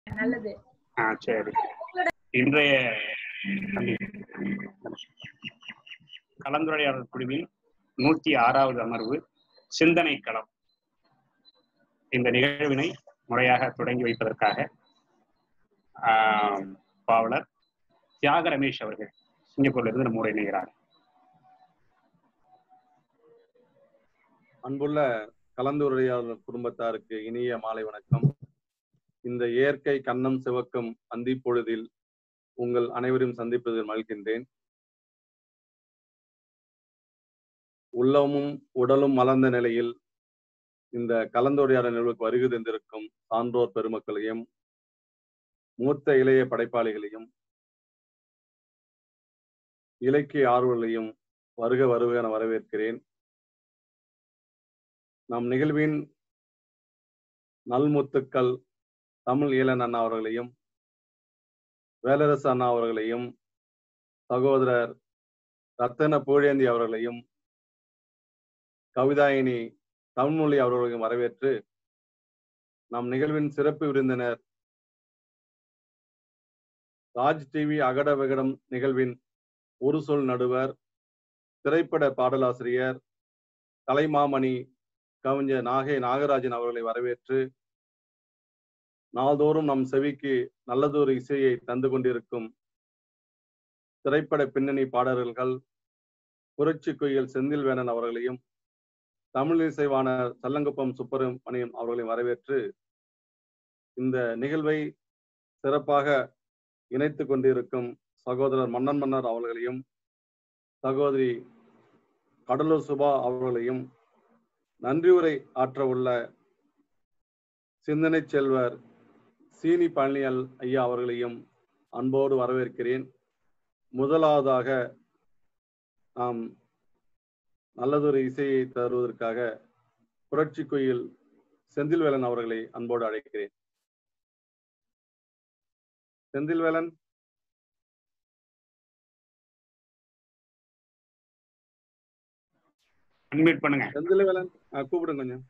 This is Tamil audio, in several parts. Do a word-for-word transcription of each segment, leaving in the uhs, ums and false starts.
நல்லது. ஆ சரி. இன்றைய கலந்துரையாடல் குழுவின் நூத்தி ஆறாவது அமர்வு சிந்தனை களம். இந்த நிகழ்வினை முறையாக தொடங்கி வைப்பதற்காக பாவலர் தியாக ரமேஷ் அவர்கள் சிங்கப்பூர்ல இருந்து நம்மோடு இணைகிறார். அன்புள்ள கலந்துரையாடல் குடும்பத்தாருக்கு இனிய மாலை வணக்கம். இந்த இயற்கை கண்ணம் சிவக்கும் அந்தி பொழுதில் உங்கள் அனைவரையும் சந்திப்பதில் மகிழ்கின்றேன். உள்ளமும் உடலும் மலர்ந்த நிலையில் இந்த கலந்துரையாடல் நிகழ்வுக்கு வருகை தந்திருக்கும் சான்றோர் பெருமக்களையும் மூத்த இளைய படைப்பாளிகளையும் இலக்கிய ஆர்வலர்களையும் வருக வருக என வரவேற்கிறேன். நம் நிகழ்வின் நல்முத்துக்கள் தமிழ் ஈழன் அண்ணா அவர்களையும் வேலரசு அண்ணா அவர்களையும் சகோதரர் ரத்தன பூழேந்தி அவர்களையும் கவிதாயினி தமிழ்மொழி அவர்களையும் வரவேற்று நம் நிகழ்வின் சிறப்பு விருந்தினர் ராஜ் டிவி அகட விகடம் நிகழ்வின் ஒரு சொல் நடுவர் திரைப்பட பாடலாசிரியர் கலைமாமணி கவிஞர் நாகை நாகராஜன் அவர்களை வரவேற்று நாள்தோறும் நம் செவிக்கு நல்லதொரு இசையை தந்து கொண்டிருக்கும் திரைப்பட பின்னணி பாடல்கள் புரட்சி குயில் செந்தில்வேணன் அவர்களையும் தமிழ் இசைவாணர் சல்லங்குப்பம் சுப்பிரமணியம் அவர்களையும் வரவேற்று இந்த நிகழ்வை சிறப்பாக இணைத்து கொண்டிருக்கும் சகோதரர் மன்னன் மன்னர் அவர்களையும் சகோதரி கடலூர் சுபா அவர்களையும் நன்றியுரை ஆற்ற உள்ள சிந்தனை செல்வர் சீனி பழனியல் ஐயா அவர்களையும் அன்போடு வரவேற்கிறேன். முதலாவதாக நாம் நல்லதொரு இசையை தருவதற்காக புரட்சி குயில் செந்தில்வேலன் அவர்களை அன்போடு அழைக்கிறேன். செந்தில்வேலன், அன்மியூட் பண்ணுங்க. செந்தில்வேலன் கூப்பிடுங்க கொஞ்சம்.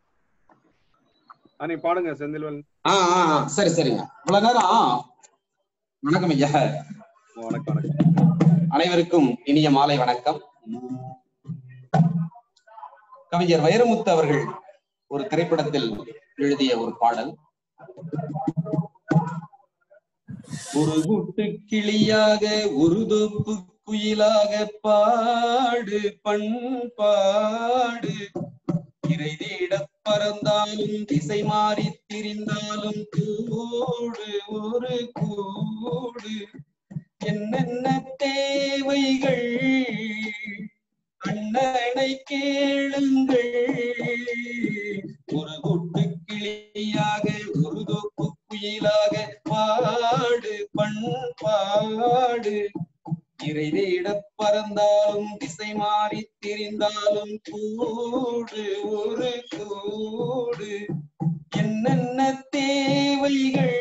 நீ பாடுங்க செந்தில்வேலன். ஆஹ் சரி சரிங்க. இவ்வளவு நேரம் வணக்கம் ஐயா. வணக்கம் வணக்கம். அனைவருக்கும் இனிய மாலை வணக்கம். கவிஞர் வைரமுத்து அவர்கள் ஒரு திரைப்படத்தில் எழுதிய ஒரு பாடல், ஒரு கூட்டு கிளியாக ஒரு தோப்பு குயிலாக பாடு பண்பாடு, இறை தேட பறந்தாலும் திசை மாறி திரிந்தாலும் கூடு ஒரு கூடு, என்னென்ன தேவைகள் அண்ணனை கேளுங்கள், ஒரு கூட்டு கிளியாக ஒரு தோப்பு குயிலாக பாடு பண்பாடு, இறை தேட பறந்தாலும் திசை மாறி திரிந்தாலும் கூடு ஒரு கூடு, என்னென்ன தேவைகள்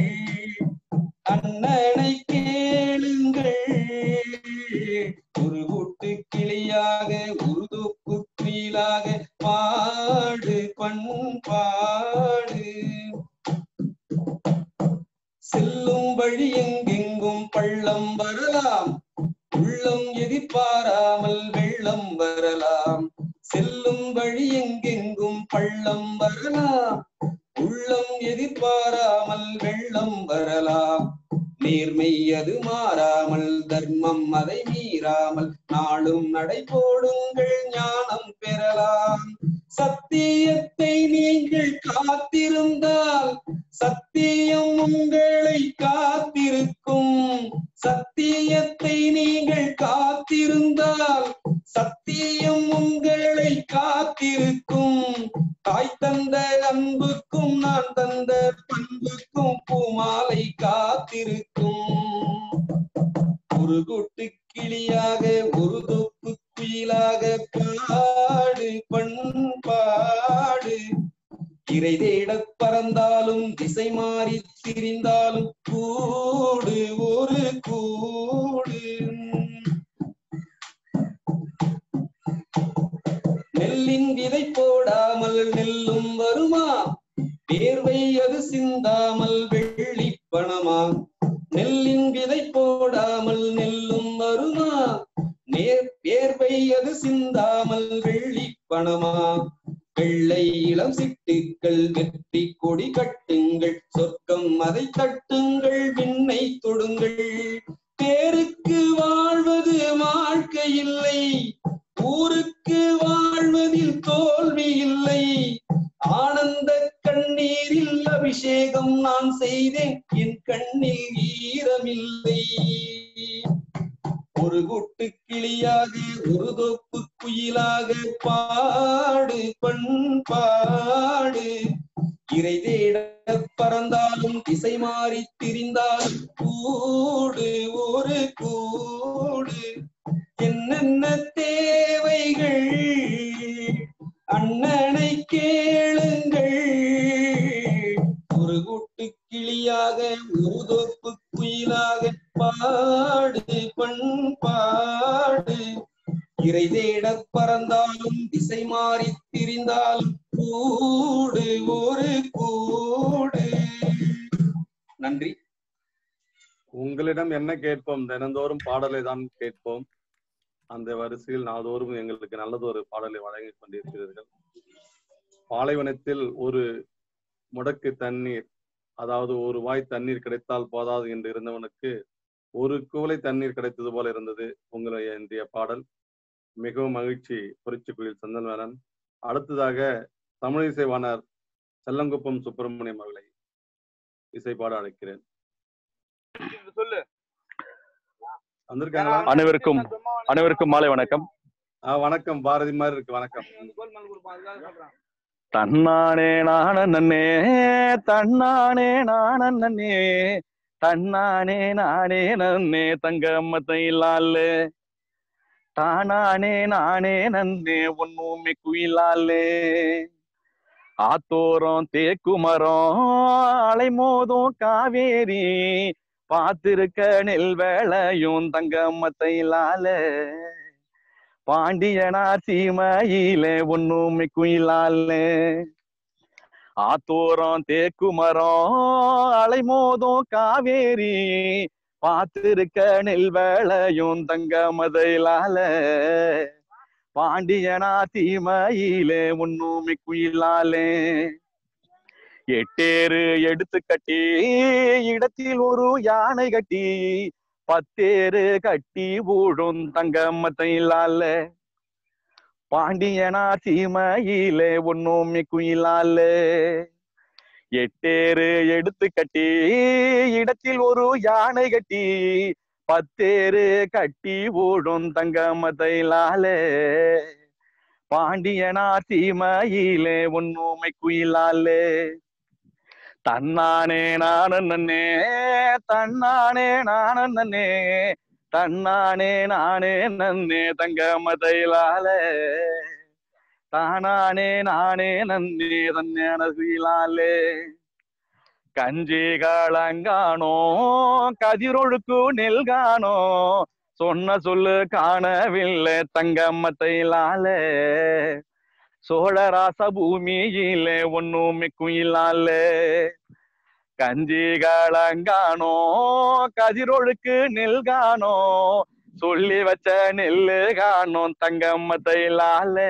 அண்ணனை கேளுங்கள், ஒரு கூட்டு கிளியாக ஒரு தோப்பு குயிலாக பாடு பண்பாடு, செல்லும் வழி எங்கெங்கும் பள்ளம் வரலாம், உள்ளம் எதிர்பாராமல் வெள்ளம் வரலாம், செல்லும் வழி எங்கெங்கும் பள்ளம் வரலாம், உள்ளம் எதிர்பாராமல் வெள்ளம் வரலாம், நேர்மை அது மாறாமல் தர்மம் அதை மீறாமல் நாளும் நடை போடுங்கள் ஞானம் பெறலாம், சத்தியத்தை நீங்கள் காத்திருந்தால் சத்தியம் உங்களை காத்திருக்கும், சத்தியத்தை நீங்கள் காத்திருந்தால் சத்தியம் உங்களை காத்திருக்கும், தாய் தந்த அன்புக்கும் நான் தந்த பண்புக்கும் பூமாலை காத்திருக்கும், ஒரு கூட்டு கிளியாக ஒரு தோப்பு குயிலாக பாடு பண்பாடு, இறை தேட பறந்தாலும் திசை மாறி திரிந்தாலும் கூடு ஒரு கூடு, நெல்லின் விதை போடாமல் நெல்லும் வருமா, வேர்வை அது சிந்தாமல் வெள்ளி பணமா, நெல்லின் விதை போடாமல் நெல்லும் வருமா, நேர் வேர்வை அது சிந்தாமல் வெள்ளி பணமா, வெள்ளை இளம் சிட்டுக்கள் வெற்றி கொடி கட்டுங்கள், சொர்க்கம் அதை தட்டுங்கள், விண்ணை தொடுங்கள். பேருக்கு வாழ்வது வாழ்க்கை இல்லை, ஊருக்கு வாழ்வதில் தோல்வி இல்லை, ஆனந்த கண்ணீரில் அபிஷேகம் நான் செய்தேன், என் கண்ணில் ஈரமில்லை. ஒரு கூட்டு கிளியாக ஒரு தொப்பு குயிலாக பாடு பண்பாடு, இறை தேட பறந்தாலும் திசை மாறி திரிந்தாலும் கூடு ஒரு கூடு. என்னென்ன தேவைகள் அண்ணனை கேளுங்கள், ஒரு கூட்டு கிளியாக ஒரு தொப்பு குயிலாக பாடு பண்பாடு, இறை தேட பறந்தாலும் திசை மாறி திரிந்தாலும் கூடு ஒரு கூடு. நன்றி. உங்களிடம் என்ன கேட்போம்? தினந்தோறும் பாடலை தான் கேட்போம். அந்த வரிசையில் நாள்தோறும் எங்களுக்கு நல்லது ஒரு பாடலை வழங்கி கொண்டிருக்கிறீர்கள். பாலைவனத்தில் ஒரு முடக்கு தண்ணீர், அதாவது ஒரு வாய் தண்ணீர் கிடைத்தால் போதாது என்று இருந்தவனுக்கு ஒரு குவளை தண்ணீர் கிடைத்தது போல இருந்தது உங்களுடைய இன்றைய பாடல். மிகவும் மகிழ்ச்சி குறிச்சிக்குயில் சந்தன்வேலன். அடுத்ததாக தமிழ் இசைவாணர் செல்லங்குப்பம் சுப்பிரமணியம் அவர்களை இசைப்பாட அழைக்கிறேன். வந்திருக்காங்களா? அனைவருக்கும் அனைவருக்கும் மாலை வணக்கம். வணக்கம். பாரதி மாதிரி இருக்கு. வணக்கம். தன்னானே நானே தன்னானே நானே தன்னானே நானே நன்னே தங்கம்மத்தை இல்லாலே தானானே நானே நன்னே ஒன்னுமே குயிலாலே ஆத்தோரம் தேக்குமரம் அலை மோதும் காவேரி பார்த்திருக்க நெல் வேளையும் தங்கம்மத்தை இல்லாலே பாண்டியனார் சீமையிலே ஒன்னுமே குயிலாலே ஆத்தோரம் தேக்குமரம் அலை மோதும் காவேரி பார்த்திருக்க நெல் வேளையும் தங்கமதையிலால பாண்டியனார் சீமையிலே ஒன்னுமே குயிலாலே எட்டேறு எடுத்து கட்டி இடத்தில் ஒரு யானை கட்டி பத்தேறு கட்டி ஊழும் தங்கம்மத்தையிலால பாண்டியனார் சீமையிலே ஒன்னுமே குயிலாலே எட்டேறு எடுத்து கட்டி இடத்தில் ஒரு யானை கட்டி பத்தேறு கட்டி ஊழும் தங்கம்மத்தையிலாலே பாண்டியனார் சீமையிலே ஒன்னுமே குயிலாலே தன்னானே நானே தன்னானே நானே தன்னானே நானே நன்னே தங்கமதையிலாலே தானானே நானே நன்னே தன்னேனலாலே கஞ்சி காலங்கானோ கதிரொழுக்கு நெல்கானோ சொன்ன சொல்லு காணவில்லை தங்கம்மத்தையிலாலே சோழராச பூமியிலே ஒன்னுமே குயிலாலே கஞ்சி காலங்கானோ கதிரொழுக்கு நெல்கானோ சொல்லி வச்ச நெல்லு காணும் தங்கம்மத்தையிலாலே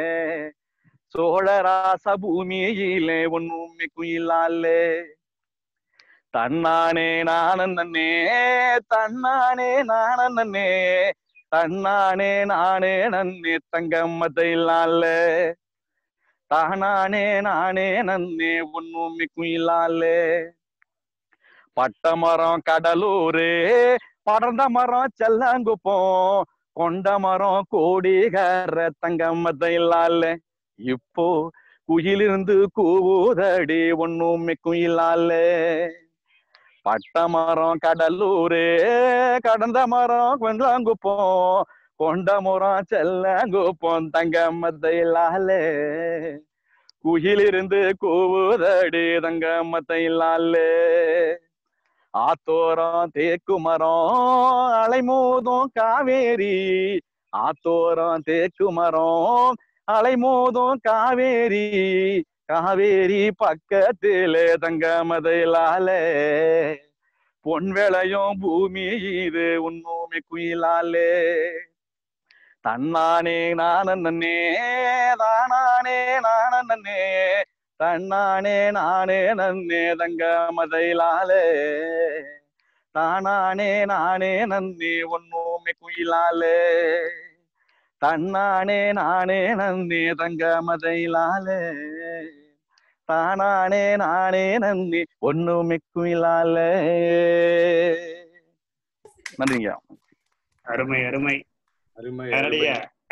சோழராச பூமியிலே ஒன்னுமே குயிலாலே தன்னானே நானே தன்னானே நானே தன்னானே நானே நன்னே தங்கம்மத்தையிலாலே தானானே நானே நன்னே ஒன்னுமே குயிலாலே பட்டமரம் கடலூரு படர்ந்த மரம் செல்லாங்குப்போம் கொண்ட மரம் கோடிகர தங்கம்மத்தையிலாலே இப்போ குயிலிருந்து கூவுதடி ஒன்னுமே குயிலாலே பட்டமரம் கடலூரு கடந்த மரம் கொண்டாங்குப்போம் கொண்ட மரம் செல்லாங்குப்போம் தங்கம்மத்தையிலாலே குயிலிருந்து கூவுதடி தங்கம்மத்தையிலாலே ஆத்தோரம் தேக்குமரம் அலை மோதும் காவேரி ஆத்தோரம் தேக்குமரம் அலை மோதும் காவேரி காவேரி பக்கத்திலே தங்க மதையிலாலே பொன் விளையும் பூமி இது உன்னோமி குயிலாலே தன்னானே நானே தானானே நானே தன்னானே நானே நன்னே தங்க மதையிலாலே தானானே நானே நன்னே ஒன்னோமே குயிலாலே தன்னானே நானே நன்னே தங்க மதையிலாலே தானானே நானே நன்னே ஒன்னோமே குயிலாலே. நன்றிங்க. அருமை அருமை அருமை அருமையா.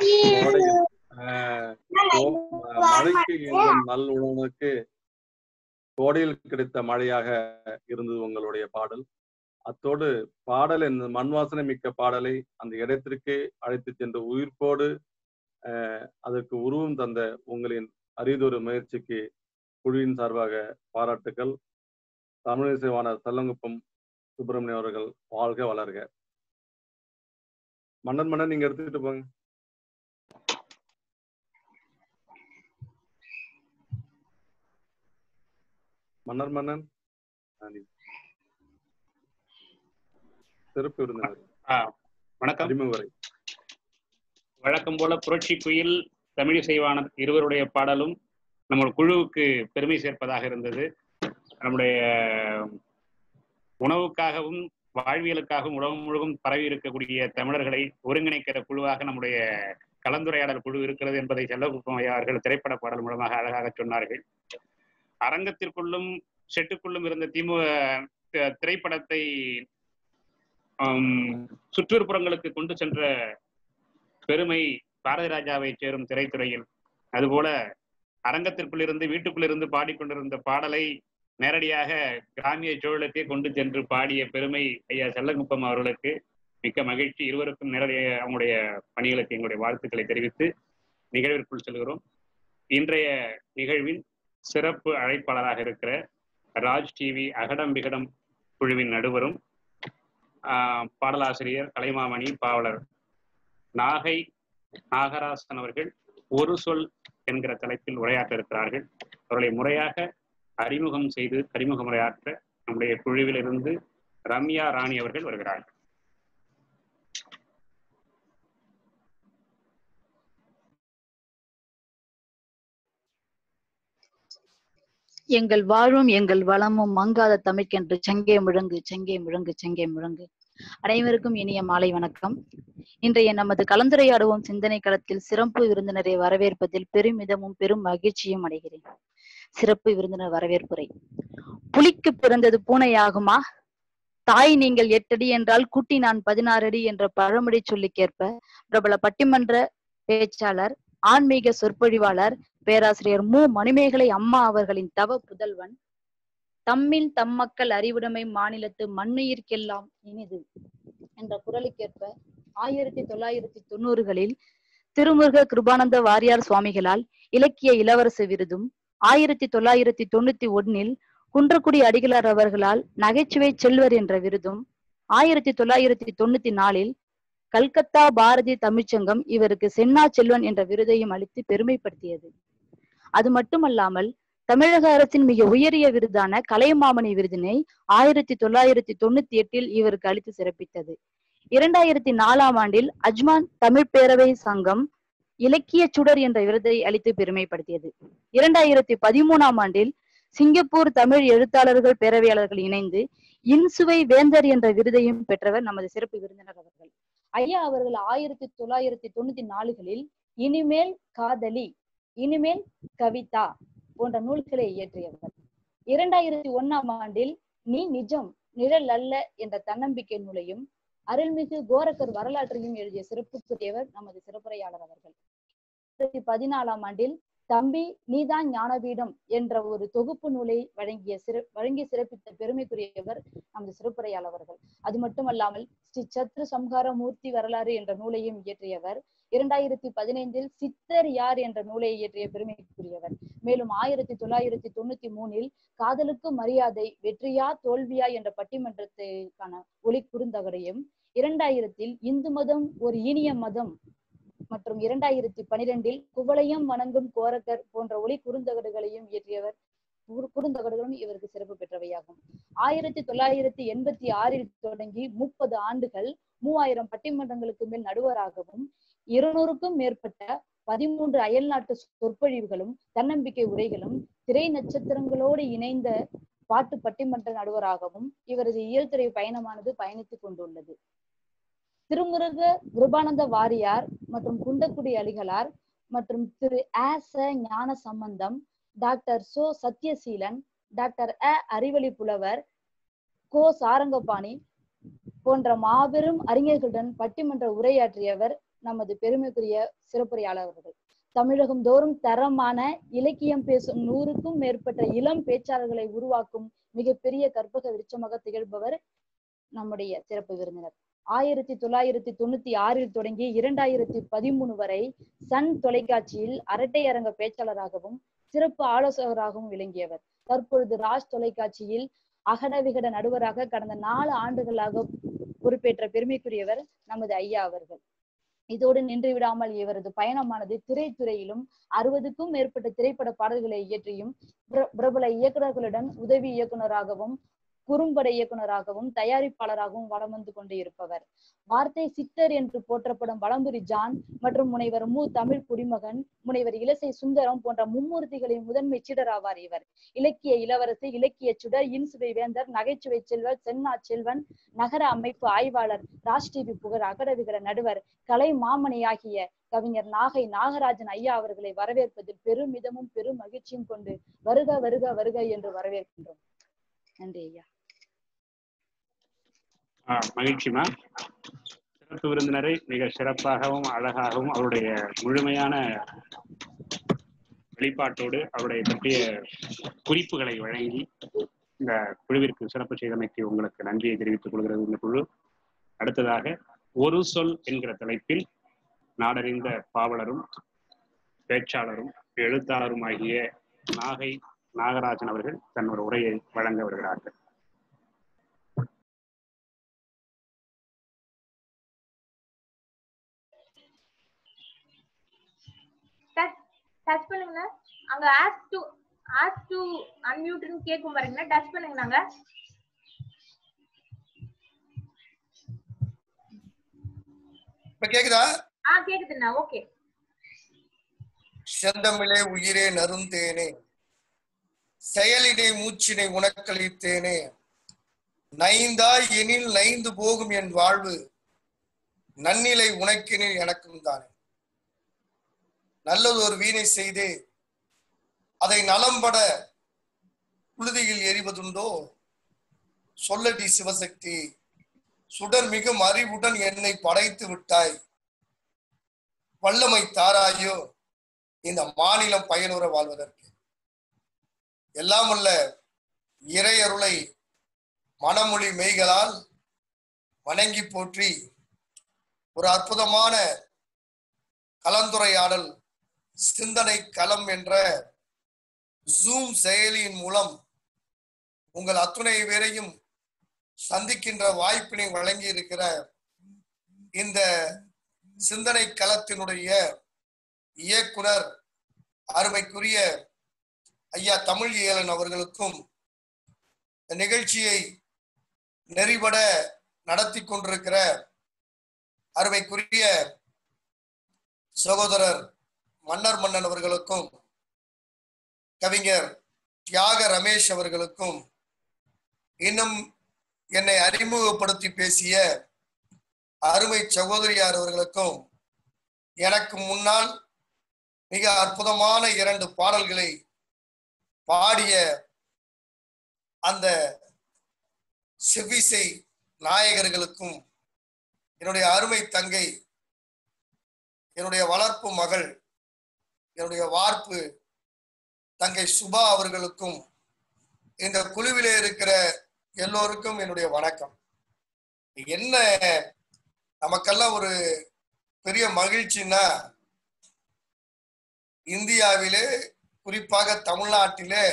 மழைக்கு நல் உணவுக்கு கோடையில் கிடைத்த மழையாக இருந்தது உங்களுடைய பாடல். அத்தோடு பாடல் இந்த மண் வாசனை மிக்க பாடலை அந்த இடத்திற்கு அழைத்து சென்ற உயிர்ப்போடு அஹ் அதற்கு உருவம் தந்த உங்களின் அரிதொரு முயற்சிக்கு குழுவின் சார்பாக பாராட்டுக்கள். தமிழிசைவாணர் செல்லங்குப்பம் சுப்பிரமணியம் அவர்கள் வாழ்க வளர்க. மன்னன் மன்னன் நீங்க எடுத்துக்கிட்டு போங்க. மன்னர் மன்னன் சிறப்பு விருந்தினர். வணக்கம். அறிமுகரை வழக்கம் போல புரட்சி குயில் தமிழிசைவாணர் இருவருடைய பாடலும் நம்ம குழுவுக்கு பெருமை சேர்ப்பதாக இருந்தது. நம்முடைய உணவுக்காகவும் வாழ்வியலுக்காகவும் உலகம் முழுவதும் பரவி இருக்கக்கூடிய தமிழர்களை ஒருங்கிணைக்கிற குழுவாக நம்முடைய கலந்துரையாடல் குழு இருக்கிறது என்பதை செல்லகுப்பம் ஐயா அவர்கள் திரைப்பட பாடல் மூலமாக அழகாக சொன்னார்கள். அரங்கத்திற்குள்ளும் செட்டுக்குள்ளும் இருந்த திமுக திரைப்படத்தை சுற்றுப்புறங்களுக்கு கொண்டு சென்ற பெருமை பாரதி ராஜாவை சேரும் திரைத்துறையில். அதுபோல அரங்கத்திற்குள் இருந்து வீட்டுக்குள் இருந்து பாடிக்கொண்டிருந்த பாடலை நேரடியாக கிராமிய சூழலுக்கே கொண்டு சென்று பாடிய பெருமை ஐயா செல்லங்குப்பம் அவர்களுக்கு மிக்க மகிழ்ச்சி. இருவருக்கும் நேரடியாக அவங்களுடைய பணிகளுக்கு எங்களுடைய வாழ்த்துக்களை தெரிவித்து நிகழ்விற்குள் செல்கிறோம். இன்றைய நிகழ்வின் சிறப்பு அழைப்பாளராக இருக்கிற ராஜ் டிவி அகடம் விகடம் குழுவின் நடுவரும் பாடலாசிரியர் கலைமாமணி பாவலர் நாகை நாகராசன் அவர்கள் ஒரு சொல் என்கிற தலைப்பில் உரையாற்ற இருக்கிறார்கள். அவர்களை முறையாக அறிமுகம் செய்து அறிமுக முறையாற்ற நம்முடைய குழுவில் இருந்து ரம்யா ராணி அவர்கள் வருகிறார்கள். எங்கள் வாழும் எங்கள் வளமும் மங்காத தமிழ்க்கென்று செங்கே முழங்கு செங்கே முழங்கு செங்கே முழங்கு. அனைவருக்கும் இனிய மாலை வணக்கம். இன்றைய நமது கலந்துரையாடுவோம் சிந்தனை களத்தில் சிறப்பு விருந்தினரை வரவேற்பதில் பெருமிதமும் பெரும் மகிழ்ச்சியும் அடைகிறேன். சிறப்பு விருந்தினர் வரவேற்புரை. புலிக்கு பிறந்தது பூனையாகுமா? தாய் நீங்கள் எட்டடி என்றால் குட்டி நான் பதினாறு அடி என்ற பழமொழி சொல்லிக்கேற்ப பிரபல பட்டிமன்ற பேச்சாளர் ஆன்மீக சொற்பொழிவாளர் பேராசிரியர் மு மணிமேகலை அம்மா அவர்களின் தவ புதல்வன் தம்மில் தம் மக்கள் அறிவுடைமை மாநிலத்து மண்ணுயிர்க்கெல்லாம் இனிது என்ற குரலுக்கேற்ப ஆயிரத்தி தொள்ளாயிரத்தி தொண்ணூறுகளில் திருமுருக கிருபானந்த வாரியார் சுவாமிகளால் இலக்கிய இளவரசு விருதும், ஆயிரத்தி தொள்ளாயிரத்தி தொண்ணூத்தி ஒன்னில் குன்றக்குடி அடிகளார் அவர்களால் நகைச்சுவை செல்வர் என்ற விருதும், ஆயிரத்தி தொள்ளாயிரத்தி தொண்ணூத்தி நாலில் கல்கத்தா பாரதி தமிழ்ச்சங்கம் இவருக்கு சென்னா செல்வன் என்ற விருதையும் அளித்து பெருமைப்படுத்தியது. அது மட்டுமல்லாமல் தமிழக அரசின் மிக உயரிய விருதான கலைமாமணி விருதினை ஆயிரத்தி தொள்ளாயிரத்தி தொண்ணூத்தி எட்டில் இவருக்கு அளித்து சிறப்பித்தது. இரண்டாயிரத்தி நாலாம் ஆண்டில் அஜ்மான் தமிழ் பேரவை சங்கம் இலக்கிய சுடர் என்ற விருதை அளித்து பெருமைப்படுத்தியது. இரண்டாயிரத்தி பதிமூணாம் ஆண்டில் சிங்கப்பூர் தமிழ் எழுத்தாளர்கள் பேரவையாளர்கள் இணைந்து இன்சுவை வேந்தர் என்ற விருதையும் பெற்றவர் நமது சிறப்பு விருந்தினர் அவர்கள். ஐயா அவர்கள் ஆயிரத்தி தொள்ளாயிரத்தி தொண்ணூத்தி நாலுகளில் இனிமேல் காதலி, இனிமேல் கவிதா போன்ற நூல்களை இயற்றியவர். இரண்டாயிரத்தி ஒன்னாம் ஆண்டில் நீ நிஜம் நிழல் அல்ல என்ற தன்னம்பிக்கை நூலையும் அருள்மிகு கோரக்கர் வரலாற்றையும் எழுதிய சிறப்புக்குரியவர் நமது சிறப்புரையாளர் அவர்கள். இரண்டாயிரத்தி பதினாலாம் ஆண்டில் தம்பி நீதான் ஞானபீடம் என்ற ஒரு தொகுப்பு நூலை வழங்கிய சிற வழங்கி சிறப்பித்த பெருமைக்குரியவர் நமது சிறப்புரையாளர் அவர்கள். அது மட்டுமல்லாமல் ஸ்ரீ சத்ரு சம்ஹார மூர்த்தி வரலாறு என்ற நூலையும் இயற்றியவர். இரண்டாயிரத்தி பதினைந்தில் சித்தர் யார் என்ற நூலை இயற்றிய பெருமைக்குரியவர். மேலும் ஆயிரத்தி தொள்ளாயிரத்தி தொண்ணூத்தி மூணில் காதலுக்கு மரியாதை வெற்றியா தோல்வியா என்ற பட்டிமன்றத்திற்கான ஒளி குறுந்தகடையும், இரண்டாயிரத்தில் இந்து மதம் ஒரு இனிய மதம் மற்றும் இரண்டாயிரத்தி பனிரெண்டில் குவளையம் வணங்கும் கோரக்கர் போன்ற ஒளி குறுந்தகடுகளையும் இயற்றியவர். குறுந்தகடுகளும் இவருக்கு சிறப்பு பெற்றவையாகும். ஆயிரத்தி தொள்ளாயிரத்தி எண்பத்தி ஆறில் தொடங்கி முப்பது ஆண்டுகள் மூவாயிரம் பட்டிமன்றங்களுக்கு மேல் நடுவராகவும் இருநூறுக்கும் மேற்பட்ட பதிமூன்று அயல் நாட்டு சொற்பொழிவுகளும் தன்னம்பிக்கை உரைகளும் திரை நட்சத்திரங்களோடு இணைந்த பாட்டு பட்டிமன்ற நடுவராகவும் இவரது இயல்துறை பயணமானது பயணித்துக் கொண்டுள்ளது. திருமுருக கிருபானந்த வாரியார் மற்றும் குண்டக்குடி அலிகளார் மற்றும் திரு ஆச ஞான சம்பந்தம், டாக்டர் சோ சத்யசீலன், டாக்டர் அ அறிவழி புலவர், கோ சாரங்கபாணி போன்ற மாபெரும் அறிஞர்களுடன் பட்டிமன்ற உரையாற்றியவர் நமது பெருமைக்குரிய சிறப்புரையாளர்கள். தமிழகம் தோறும் தரமான இலக்கியம் பேசும் நூறுக்கும் மேற்பட்ட இளம் பேச்சாளர்களை உருவாக்கும் மிகப்பெரிய கற்பக விருட்சமாக திகழ்பவர் நம்முடைய சிறப்பு விருந்தினர். ஆயிரத்தி தொள்ளாயிரத்தி தொண்ணூத்தி ஆறில் தொடங்கி இரண்டாயிரத்தி பதிமூணு வரை சன் தொலைக்காட்சியில் அரட்டை அரங்க பேச்சாளராகவும் சிறப்பு ஆலோசகராகவும் விளங்கியவர். தற்பொழுது ராஜ் தொலைக்காட்சியில் அகட விகட நடுவராக கடந்த நாலு ஆண்டுகளாக பொறுப்பேற்ற பெருமைக்குரியவர் நமது ஐயா அவர்கள். இதோடு நின்று விடாமல் இவரது பயணமானது திரைத்துறையிலும் அறுபதுக்கும் மேற்பட்ட திரைப்பட பாடல்களை இயற்றியும் பிரபல இயக்குநர்களுடன் உதவி இயக்குநராகவும் குறும்பட இயக்குநராகவும் தயாரிப்பாளராகவும் வலம் வந்து கொண்டு இருப்பவர். வார்த்தை சித்தர் என்று போற்றப்படும் வலம்புரி ஜான் மற்றும் முனைவர் மு தமிழ் குடிமகன், முனைவர் இலசை சுந்தரம் போன்ற மும்மூர்த்திகளின் முதன்மை சீடராவார் இவர். இலக்கிய இளவரசி, இலக்கிய சுடர், இன்சுவை வேந்தர், நகைச்சுவை செல்வர், சென்னா செல்வன், நகர அமைப்பு ஆய்வாளர், ராஜ் டிவி புகழ், அகட விகட நடுவர், கலை மாமணி ஆகிய கவிஞர் நாகை நாகராஜன் ஐயா அவர்களை வரவேற்பதில் பெருமிதமும் பெரும் மகிழ்ச்சியும் கொண்டு வருக வருக வருக என்று வரவேற்கின்றோம். நன்றி ஐயா. ஆஹ் மகிழ்ச்சிமா. சிறப்பு விருந்தினரை மிக சிறப்பாகவும் அழகாகவும் அவருடைய முழுமையான வெளிப்பாட்டோடு அவருடைய பற்றிய குறிப்புகளை வழங்கி இந்த குழுவிற்கு சிறப்பு செய்தமைக்கு உங்களுக்கு நன்றியை தெரிவித்துக் கொள்கிறது இந்த குழு. அடுத்ததாக ஒரு சொல் என்கிற தலைப்பில் நாடறிந்த பாவலரும் பேச்சாளரும் எழுத்தாளரும் ஆகிய நாகை நாகராஜன் அவர்கள் தன்னோட உரையை வழங்க வருகிறார்கள். டச் பண்ணுங்க. அங்க ஆஸ்க் டு ஆஸ்க் டு அன்மியூட்னு கேக்கும் பாருங்க. டச் பண்ணுங்க. நாங்க இப்ப கேக்குதா? ஆ கேக்குதுண்ணா. ஓகே. செந்தமிழே உயிரே நருந்தேனே, செயலினை மூச்சினை உனக்களித்தேனே, நைந்தாய் எனில் நைந்து போகும் என் வாழ்வு, நன்னிலை உனக்கெனில் எனக்கும் தானே. நல்லது ஒரு வீணை செய்தே அதை நலம்பட புழுதியில் எறிவதுண்டோ, சொல்லடி சிவசக்தி சுடர் மிகும் அறிவுடன் என்னை படைத்து விட்டாய், வல்லமை தாராயோ இந்த மாநிலம் பயனுற வாழ்வதற்கு. எல்லாம் உள்ள இறையருளை மனமொழி மெய்களால் வணங்கி போற்றி ஒரு அற்புதமான கலந்துரையாடல் சிந்தனை களம் என்ற ஜூம் செயலியின் மூலம் உங்கள் அத்துணை பேரையும் சந்திக்கின்ற வாய்ப்பினை வழங்கி இருக்கிற இந்த சிந்தனை களத்தினுடைய இயக்குனர் அருமைக்குரிய ஐயா தமிழ் ஏலன் அவர்களுக்கும், நிகழ்ச்சியை நெறிபட நடத்தி கொண்டிருக்கிற அருமைக்குரிய சகோதரர் மன்னர் மன்னன் அவர்களுக்கும், கவிஞர் தியாக ரமேஷ் அவர்களுக்கும், இன்னும் என்னை அறிமுகப்படுத்தி பேசிய அருமை சகோதரியார் அவர்களுக்கும், எனக்கு முன்னால் மிக அற்புதமான இரண்டு பாடல்களை பாடிய அந்த செவ்விசை நாயகர்களுக்கும், என்னுடைய அருமை தங்கை, என்னுடைய வளர்ப்பு மகள், என்னுடைய வார்ப்பு தங்கை சுபா அவர்களுக்கும், இந்த குழுவிலே இருக்கிற எல்லோருக்கும் என்னுடைய வணக்கம். என்ன நமக்கெல்லாம் ஒரு பெரிய மகிழ்ச்சின்னா, இந்தியாவிலே குறிப்பாக தமிழ்நாட்டிலே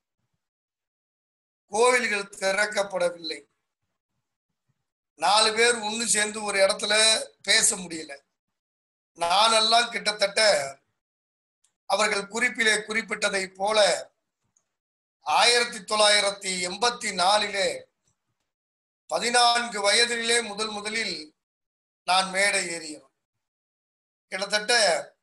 கோவில்கள் திறக்கப்படவில்லை. நாலு பேர் ஒண்ணு சேர்ந்து ஒரு இடத்துல பேச முடியல. நானெல்லாம் கிட்டத்தட்ட அவர்கள் குறிப்பிலே குறிப்பிட்டதை போல ஆயிரத்தி தொள்ளாயிரத்தி எண்பத்தி நாலிலே பதினான்கு வயதிலே முதல் முதலில் நான் மேடை ஏறியவன். கிட்டத்தட்ட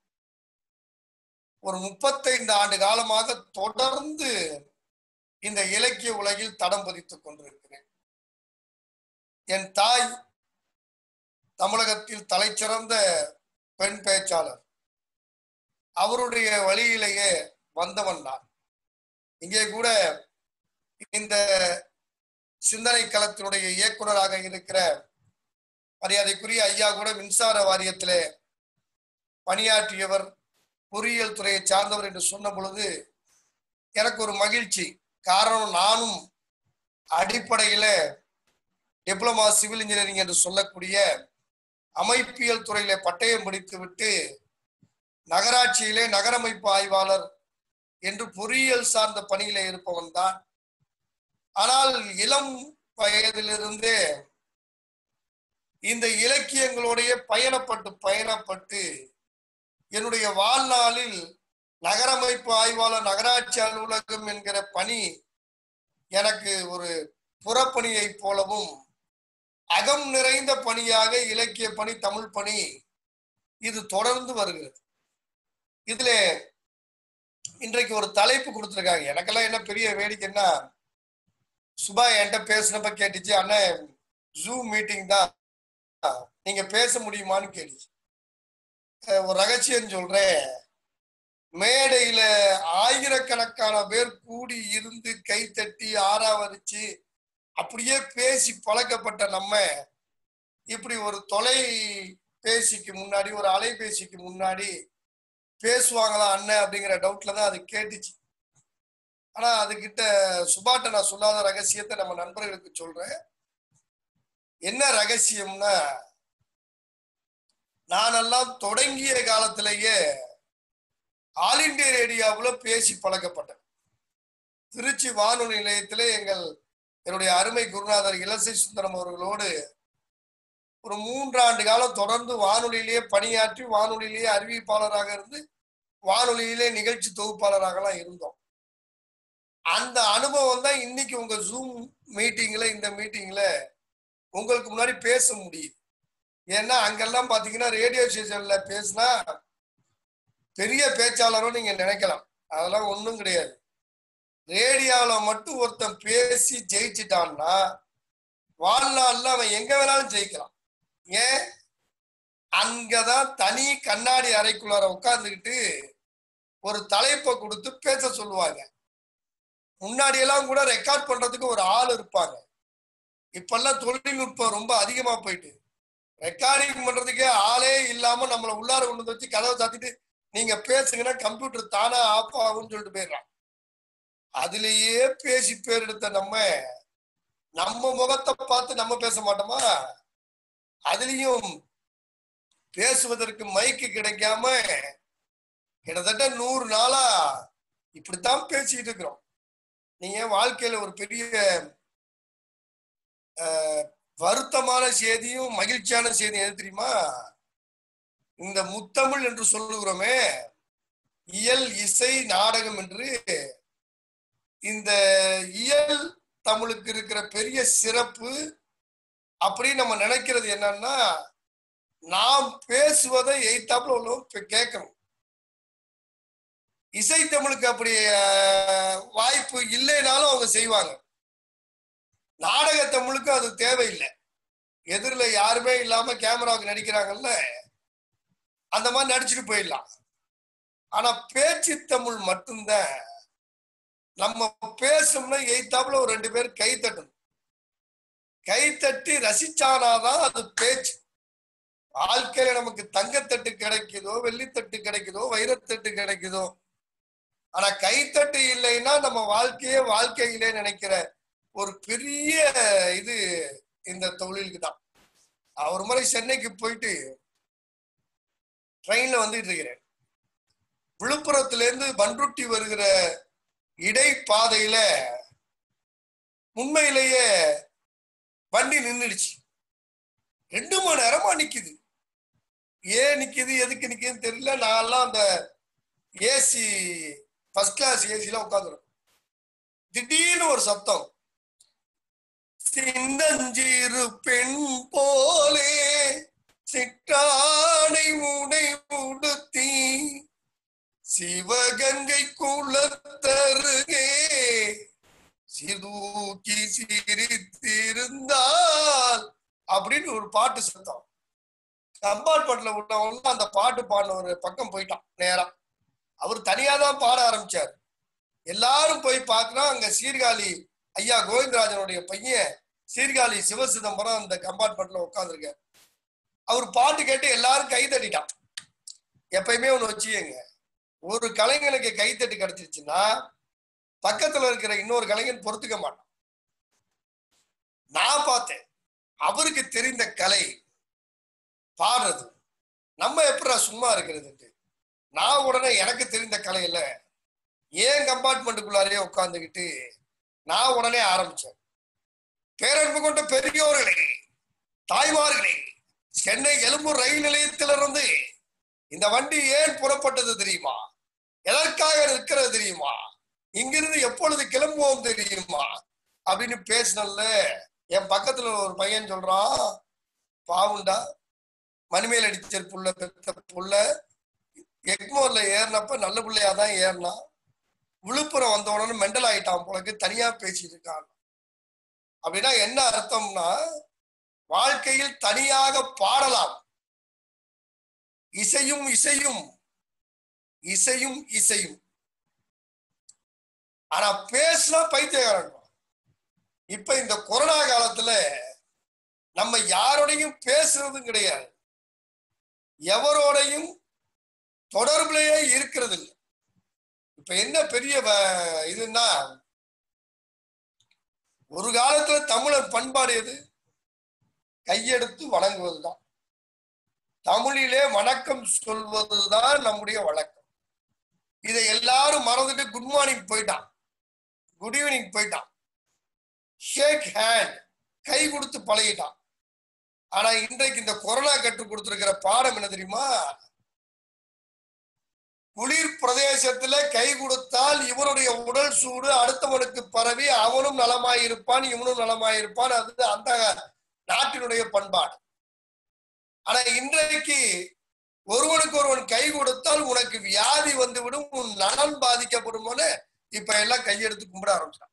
ஒரு முப்பத்தைந்து ஆண்டு காலமாக தொடர்ந்து இந்த இலக்கிய உலகில் தடம் பதித்துக் கொண்டிருக்கிறேன். என் தாய் தமிழகத்தில் தலைச்சிறந்த பெண் பேச்சாளர். அவருடைய வழியிலேயே வந்தவன் நான். இங்கே கூட இந்த சிந்தனை களத்தினுடைய இயக்குநராக இருக்கிற மரியாதைக்குரிய ஐயா கூட மின்சார வாரியத்திலே பணியாற்றியவர், பொறியியல் துறையை சார்ந்தவர் என்று சொன்ன பொழுது எனக்கு ஒரு மகிழ்ச்சி. காரணம், நானும் அடிப்படையில டிப்ளமா சிவில் இன்ஜினியரிங் என்று சொல்லக்கூடிய அமைப்பியல் துறையில பட்டயம் படித்து விட்டு நகராட்சியிலே நகரமைப்பு ஆய்வாளர் என்று பொறியியல் சார்ந்த பணியில இருப்பவன் தான். ஆனால் இளம் வயதிலிருந்தே இந்த இலக்கியங்களுடைய பயணப்பட்டு பயணப்பட்டு என்னுடைய வாழ்நாளில் நகரமைப்பு ஆய்வாளர், நகராட்சி அலுவலகம் என்கிற பணி எனக்கு ஒரு புறப்பணியை போலவும் அகம் நிறைந்த பணியாக இலக்கிய பணி, தமிழ் பணி இது தொடர்ந்து வருகிறது. இதுல இன்றைக்கு ஒரு தலைப்பு கொடுத்துருக்காங்க. எனக்கெல்லாம் என்ன பெரிய வேடிக்கைன்னா, சுபா என்கிட்ட பேசினப்ப கேட்டுச்சு, அண்ணன் ஜூம் மீட்டிங் தான், நீங்க பேச முடியுமான்னு கேட்டுச்சு. ஒரு ரகசியம் சொல்றேன், மேடையில ஆயிரக்கணக்கான பேர் கூடி இருந்து கை தட்டி ஆறாவரிச்சு அப்படியே பேசி பழக்கப்பட்ட நம்ம இப்படி ஒரு தொலை பேசிக்கு முன்னாடி, ஒரு அலைபேசிக்கு முன்னாடி பேசுவாங்களா அண்ணன் அப்படிங்கிற டவுட்ல தான் அது கேட்டுச்சு. ஆனா அதுகிட்ட சுபாட்ட நான் சொல்லாத ரகசியத்தை நம்ம நண்பர்களுக்கு சொல்றேன். என்ன ரகசியம்னா, நானெல்லாம் தொடங்கிய காலத்திலேயே ஆல் இண்டியா ரேடியோவுல பேசி பழக்கப்பட்டேன். திருச்சி வானொலி நிலையத்திலே எங்கள் என்னுடைய அருமை குருநாதர் இலசை சுந்தரம் அவர்களோடு ஒரு மூன்றாண்டு காலம் தொடர்ந்து வானொலியிலேயே பணியாற்றி, வானொலியிலேயே அறிவிப்பாளராக இருந்து, வானொலியிலே நிகழ்ச்சி தொகுப்பாளராகலாம் இருந்தோம். அந்த அனுபவம் தான் இன்னைக்கு உங்க ஜூம் மீட்டிங்ல, இந்த மீட்டிங்ல உங்களுக்கு முன்னாடி பேச முடியுது. ஏன்னா அங்கெல்லாம் பாத்தீங்கன்னா ரேடியோ ஸ்டேஷன்ல பேசினா பெரிய பேச்சாளரும் நீங்க நினைக்கலாம். அதெல்லாம் ஒண்ணும் கிடையாது. ரேடியோல மட்டும் ஒருத்தன் பேசி ஜெயிச்சிட்டான்னா வாழ்நாள்ல அவன் எங்க வேணாலும் ஜெயிக்கலாம். ஏன்? அங்கதான் தனி கண்ணாடி அறைக்குள்ளார உட்கார்ந்துக்கிட்டு ஒரு தலைப்பை கொடுத்து பேச சொல்லுவாங்க. முன்னாடி எல்லாம் கூட ரெக்கார்ட் பண்றதுக்கு ஒரு ஆள் இருப்பாங்க. இப்பெல்லாம் தொழில்நுட்பம் ரொம்ப அதிகமா போயிட்டு ரெக்கார்டிங் பண்றதுக்கே ஆளே இல்லாம நம்மளை உள்ளார கொண்டு வச்சு கதவை சாத்திட்டு நீங்க பேசுங்கன்னா கம்ப்யூட்டர் தானா ஆஃப் ஆகும்னு சொல்லிட்டு போயிடுறான். அதுலயே பேசி பேர் எடுத்த நம்ம நம்ம முகத்தை பார்த்து நம்ம பேச மாட்டோமா? அதுலயும் பேசுவதற்கு மைக்கு கிடைக்காம கிட்டத்தட்ட நூறு நாளா இப்படித்தான் பேசிட்டு இருக்கிறோம். நீங்க வாழ்க்கையில ஒரு பெரிய வருத்தமான செய்தியும் மகிழ்ச்சியான செய்தியும் எது தெரியுமா? இந்த முத்தமிழ் என்று சொல்லுகிறோமே, இயல், இசை, நாடகம் என்று இந்த இயல் தமிழுக்கு இருக்கிற பெரிய சிறப்பு. அப்படி நம்ம நினைக்கிறது என்னன்னா, நாம் பேசுவதை எய்த்தாப்புல உள்ளவங்க கேட்கணும். இசை தமிழுக்கு அப்படி வாய்ப்பு இல்லைனாலும் அவங்க செய்வாங்க. நாடக தமிழுக்கு அது தேவையில்லை. எதிரில் யாருமே இல்லாம கேமராவுக்கு நடிக்கிறாங்கல்ல, அந்த மாதிரி நடிச்சுட்டு போயிடலாம். ஆனா பேச்சு தமிழ் மட்டும்தான். நம்ம பேசணும்னா எய்த்தாப்புல ஒரு ரெண்டு பேர் கை தட்டணும். கை தட்டி ரசிச்சானாதான் அது பேச்சு. வாழ்க்கையில நமக்கு தங்கத்தட்டு கிடைக்குதோ, வெள்ளித்தட்டு கிடைக்குதோ, வைரத்தட்டு கிடைக்குதோ, ஆனா கைத்தட்டு இல்லைன்னா நம்ம வாழ்க்கையே வாழ்க்கையிலே நினைக்கிற ஒரு பெரிய இது இந்த தொழிலுக்கு தான். ஒரு முறை சென்னைக்கு போயிட்டு ட்ரெயின்ல வந்துட்டு இருக்கிறேன். விழுப்புரத்துல இருந்து பண்ருட்டி வருகிற இடைப்பாதையில உண்மையிலேயே வண்டி நின்றுடுச்சு. ரெண்டு மணி நேரமா நிக்குது. ஏன் நிக்குது எதுக்கு நிக்குதுன்னு தெரியல. நான்லாம் அந்த ஏசி ஃபர்ஸ்ட் கிளாஸ் ஏசில உட்காந்துருக்கோம். திடீர்னு ஒரு சத்தம், சின்னஞ்சிறு பெண் போலே சிற்றாடை உடை உடுத்தி சிவகங்கை குலத்தருகே சிதூக்கி சிரித்திருந்தால் அப்படின்னு ஒரு பாட்டு சத்தம். கம்பார்ட்மெண்ட்ல உள்ளவங்க அந்த பாட்டு பாடின ஒரு பக்கம் போயிட்டான் நேரா. அவர் தனியா தான் பாட ஆரம்பிச்சார். எல்லாரும் போய் பார்க்கலாம், அங்க சீர்காழி ஐயா கோவிந்தராஜனுடைய பையன் சீர்காழி சிவசிதம்பரம் அந்த கம்பார்ட்மெண்ட்ல உட்காந்துருக்காரு. அவர் பாட்டு கேட்டு எல்லாரும் கை தட்டிட்டான். எப்பயுமே ஒண்ணு வச்சுக்கங்க, ஒரு கலைஞனுக்கு கைத்தட்டி கிடைச்சிருச்சுன்னா பக்கத்துல இருக்கிற இன்னொரு கலைஞன் பொறுத்துக்க மாட்டான். நான் பார்த்தேன், அவருக்கு தெரிந்த கலை பாடுறது. நம்ம எப்படா சும்மா இருக்கிறது? நான் உடனே எனக்கு தெரிந்த கலையில ஏன் கம்பார்ட்மெண்ட்டுக்குள்ளாரே உட்கார்ந்துக்கிட்டு நான் உடனே ஆரம்பிச்சேன். பேரன்பு கொண்ட பெரியோர்களே, தாய்மார்களே, சென்னை எழும்பூர் ரயில் நிலையத்திலிருந்து இந்த வண்டி ஏன் புறப்பட்டது தெரியுமா? எதற்காக இருக்கிறது தெரியுமா? இங்கிருந்து எப்பொழுது கிளம்புவோம் தெரியுமா? அப்படின்னு பேசினல்ல. என் பக்கத்துல ஒரு பையன் சொல்றான், பாவுண்டா மணிமேல் அடிச்சர் புள்ள பெத்த புள்ள எக்மோர்ல ஏறினப்ப நல்ல பிள்ளையாதான் ஏறினான், விழுப்புரம் வந்த உடனே மெண்டல் ஆயிட்டான் போலக்கு, தனியா பேசிட்டு இருக்கான். அப்படின்னா என்ன அர்த்தம்னா, வாழ்க்கையில் தனியாக பாடலாம், இசையும் இசையும் இசையும் இசையும் ஆனா பேசினா பைத்தியக்காரன். இப்ப இந்த கொரோனா காலத்துல நம்ம யாரோடையும் பேசுறதும் கிடையாது, எவரோடையும் தொடர்புலயே இருக்கிறது இல்லை. இப்ப என்ன பெரிய இதுன்னா, ஒரு காலத்துல தமிழர் பண்பாடு எது? கையெடுத்து வணங்குவதுதான். தமிழிலே வணக்கம் சொல்வதுதான் நம்முடைய வழக்கம். இதை எல்லாரும் மறந்துட்டு குட் மார்னிங் போயிட்டான், குட் ஈவினிங் போயிட்டான், ஷேக் ஹேண்ட் கை கொடுத்து பழகிட்டான். ஆனா இன்றைக்கு இந்த கொரோனா கற்றுக் கொடுத்திருக்கிற பாடம் என்ன தெரியுமா? குளிர் பிரதேசத்துல கை கொடுத்தால் இவனுடைய உடல் சூடு அடுத்தவனுக்கு பரவி அவனும் நலமாயிருப்பான், இவனும் நலமாயிருப்பான். அது அந்த நாட்டினுடைய பண்பாடு. ஆனா இன்றைக்கு ஒருவனுக்கு ஒருவன் கை கொடுத்தால் உனக்கு வியாதி வந்துவிடும், உன் நலன் பாதிக்கப்படும் போல இப்ப எல்லாம் கையெடுத்து கும்பிட ஆரம்பிச்சான்.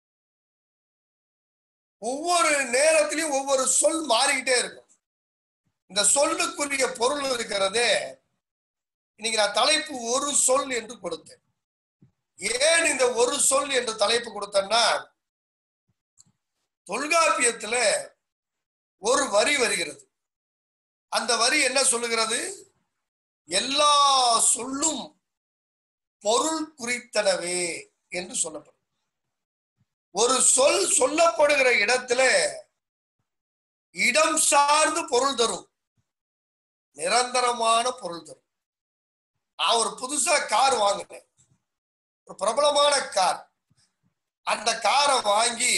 ஒவ்வொரு நேரத்திலையும் ஒவ்வொரு சொல் மாறிக்கிட்டே இருக்கும். இந்த சொல்லுக்குரிய பொருள் இருக்கிறதே. இன்னைக்கு நான் தலைப்பு ஒரு சொல் என்று கொடுத்தேன். ஏன் இந்த ஒரு சொல் என்று தலைப்பு கொடுத்தேன்னா, தொல்காப்பியத்துல ஒரு வரி வருகிறது. அந்த வரி என்ன சொல்லுகிறது? எல்லா சொல்லும் பொருள் குறித்தனவே என்று சொல்லப்படும். ஒரு சொல் சொல்லப்படுகிற இடத்துல இடம் சார்ந்து பொருள் தரும், நிரந்தரமான பொருள் தரும். நான் ஒரு புதுசா கார் வாங்கினேன், ஒரு பிரபலமான கார். அந்த காரை வாங்கி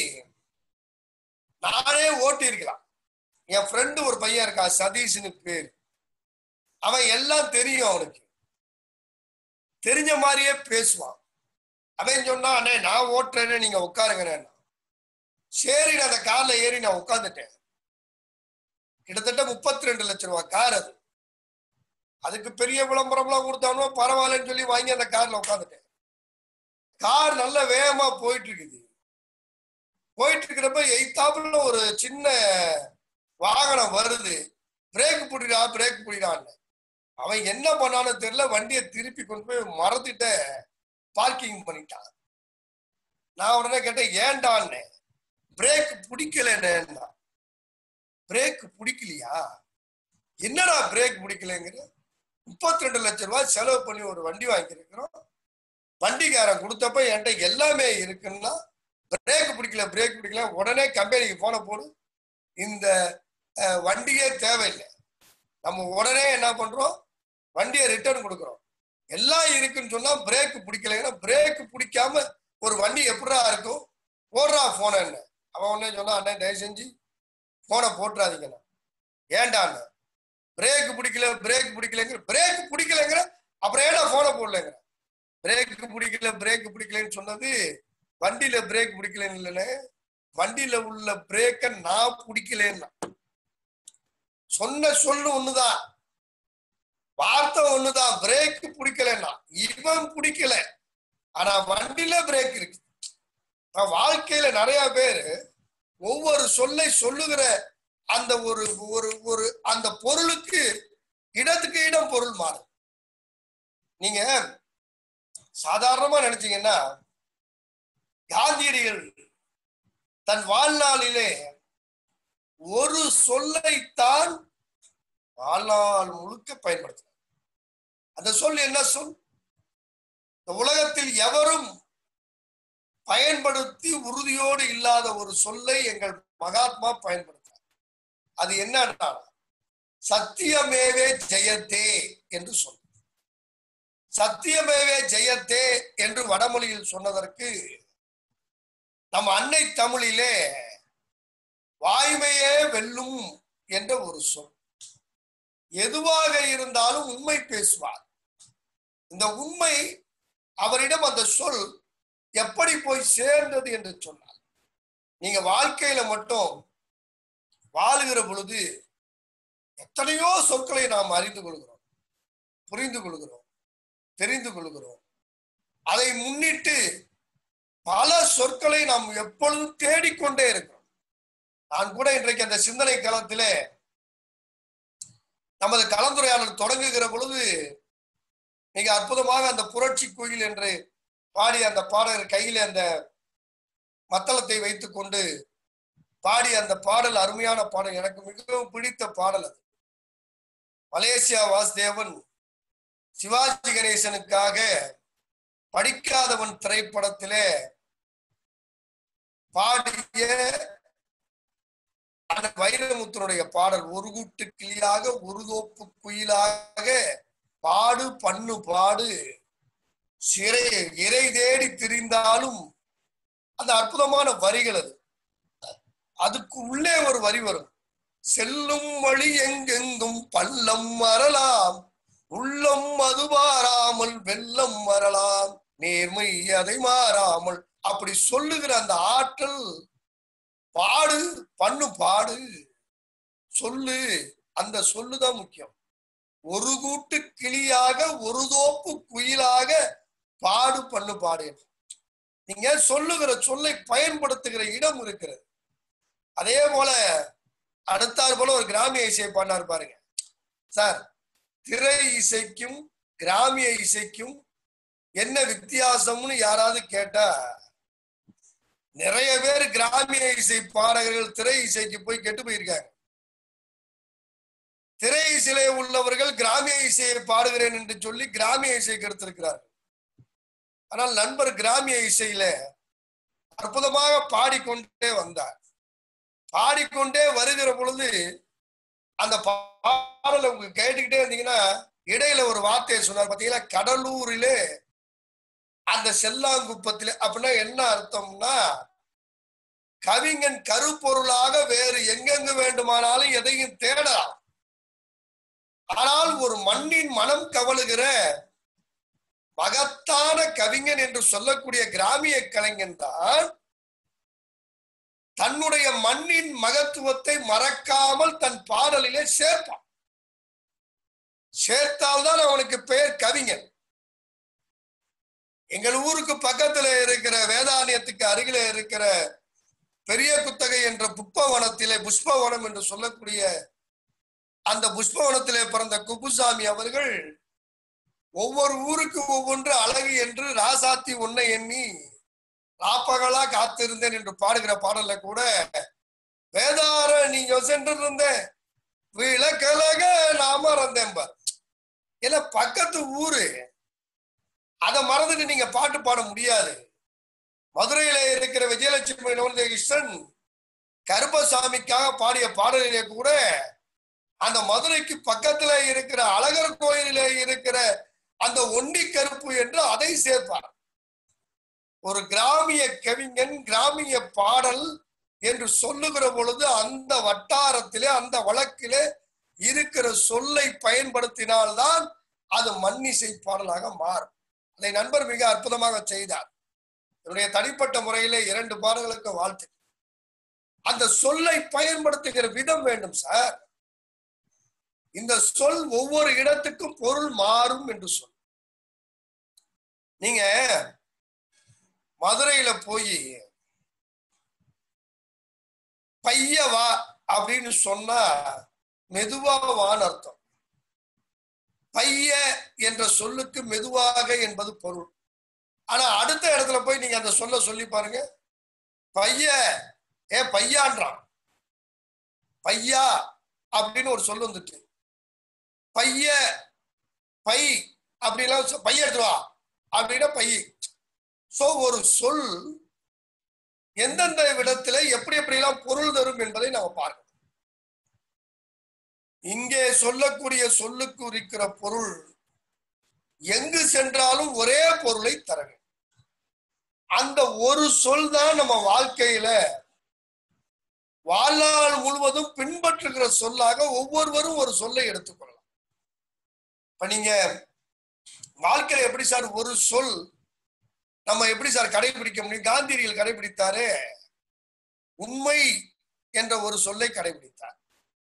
நானே ஓட்டி இருக்கலாம். என் ஃப்ரெண்டு ஒரு பையன் இருக்கா, சதீஷ்னு பேர். அவன் எல்லாம் தெரியும், அவனுக்கு தெரிஞ்ச மாதிரியே பேசுவான். அவன் சொன்னா, அண்ணே நான் ஓட்டுறேன்னு நீங்க உட்காருங்கண்ணே. சரி, அந்த கார்ல ஏறி நான் உட்காந்துட்டேன். கிட்டத்தட்ட முப்பத்தி ரெண்டு லட்சம் ரூபாய் கார் அது. அதுக்கு பெரிய விளம்பரம்லாம் கொடுத்தானோ பரவாயில்லன்னு சொல்லி வாங்கி அந்த கார்ல உட்காந்துட்டேன். கார் நல்ல வேகமா போயிட்டு இருக்குது. போயிட்டு இருக்கிறப்ப எய்தாப்புல ஒரு சின்ன வாகனம் வருது. பிரேக் பிடிடா பிரேக் பிடிடான்னு. அவன் என்ன பண்ணான்னு தெரியல, வண்டியை திருப்பி கொண்டு போய் மறந்துட்ட பார்க்கிங் பண்ணிட்டான். நான் உடனே கேட்டேன், ஏண்டான்னு. பிரேக் பிடிக்கலன்னா. பிரேக் பிடிக்கலையா? என்னடா பிரேக் பிடிக்கலங்கிற? முப்பத்தி ரெண்டு லட்சம் ரூபாய் செலவு பண்ணி ஒரு வண்டி வாங்கியிருக்கிறோம். வண்டிக்காரன் கொடுத்தப்ப என்கிட்ட எல்லாமே இருக்குன்னா, பிரேக் பிடிக்கல பிரேக் பிடிக்கல. உடனே கம்பெனிக்கு போன போடு, இந்த வண்டியே தேவையில்லை, நம்ம உடனே என்ன பண்றோம், வண்டியை ரிட்டர்ன் கொடுக்குறோம். எல்லாம் இருக்குன்னு சொன்னா பிரேக் பிடிக்கலைன்னா, பிரேக் பிடிக்காம ஒரு வண்டி எப்படா இருக்கும்? போடுறா போன என்ன. அவன் உடனே சொன்னா, அண்ணே தயவு செஞ்சு போனை போட்டுறாதீங்கண்ணா. ஏண்டாண்ண? பிரேக் பிடிக்கல பிரேக் பிடிக்கலங்கிற பிரேக் பிடிக்கலங்கிற அப்புறம் ஏடா போன போடலங்கிற. பிரேக் பிடிக்கல பிரேக் பிடிக்கலன்னு சொன்னது வண்டியில பிரேக் பிடிக்கலன்னு இல்லைன்னு, வண்டியில உள்ள பிரேக்க நான் பிடிக்கலன்னா. சொன்ன சொல்லு ஒண்ணுதான், வார்த்தை ஒண்ணுதான். பிரேக் பிடிக்கலன்னா இவன் பிடிக்கல, ஆனா வண்டியில பிரேக் இருக்கு. வாழ்க்கையில நிறைய பேர் ஒவ்வொரு சொல்லை சொல்லுகிற அந்த ஒரு ஒரு ஒரு அந்த பொருளுக்கு இடத்துக்கு இடம் பொருள் மாறும். நீங்க சாதாரணமா நினைச்சீங்கன்னா, காந்தியடிகள் தன் வாழ்நாளிலே ஒரு சொல்லைத்தான் வாழ்நாள் முழுக்க பயன்படுத்தினார். அந்த சொல் என்ன சொல்? இந்த உலகத்தில் எவரும் பயன்படுத்தி உறுதியோடு இல்லாத ஒரு சொல்லை எங்கள் மகாத்மா பயன்படுத்தினார். அது என்னன்னா, சத்தியமேவே ஜெயத்தே என்று சொன்னார். சத்தியமேவே ஜெயத்தே என்று வடமொழியில் சொன்னதற்கு நம் அன்னை தமிழிலே வாய்மையே வெல்லும் என்ற ஒரு சொல். எதுவாக இருந்தாலும் உண்மை பேசுவார். இந்த உண்மை அவரிடம் அந்த சொல் எப்படி போய் சேர்ந்தது என்று சொன்னார். நீங்க வாழ்க்கையில மட்டும் வாழுகிற பொழுது எத்தனையோ சொற்களை நாம் அறிந்து கொள்கிறோம், புரிந்து கொள்கிறோம், தெரிந்து கொள்கிறோம். அதை முன்னிட்டு பல சொற்களை நாம் எப்பொழுதும் தேடிக்கொண்டே இருக்கிறோம். நான் கூட இன்றைக்கு அந்த சிந்தனை களத்திலே நமது கலந்துரையாடல் தொடங்குகிற பொழுது மிக அற்புதமாக அந்த புரட்சி கோயில் என்று பாடி அந்த பாடகர் கையில அந்த மத்தளத்தை வைத்துக் கொண்டு பாடி அந்த பாடல் அருமையான பாடல், எனக்கு மிகவும் பிடித்த பாடல் அது. மலேசியா வாசுதேவன் சிவாஜி கணேசனுக்காக படிக்காதவன் திரைப்படத்திலே பாடிய அந்த வைரமுத்துனுடைய பாடல், ஒரு கூட்டு கிளியாக ஒரு தோப்பு குயிலாக பாடு பண்ணு பாடு சிறை இறை தேடி திரிந்தாலும், அந்த அற்புதமான வரிகள் அது. அதுக்கு உள்ளே ஒரு வரி வரும், செல்லும் வழி எங்கெங்கும் பள்ளம் வரலாம், உள்ளம் அது மாறாமல் வெள்ளம் வரலாம், நேர்மை அதை மாறாமல். அப்படி சொல்லுகிற அந்த ஆற்றல், பாடு பண்ணு பாடு சொல்லு, அந்த சொல்லுதான் முக்கியம். ஒரு கூட்டு கிளியாக ஒரு தோப்பு குயிலாக பாடு பண்ணு பாடு. நீங்க சொல்லுகிற சொல்லை பயன்படுத்துகிற இடம் இருக்கிறது. அதே போல அடுத்தாறு போல ஒரு கிராமிய இசையை பாடினார் பாருங்க சார். திரை இசைக்கும் கிராமிய இசைக்கும் என்ன வித்தியாசம்னு யாராவது கேட்டா, நிறைய பேர் கிராமிய இசை பாடகர்கள் திரை இசைக்கு போய் கெட்டு போயிருக்காங்க. திரை இசையிலே உள்ளவர்கள் கிராமிய இசையை பாடுகிறேன் என்று சொல்லி கிராமிய இசைக்கு எடுத்திருக்கிறார்கள். ஆனால் நண்பர் கிராமிய இசையில அற்புதமாக பாடிக்கொண்டே வந்தார். பாடிக்கொண்டே வருகிற பொழுது அந்த பாடலை உங்க கேட்டுக்கிட்டே இருந்தீங்கன்னா, இடையில ஒரு வார்த்தையை சொன்னார் பாத்தீங்களா, கடலூரிலே அந்த செல்லாங்குப்பத்திலே. அப்படின்னா என்ன அர்த்தம்னா, கவிஞன் கருப்பொருளாக வேறு எங்கெங்கு வேண்டுமானாலும் எதையும் தேடலாம். ஆனால் ஒரு மண்ணின் மனம் கவலுகிற மகத்தான கவிஞன் என்று சொல்லக்கூடிய கிராமிய கலைஞன் தான் தன்னுடைய மண்ணின் மகத்துவத்தை மறக்காமல் தன் பாடலிலே சேர்ப்பான். சேர்த்தால்தான் அவனுக்கு பெயர் கவிஞன். எங்கள் ஊருக்கு பக்கத்துல இருக்கிற வேதாரண்யத்துக்கு அருகில இருக்கிற பெரிய குத்தகை என்ற புஷ்பவனத்திலே, புஷ்பவனம் என்று சொல்லக்கூடிய அந்த புஷ்பவனத்திலே பிறந்த குப்புசாமி அவர்கள் ஒவ்வொரு ஊருக்கு ஒவ்வொன்று அழகு என்று ராசாத்தி உன்னை எண்ணி ராப்பகலா காத்திருந்தேன் என்று பாடுகிற பாடல்ல கூட வேதார நீங்க சென்று இருந்தேன் விளக்கலக நாம இருந்தேன் பார். ஏன்னா பக்கத்து ஊரு, அதை மறந்துட்டு நீங்க பாட்டு பாட முடியாது. மதுரையில இருக்கிற விஜயலட்சுமி கிருஷ்ணன் கருப்பசாமிக்காக பாடிய பாடலிலே கூட அந்த மதுரைக்கு பக்கத்துல இருக்கிற அழகர் கோயிலிலே இருக்கிற அந்த ஒண்டி கருப்பு என்று அதை சேர்ப்பார். ஒரு கிராமிய கவிஞன் கிராமிய பாடல் என்று சொல்லுகிற பொழுது அந்த வட்டாரத்திலே அந்த வழக்கிலே இருக்கிற சொல்லை பயன்படுத்தினால்தான் அது மன்னிசை பாடலாக மாறும். அதை நண்பர் மிக அற்புதமாக செய்தார். என்னுடைய தனிப்பட்ட முறையிலே இரண்டு பாடல்களுக்கு வாழ்த்து. அந்த சொல்லை பயன்படுத்துகிற விதம் வேண்டும் சார். இந்த சொல் ஒவ்வொரு இடத்துக்கும் பொருள் மாறும் என்று சொல். நீங்க மதுரையில போய் பைய வா அப்படின்னு சொன்னா மெதுவா வான்னு அர்த்தம். பைய என்ற சொல்லுக்கு மெதுவாக என்பது பொருள். ஆனா அடுத்த இடத்துல போய் நீங்க அந்த சொல்ல சொல்லி பாருங்க. பைய ஏ பையான்றான். பையா அப்படின்னு ஒரு சொல் வந்துட்டு பைய பை அப்படிலாம் பைய எடுத்துவா அப்படின்னா பை. சோ ஒரு சொல் எந்தெந்த விடத்துல எப்படி எப்படிலாம் பொருள் தரும் என்பதை நாம பார்க்கணும். இங்கே சொல்லக்கூடிய சொல்லுக்கு இருக்கிற பொருள் எங்கு சென்றாலும் ஒரே பொருளை தர வேண்டும். அந்த ஒரு சொல் தான் நம்ம வாழ்க்கையில வாழ்நாள் முழுவதும் பின்பற்றுகிற சொல்லாக ஒவ்வொருவரும் ஒரு சொல்லை எடுத்துக்கொள்ளலாம். இப்ப நீங்க வாழ்க்கையில எப்படி சார் ஒரு சொல் நம்ம எப்படி சார் கடைபிடிக்க முடியும்? காந்தியடிகள் கடைபிடித்தாரு. உண்மை என்ற ஒரு சொல்லை கடைபிடித்தார்.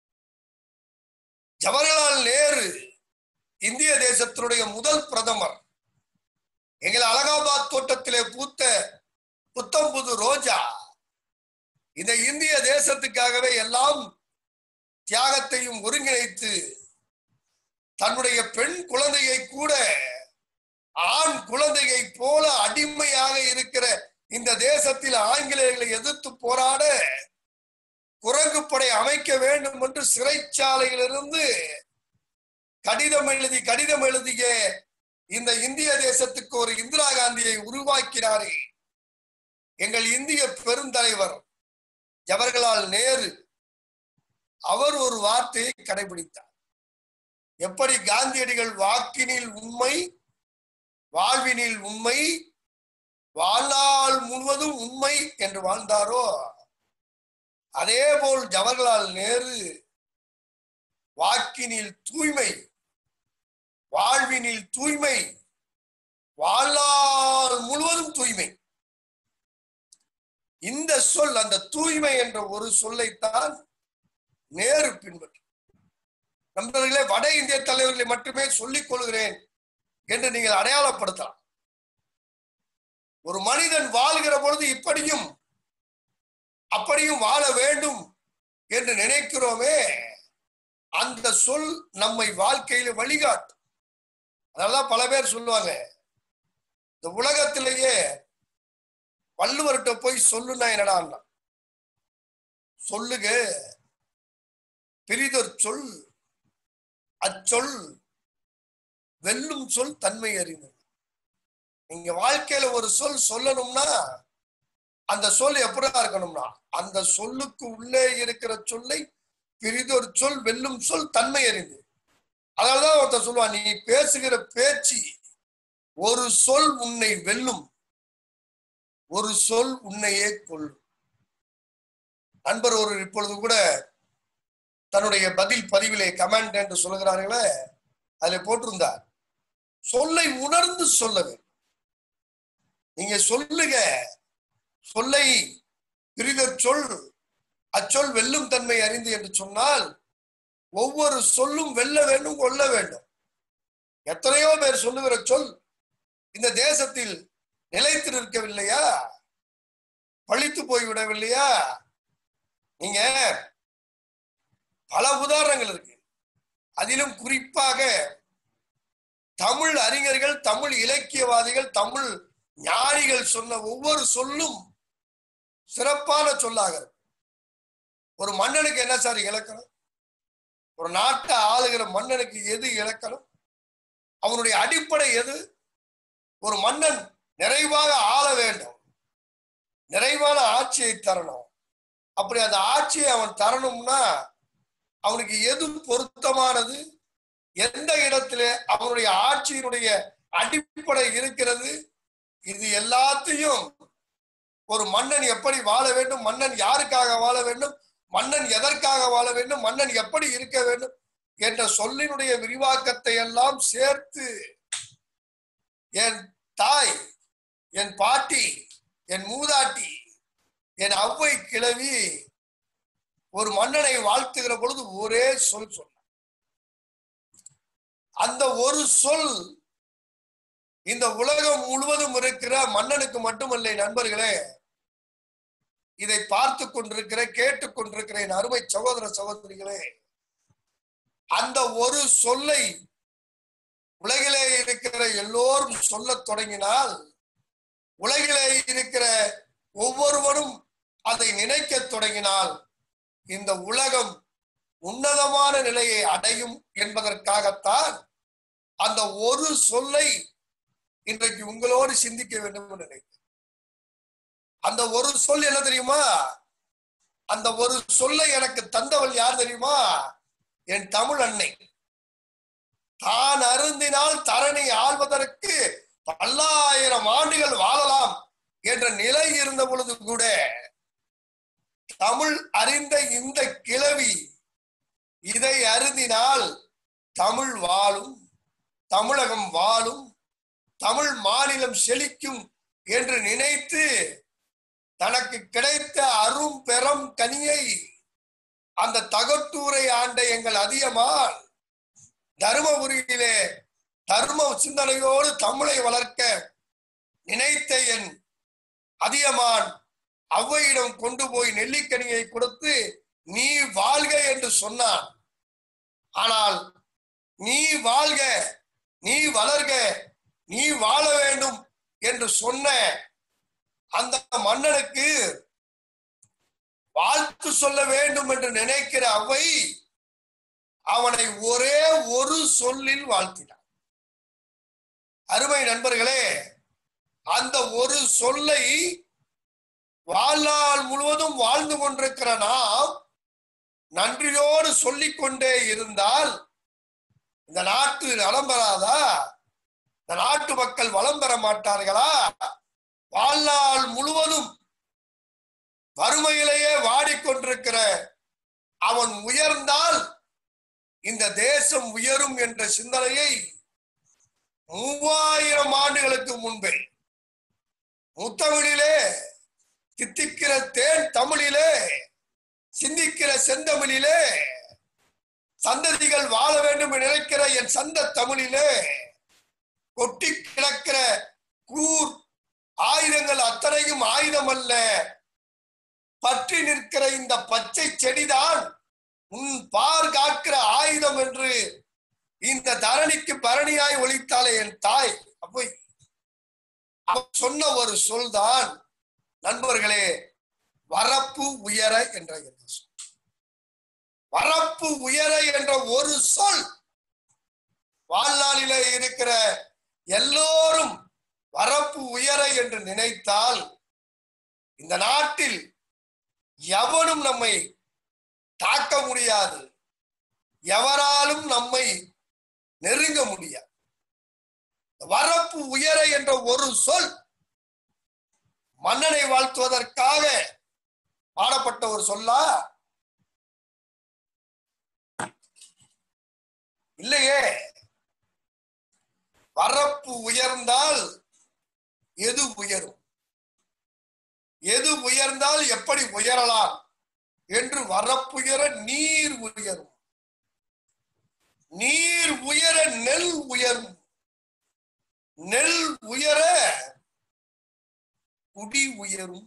ஜவஹர்லால் நேரு இந்திய தேசத்தினுடைய முதல் பிரதமர். எங்கள் அலகாபாத் தோட்டத்திலே பூத்த புத்தம் புது ரோஜா. இந்த இந்திய தேசத்துக்காகவே எல்லாம் தியாகத்தையும் ஒருங்கிணைத்து தன்னுடைய பெண் குழந்தையை கூட ஆண் குழந்தையை போல அடிமையாக இருக்கிற இந்த தேசத்தில் ஆங்கிலேயர்களை எதிர்த்து போராட குரங்குப்படை அமைக்க வேண்டும் என்று சிறைச்சாலையிலிருந்து கடிதம் எழுதி கடிதம் எழுதிய இந்த இந்திய தேசத்துக்கு ஒரு இந்திரா காந்தியை உருவாக்கினாரே எங்கள் இந்திய பெருந்தலைவர் ஜவஹர்லால் நேரு. அவர் ஒரு வார்த்தையை கடைபிடித்தார். எப்படி காந்தியடிகள் வாக்கினில் உண்மை, வாழ்வினில் உண்மை, வாழ்நாள் முழுவதும் உண்மை என்று வாழ்ந்தாரோ அதே போல் ஜவஹர்லால் நேரு வாக்கினில் தூய்மை, வாழ்வினில் தூய்மை, வாழ்நாள் முழுவதும் தூய்மை. இந்த சொல், அந்த தூய்மை என்ற ஒரு சொல்லைத்தான் நேரு பின்பற்ற. நண்பர்களே, வட இந்திய தலைவர்களை மட்டுமே சொல்லிக் கொள்கிறேன் என்று நீங்கள் அடையாளப்படுத்தலாம். ஒரு மனிதன் வாழ்கிற பொழுது இப்படியும் அப்படியும் வாழ வேண்டும் என்று நினைக்கிறோமே, அந்த சொல் நம்மை வாழ்க்கையில வழிகாட்டும். அதனாலதான் பல பேர் சொல்லுவாங்க, இந்த உலகத்திலேயே வள்ளுவர்கிட்ட போய் சொல்லுனா என்னடா, சொல்லுக பிரிதொரு சொல், அச்சொல் வெல்லும் சொல் தன்மை அறிந்தது. நீங்க வாழ்க்கையில ஒரு சொல் சொல்லணும்னா அந்த சொல் எப்படியா இருக்கணும்னா அந்த சொல்லுக்கு உள்ளே இருக்கிற சொல்லை பிரிதொரு சொல் வெல்லும் சொல் தன்மை அறிந்து. அதனாலதான் ஒருத்தர் சொல்லுவான், நீ பேசுகிற பேச்சு ஒரு சொல் உன்னை வெல்லும், ஒரு சொல் உன்னையே கொல்லும். நண்பர் ஒரு இப்பொழுது கூட தன்னுடைய பதில் பதிவிலே கமெண்ட் என்று சொல்லுகிறார்களே, அதுல போட்டிருந்தார், சொல்லை உணர்ந்து சொல்ல வேண்டும். நீங்க சொல்லுங்க, சொல்லை பிரிதொரு சொல் அச்சொல் வெல்லும் தன்மை அறிந்து என்று சொன்னால் ஒவ்வொரு சொல்லும் வெல்ல வேண்டும், கொள்ள வேண்டும். எத்தனையோ பேர் சொல்லுகிற சொல் இந்த தேசத்தில் நிலைத்து நிற்கவில்லையா, பழித்து போய்விடவில்லையா? நீங்க பல உதாரணங்கள் இருக்கு. அதிலும் குறிப்பாக தமிழ் அறிஞர்கள், தமிழ் இலக்கியவாதிகள், தமிழ் ஞானிகள் சொன்ன ஒவ்வொரு சொல்லும் சிறப்பான சொல்லாக இருக்கு. ஒரு மன்னனுக்கு என்ன சார் இலக்கணம்? ஒரு நாட்டை ஆளுகிற மன்னனுக்கு எது இலக்கணம்? அவனுடைய அடிப்படை எது? ஒரு மன்னன் நிறைவாக ஆள வேண்டும், நிறைவான ஆட்சியை தரணும். அப்படி அந்த ஆட்சியை அவன் தரணும்னா அவனுக்கு எது பொருத்தமானது, எந்த இடத்துல அவனுடைய ஆட்சியினுடைய அடிப்படை இருக்கிறது, இது எல்லாத்தையும் ஒரு மன்னன் எப்படி வாழ வேண்டும், மன்னன் யாருக்காக வாழ வேண்டும், மன்னன் எதற்காக வாழ வேண்டும், மன்னன் எப்படி இருக்க வேண்டும், என்ற சொல்லினுடைய விரிவாக்கத்தை எல்லாம் சேர்த்து என் தாய், என் பாட்டி, என் மூதாட்டி, என் அவ்வை கிழவி ஒரு மன்னனை வாழ்த்துகிற பொழுது ஒரே சொல் சொன்ன. அந்த ஒரு சொல் இந்த உலகம் முழுவதும் இருக்கிற மன்னனுக்கு மட்டுமல்ல நண்பர்களே, இதை பார்த்து கொண்டிருக்கிற கேட்டுக் கொண்டிருக்கிற என் அருமை சகோதர சகோதரிகளே, அந்த ஒரு சொல்லை உலகிலே இருக்கிற எல்லோரும் சொல்ல தொடங்கினால் உலகிலே இருக்கிற ஒவ்வொருவரும் அதை நினைக்க தொடங்கினால் இந்த உலகம் உன்னதமான நிலையை அடையும் என்பதற்காகத்தான் அந்த ஒரு சொல்லை இன்றைக்கு உங்களோடு சிந்திக்க வேண்டும் என்று நினைக்கிறேன். அந்த ஒரு சொல் என்ன தெரியுமா? அந்த ஒரு சொல்லை எனக்கு தந்தவள் யார் தெரியுமா? என் தமிழ் அன்னை. தான் அருந்தினால் தரணி ஆள்வதற்கு பல்லாயிரம் ஆண்டுகள் வாழலாம் என்ற நிலை இருந்த பொழுது கூட தமிழ் அறிந்த இந்த கிழவி இதை அருந்தினால் தமிழ் வாழும், தமிழகம் வாழும், தமிழ் மாநிலம் செழிக்கும் என்று நினைத்து தனக்கு கிடைத்த அரும் பெரும் கனியை அந்த தகட்டூரை ஆண்ட எங்கள் அதியமான் தருமபுரியிலே தர்ம சிந்தனையோடு தமிழை வளர்க்க நினைத்த என் அதியமான் அவ்வையிடம் கொண்டு போய் நெல்லிக்கனியை கொடுத்து நீ வாழ்க என்று சொன்னான். ஆனால் நீ வாழ்க, நீ வளர்க, நீ வாழ வேண்டும் என்று சொன்ன அந்த மன்னனுக்கு வாழ்த்து சொல்ல வேண்டும் என்று நினைக்கிற அவ்வை அவனை ஒரே ஒரு சொல்லில் வாழ்த்தினான். அருமை நண்பர்களே, அந்த ஒரு சொல்லை வாழ்நாள் முழுவதும் வாழ்ந்து கொண்டிருக்கிற நாம் நன்றியோடு சொல்லிக் கொண்டே இருந்தால் இந்த நாட்டு நலம் பெறாதா? இந்த நாட்டு மக்கள் வளம் பெற மாட்டார்களா? வாழ்நாள் முழுவதும் வறுமையிலேயே வாடிக்கொண்டிருக்கிற அவன் உயர்ந்தால் இந்த தேசம் உயரும் என்ற சிந்தனையை மூவாயிரம் ஆண்டுகளுக்கு முன்பே முத்தமிழிலே தித்திக்கிற தேன் தமிழிலே சிந்திக்கிற செந்தமிழிலே சந்ததிகள் வாழ வேண்டும் என்று நினைக்கிற என் சந்த தமிழிலே கொட்டி கிடக்கிற கூர் ஆயுதங்கள் அத்தனையும் ஆயுதம் அல்ல, பற்றி நிற்கிற இந்த பச்சை செடிதான் உன் பார் காக்கிற ஆயுதம் என்று இந்த தரணிக்கு பரணியாய் ஒழித்தாலே என் தாய் அவ்வை. அவன் சொன்ன ஒரு சொல்தான் நண்பர்களே வரப்பு உயர என்ற சொல். வரப்பு உயர என்ற ஒரு சொல் வாழ்நாளிலே இருக்கிற எல்லோரும் வரப்பு உயர என்று நினைத்தால் இந்த நாட்டில் எவனும் நம்மை தாக்க முடியாது, எவராலும் நம்மை நெருங்க முடியாது. வரப்பு உயர என்ற ஒரு சொல் மன்னனை வாழ்த்துவதற்காக பாடப்பட்ட ஒரு சொல்லா? இல்லையே. வரப்பு உயர்ந்தால் எது உயரும், எது உயர்ந்தால் எப்படி உயரலாம் என்று வரப்புயர நீர் உயரும், நீர் உயர நெல் உயரும், நெல் உயர குடி உயரும்,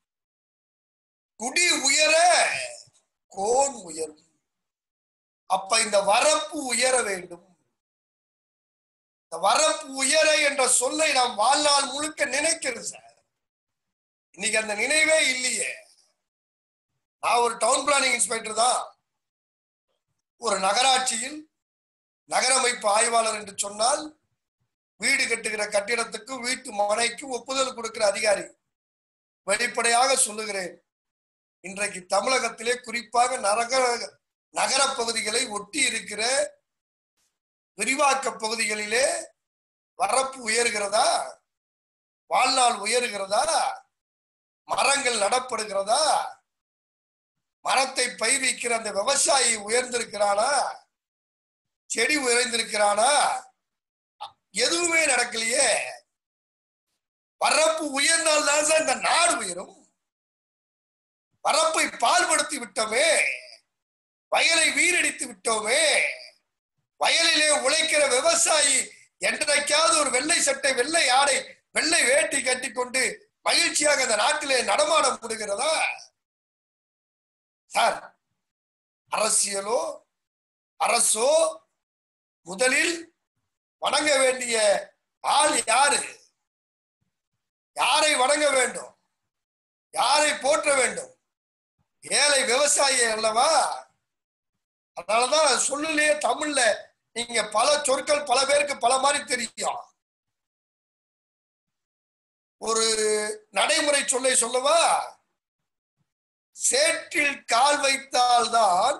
குடி உயர கோன் உயரும். அப்ப இந்த வரப்பு உயர வேண்டும். இந்த வரப்பு உயர என்ற சொல்லை நாம் வாழ்நாள் முழுக்க நினைக்கிறது சார். இன்னைக்கு அந்த நினைவே இல்லையே. நான் ஒரு டவுன் பிளானிங் இன்ஸ்பெக்டர் தான். ஒரு நகராட்சியில் நகரமைப்பு ஆய்வாளர் என்று சொன்னால் வீடு கட்டுகிற கட்டிடத்துக்கும் வீட்டு மனைக்கும் ஒப்புதல் கொடுக்கிற அதிகாரி. வெளிப்படையாக சொல்லுகிறேன், இன்றைக்கு தமிழகத்திலே குறிப்பாக நகர நகர பகுதிகளை ஒட்டி இருக்கிற விரிவாக்க பகுதிகளிலே வரப்பு உயர்கிறதா? வாழ்நாள் உயர்கிறதா? மரங்கள் நடப்படுகிறதா? மரத்தை பயிர்விக்கிற அந்த விவசாயி உயர்ந்திருக்கிறானா? செடி உயர்ந்திருக்கிறானா? எதுவுமே நடக்கலையே. வரப்பு உயர்ந்தால்தான் சார் இந்த நாடு உயரும். வரப்பை பால்படுத்தி விட்டோமே, வயலை வீணடித்து விட்டோமே. வயலிலே உழைக்கிற விவசாயி என்றைக்காவது ஒரு வெள்ளை சட்டை, வெள்ளை ஆடை, வெள்ளை வேட்டி கட்டி கொண்டு மகிழ்ச்சியாக அந்த நாட்டிலே நடமாட முடிகிறதா? சார், அரசியலோ அரசோ முதலில் வணங்க வேண்டிய ஆள் யாரு? யாரை வணங்க வேண்டும்? யாரை போற்ற வேண்டும்? ஏழை விவசாயி அல்லவா? அதனாலதான் சொல்லுலயே தமிழ்ல நீங்க பல சொற்கள் பல பேருக்கு பல மாதிரி தெரியும். ஒரு நடைமுறை சொல்லை சொல்லவா? சேற்றில் கால் வைத்தால்தான்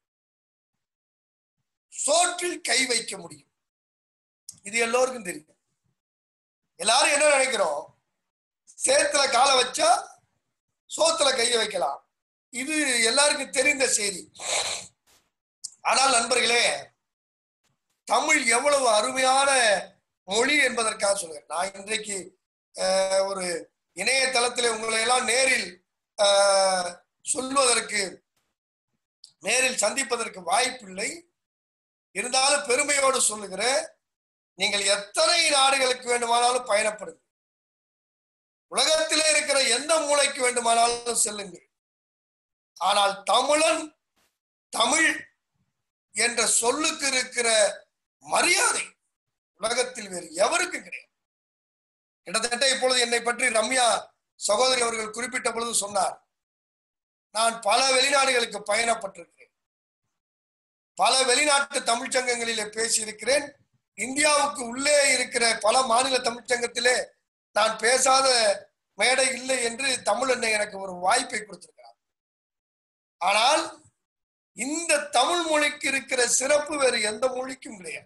சோற்றில் கை வைக்க முடியும். இது எல்லோருக்கும் தெரியும். எல்லாரும் என்ன நினைக்கிறோம்? சேத்துல காலை வச்சா சோத்துல கையை வைக்கலாம். இது எல்லாருக்கும் தெரிந்த செய்தி. ஆனால் நண்பர்களே, தமிழ் எவ்வளவு அருமையான மொழி என்பதற்காக சொல்கிறேன். நான் இன்றைக்கு ஒரு இணையதளத்தில் உங்களை எல்லாம் நேரில் சொல்வதற்கு, நேரில் சந்திப்பதற்கு வாய்ப்பில்லை. இருந்தாலும் பெருமையோடு சொல்லுகிறேன், நீங்கள் எத்தனை நாடுகளுக்கு வேண்டுமானாலும் பயணப்படுங்க, உலகத்திலே இருக்கிற எந்த மூலைக்கு வேண்டுமானாலும் செல்லுங்கள். ஆனால் தமிழன், தமிழ் என்ற சொல்லுக்கு இருக்கிற மரியாதை உலகத்தில் வேறு எவருக்கும் கிடையாது. கிட்டத்தட்ட இப்பொழுது என்னை பற்றி ரம்யா சகோதரி அவர்கள் குறிப்பிட்ட பொழுது சொன்னார், நான் பல வெளிநாடுகளுக்கு பயணப்பட்டிருக்கிறேன், பல வெளிநாட்டு தமிழ்ச்சங்கங்களிலே பேசியிருக்கிறேன். இந்தியாவுக்கு உள்ளே இருக்கிற பல மாநில தமிழ்ச்சங்கத்திலே நான் பேசாத மேடை இல்லை என்று தமிழ் அன்னை எனக்கு ஒரு வாய்ப்பை கொடுத்திருக்கிறார். ஆனால் இந்த தமிழ் மொழிக்கு இருக்கிற சிறப்பு வேறு எந்த மொழிக்கும் கிடையாது.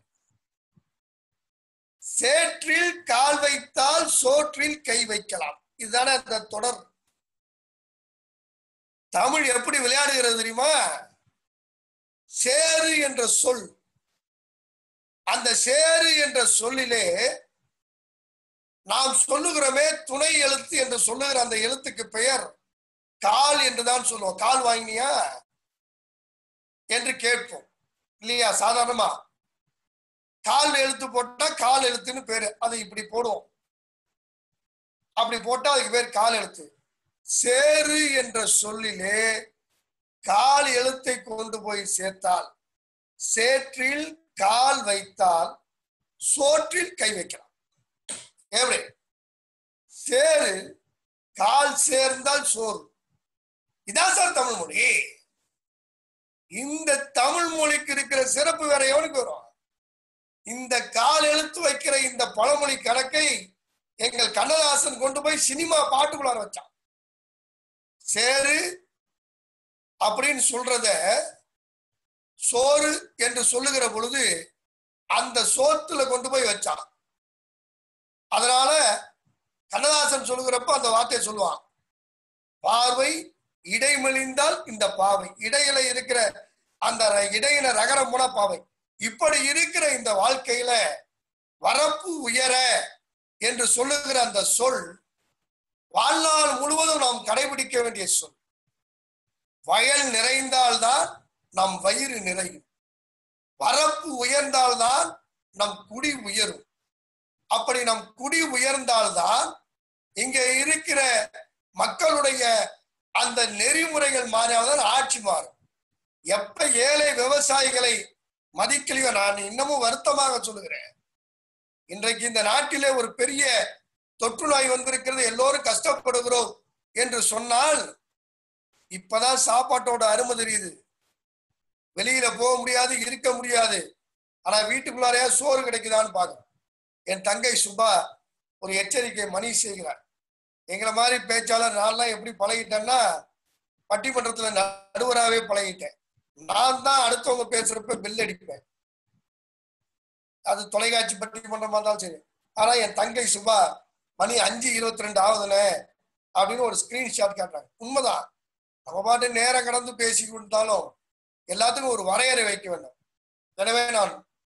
சேற்றில் கால் வைத்தால் சோற்றில் கை வைக்கலாம். இதுதானே அந்த தொடர். தமிழ் எப்படி விளையாடுகிறது தெரியுமா? சேரு என்ற சொல், அந்த சேரு என்ற சொல்லிலே நாம் சொல்லுகிறோமே துணை எழுத்து என்று சொல்லுகிற அந்த எழுத்துக்கு பெயர் கால் என்றுதான் சொல்லுவோம். கால் வாங்கினியா என்று கேட்போம் இல்லையா? சாதாரணமா கால் எழுத்து போட்டா கால் எழுத்துன்னு பேரு. அதை இப்படி போடுவோம், அப்படி போட்டா அதுக்கு பேர் கால் எழுத்து. சேரு என்ற சொல்லிலே கால் எழுத்தை கொண்டு போய் சேர்த்தால், சேற்றில் கால் வைத்தால் சோற்றில் கை வைக்கலாம். எப்படி? சேரு கால் சேர்ந்தால் சோறு. இதான் சார் தமிழ் மொழி. இந்த தமிழ் மொழிக்கு இருக்கிற சிறப்பு வேற எவனுக்கு வரும்? இந்த கால் எழுத்து வைக்கிற இந்த பழமொழி கணக்கை எங்கள் கண்ணதாசன் கொண்டு போய் சினிமா பாட்டுக்குள்ளார வச்சான். சேரு அப்படின்னு சொல்றத சோறு என்று சொல்லுகிற பொழுது அந்த சோத்துல கொண்டு போய் வச்சான். அதனால கண்ணதாசன் சொல்லுகிறப்ப அந்த வார்த்தையை சொல்லுவான், பார்வை இடைமெலிந்தால் இந்த பாவை, இடையில இருக்கிற அந்த இடையின ரகரம் போன பாவை. இப்படி இருக்கிற இந்த வாழ்க்கையில வரப்பு உயர என்று சொல்லுகிற அந்த சொல் வாழ்நாள் முழுவதும் நாம் கடைபிடிக்க வேண்டிய சொல். வயல் நிறைந்தால்தான் நம் வயிறு நிறையும், வரப்பு உயர்ந்தால்தான் நம் குடி உயரும். அப்படி நம் குடி உயர்ந்தால்தான் இங்க இருக்கிற மக்களுடைய அந்த நெறிமுறைகள் மாறினால்தான் ஆட்சி மாறும். எப்ப ஏழை விவசாயிகளை மதிக்கலையோ, நான் இன்னமும் வருத்தமாக சொல்லுகிறேன், இன்றைக்கு இந்த நாட்டிலே ஒரு பெரிய தொற்று நோய் வந்திருக்கிறது, எல்லோரும் கஷ்டப்படுகிறோம் என்று சொன்னால் இப்பதான் சாப்பாட்டோட அருமை தெரியுது. வெளியில போக முடியாது, இருக்க முடியாது, ஆனா வீட்டுக்குள்ளாரையா சோறு கிடைக்குதான்னு பாக்குறோம். என் தங்கை சுபா ஒரு எச்சரிக்கை மணி செய்கிறார். எங்களை மாதிரி பேச்சாளர் நான்லாம் எப்படி பழகிட்டேன்னா, பட்டிமன்றத்துல நடுவராகவே பழகிட்டேன். நான் தான் அடுத்தவங்க பேசுறப்ப பெல் அடிப்பேன், அது தொலைக்காட்சி பட்டிமன்றமா இருந்தாலும் சரி. ஆனா என் தங்கை சுபா மணி அஞ்சு இருபத்தி ரெண்டு ஆகுதுன்னு அப்படின்னு ஒரு ஸ்கிரீன்ஷாட் காட்டுறாங்க. உண்மைதான், நம்ம பாட்டு நேரம் கடந்து பேசி கொடுத்தாலும் எல்லாத்துக்கும் ஒரு வரையறை வைக்க வேண்டும். எனவே நான்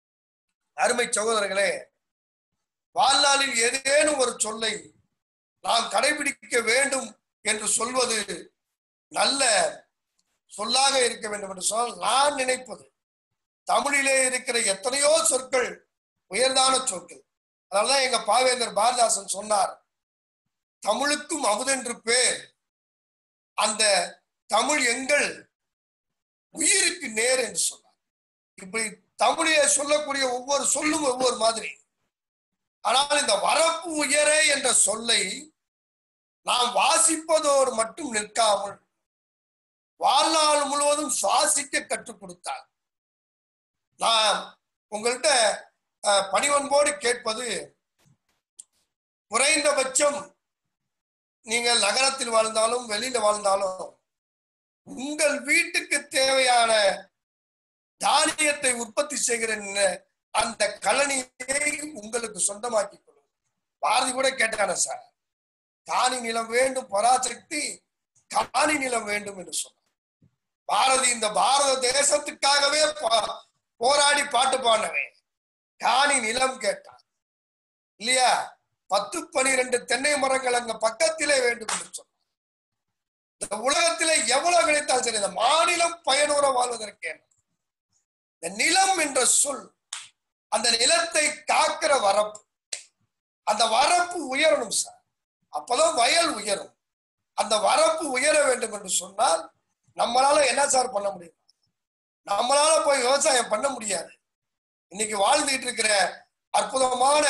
அருமை சகோதரர்களே, வாழ்நாளில் ஏதேனும் ஒரு சொல்லை நாம் கடைபிடிக்க வேண்டும் என்று சொல்வது நல்ல சொல்லாக இருக்க வேண்டும் என்று சொன்னால் நான் நினைப்பது தமிழிலே இருக்கிற எத்தனையோ சொற்கள் உயர்தான சொற்கள். அதனாலதான் எங்க பாவேந்தர் பாரதிதாசன் சொன்னார், தமிழுக்கும் அமுதென்று பேர், அந்த தமிழ் எங்கள் உயிருக்கு நேர் என்று சொன்னார். இப்படி தமிழிலே சொல்லக்கூடிய ஒவ்வொரு சொல்லும் ஒவ்வொரு மாதிரி. ஆனால் இந்த வரப்பு உயரே என்ற சொல்லை நாம் வாசிப்பதோடு மட்டும் நிற்காமல் வாழ்நாள் முழுவதும் சுவாசிக்க கற்றுக் கொடுத்தார். நான் உங்கள்கிட்ட பணிவன்போடு கேட்பது, குறைந்தபட்சம் நீங்கள் நகரத்தில் வாழ்ந்தாலும் வெளியில வாழ்ந்தாலும் உங்கள் வீட்டுக்கு தேவையான தானியத்தை உற்பத்தி செய்கிற அந்த கழனியை உங்களுக்கு சொந்தமாக்கி கொள்ளும். பாரதி கூட கேட்டான சார், காணி நிலம் வேண்டும் பராசக்தி, காணி நிலம் வேண்டும் என்று சொன்னார். பாரதி இந்த பாரத தேசத்துக்காகவே போராடி பாட்டு பாடினவன், காணி நிலம் கேட்டான் இல்லையா? பத்து பனிரெண்டு தென்னை மரங்கள் அங்க பக்கத்திலே வேண்டும் என்று சொன்னார். இந்த உலகத்திலே எவ்வளவு கிடைத்தாலும் சரி, இந்த மாநிலம் பயனுற வாழ்வதற்கு இந்த நிலம் என்ற சொல், அந்த நிலத்தை காக்கிற வரப்பு, அந்த வரப்பு உயரணும் சார். அப்பதான் வயல் உயரும். அந்த வரப்பு உயர வேண்டும் என்று சொன்னால் நம்மளால என்ன சார் பண்ண முடியும்? நம்மளால போய் விவசாயம் பண்ண முடியாது. இன்னைக்கு வாழ்ந்துட்டு இருக்கிற அற்புதமான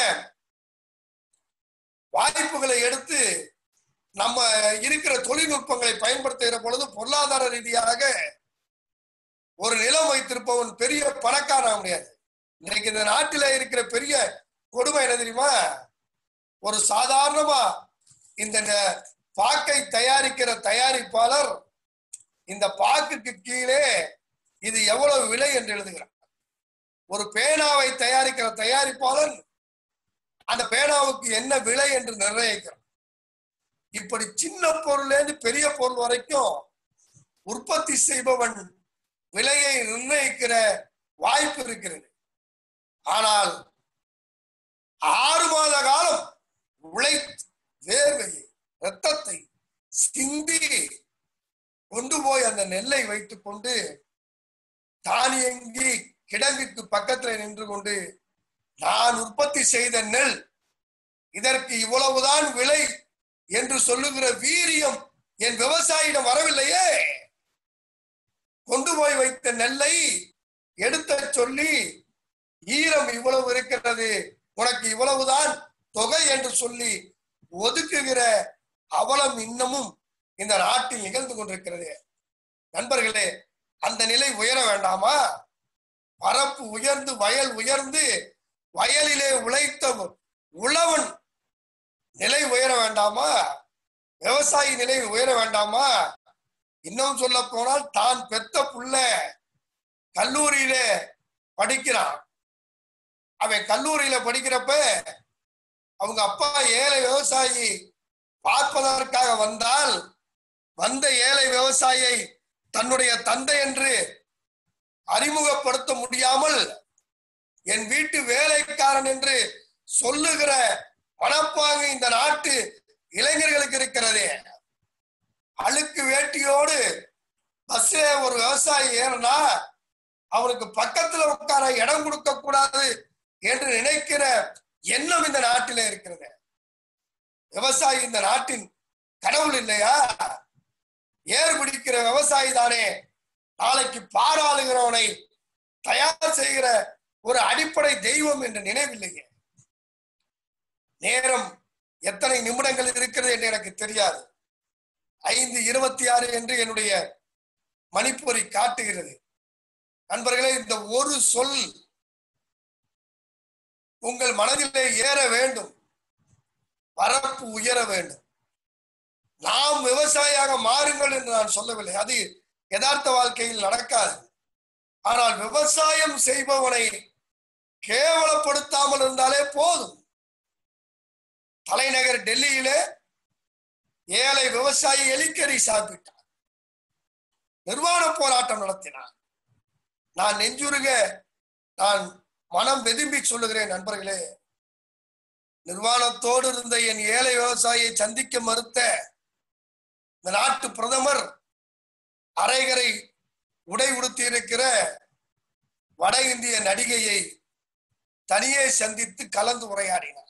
வாய்ப்புகளை எடுத்து நம்ம இருக்கிற தொழில்நுட்பங்களை பயன்படுத்துகிற பொழுது பொருளாதார ரீதியாக ஒரு நிலம் வைத்திருப்பவன் பெரிய பணக்காரன் முடியாது. இன்னைக்கு இந்த நாட்டில இருக்கிற பெரிய கொடுமை என்ன தெரியுமா? ஒரு சாதாரணமா இந்த பாக்கை தயாரிக்கிற தயாரிப்பாளர் இந்த பாக்குக்கு கீழே இது எவ்வளவு விலை என்று எழுதுகிறார். ஒரு பேனாவை தயாரிக்கிற தயாரிப்பாளர் அந்த பேனாவுக்கு என்ன விலை என்று நிர்ணயிக்கிறார். இப்படி சின்ன பொருள்லேருந்து பெரிய பொருள் வரைக்கும் உற்பத்தி செய்பவன் விலையை நிர்ணயிக்கிற வாய்ப்பு இருக்கிறது. ஆனால் ஆறு மாத காலம் உழைத்து வேர்வையை ரத்தத்தை சிந்தி கொண்டு போய் அந்த நெல்லை வைத்துக் கொண்டு தானியங்கி கிடங்குக்கு பக்கத்தில் நின்று கொண்டு நான் உற்பத்தி செய்த நெல் இதற்கு இவ்வளவுதான் விலை என்று சொல்லுகிற வீரியம் என் விவசாயியிடம் வரவில்லையே. கொண்டு போய் வைத்த நெல்லை எடுத்த சொல்லி ஈரம் இவ்வளவு இருக்கிறது, உனக்கு இவ்வளவுதான் தொகை என்று சொல்லி ஒதுக்குகிற அவலம் இன்னமும் இந்த நாட்டில் நிகழ்ந்து கொண்டிருக்கிறது. நண்பர்களே, அந்த நிலை உயர வேண்டாமா? பரப்பு உயர்ந்து வயல் உயர்ந்து வயலிலே உழைத்த உழவன் நிலை உயர வேண்டாமா? விவசாயி நிலை உயர வேண்டாமா? இன்னும் சொல்ல போனால் தான் பெத்த புள்ள கல்லூரியில படிக்கிறான். அவன் கல்லூரியில படிக்கிறப்ப அவங்க அப்பா ஏழை விவசாயி பார்ப்பதற்காக வந்தால் வந்த ஏழை விவசாயியை தன்னுடைய தந்தை என்று அறிமுகப்படுத்த முடியாமல் என் வீட்டு வேலைக்காரன் என்று சொல்லுகிற மனப்பாங்கு இந்த நாட்டு இளைஞர்களுக்கு இருக்கிறதே. அழுக்கு வேட்டியோடு பஸ்ஸே ஒரு விவசாயி ஏறனா அவனுக்கு பக்கத்துல உட்கார இடம் கொடுக்க கூடாது என்று நினைக்கிற எண்ணம் இந்த நாட்டில இருக்கிறது. விவசாயி இந்த நாட்டின் கடவுள் இல்லையா? ஏர் பிடிக்கிற விவசாயி தானே நாளைக்கு பாராளுகிறவனை தயார் செய்கிற ஒரு அடிப்படை தெய்வம் என்று நினைவில்லையே. நேரம் எத்தனை நிமிடங்கள் இருக்கிறது என்று எனக்கு தெரியாது. ஐந்து இருபத்தி ஆறு என்று என்னுடைய மணிப்பொறி காட்டுகிறது. நண்பர்களே, இந்த ஒரு சொல் உங்கள் மனதிலே ஏற வேண்டும், வரப்பு உயர வேண்டும். நாம் விவசாயியாக மாறுங்கள் என்று நான் சொல்லவில்லை, அது யதார்த்த வாழ்க்கையில் நடக்காது. ஆனால் விவசாயம் செய்பவனை கேவலப்படுத்தாமல் இருந்தாலே போதும். தலைநகர் டெல்லியிலே ஏழை விவசாயி எலிக்கறி சாப்பிட்டார், நிர்வாண போராட்டம் நடத்தினார். நான் நெஞ்சுருக நான் மனம் வெதும்பி சொல்லுகிறேன் நண்பர்களே, நிர்வாணத்தோடு இருந்த என் ஏழை விவசாயியை சந்திக்க மறுத்த இந்த நாட்டு பிரதமர் அரைகரை உடை உடுத்தி இருக்கிற வட இந்திய நடிகையை தனியே சந்தித்து கலந்து உரையாடினார்.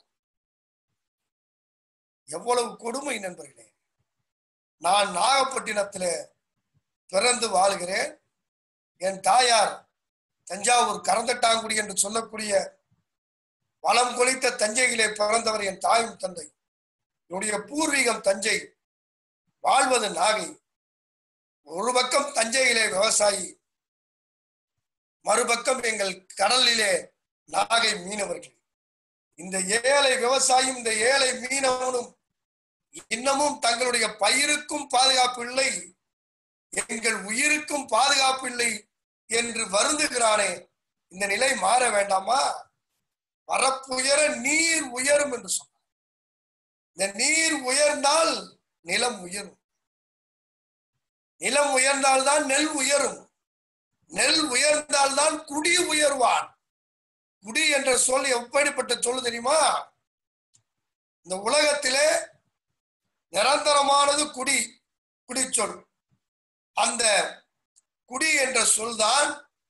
எவ்வளவு கொடுமை நண்பர்களே. நான் நாகப்பட்டினத்தில் பிறந்து வாழ்கிறேன். என் தாயார் தஞ்சாவூர் கரந்தட்டாங்குடி என்று சொல்லக்கூடிய வளம் கொளித்த தஞ்சையிலே பிறந்தவர் என் தாயும் தந்தை. என்னுடைய பூர்வீகம் தஞ்சை, வாழ்வது நாகை. ஒரு பக்கம் தஞ்சையிலே விவசாயி, மறுபக்கம் எங்கள் கடலிலே நாகை மீனவர்கள். இந்த ஏழை விவசாயியும் இந்த ஏழை மீனவனும் இன்னமும் தங்களுடைய பயிருக்கும் பாதுகாப்பு இல்லை, எங்கள் உயிருக்கும் பாதுகாப்பு இல்லை என்று வருந்துகிறானே. இந்த நிலை மாற வேண்டாமா? வரப்புயர நீர் உயரும் என்று சொன்னார். இந்த நீர் உயர்ந்தால் நிலம் உயரும், நிலம் உயர்ந்தால்தான் நெல் உயரும், நெல் உயர்ந்தால்தான் குடி உயர்வான். குடி என்ற சொல் எப்படிப்பட்ட சொல் தெரியுமா? இந்த உலகத்திலே நிரந்தரமானது குடி, குடிச்சொல். அந்த குடி என்ற சொல்தான்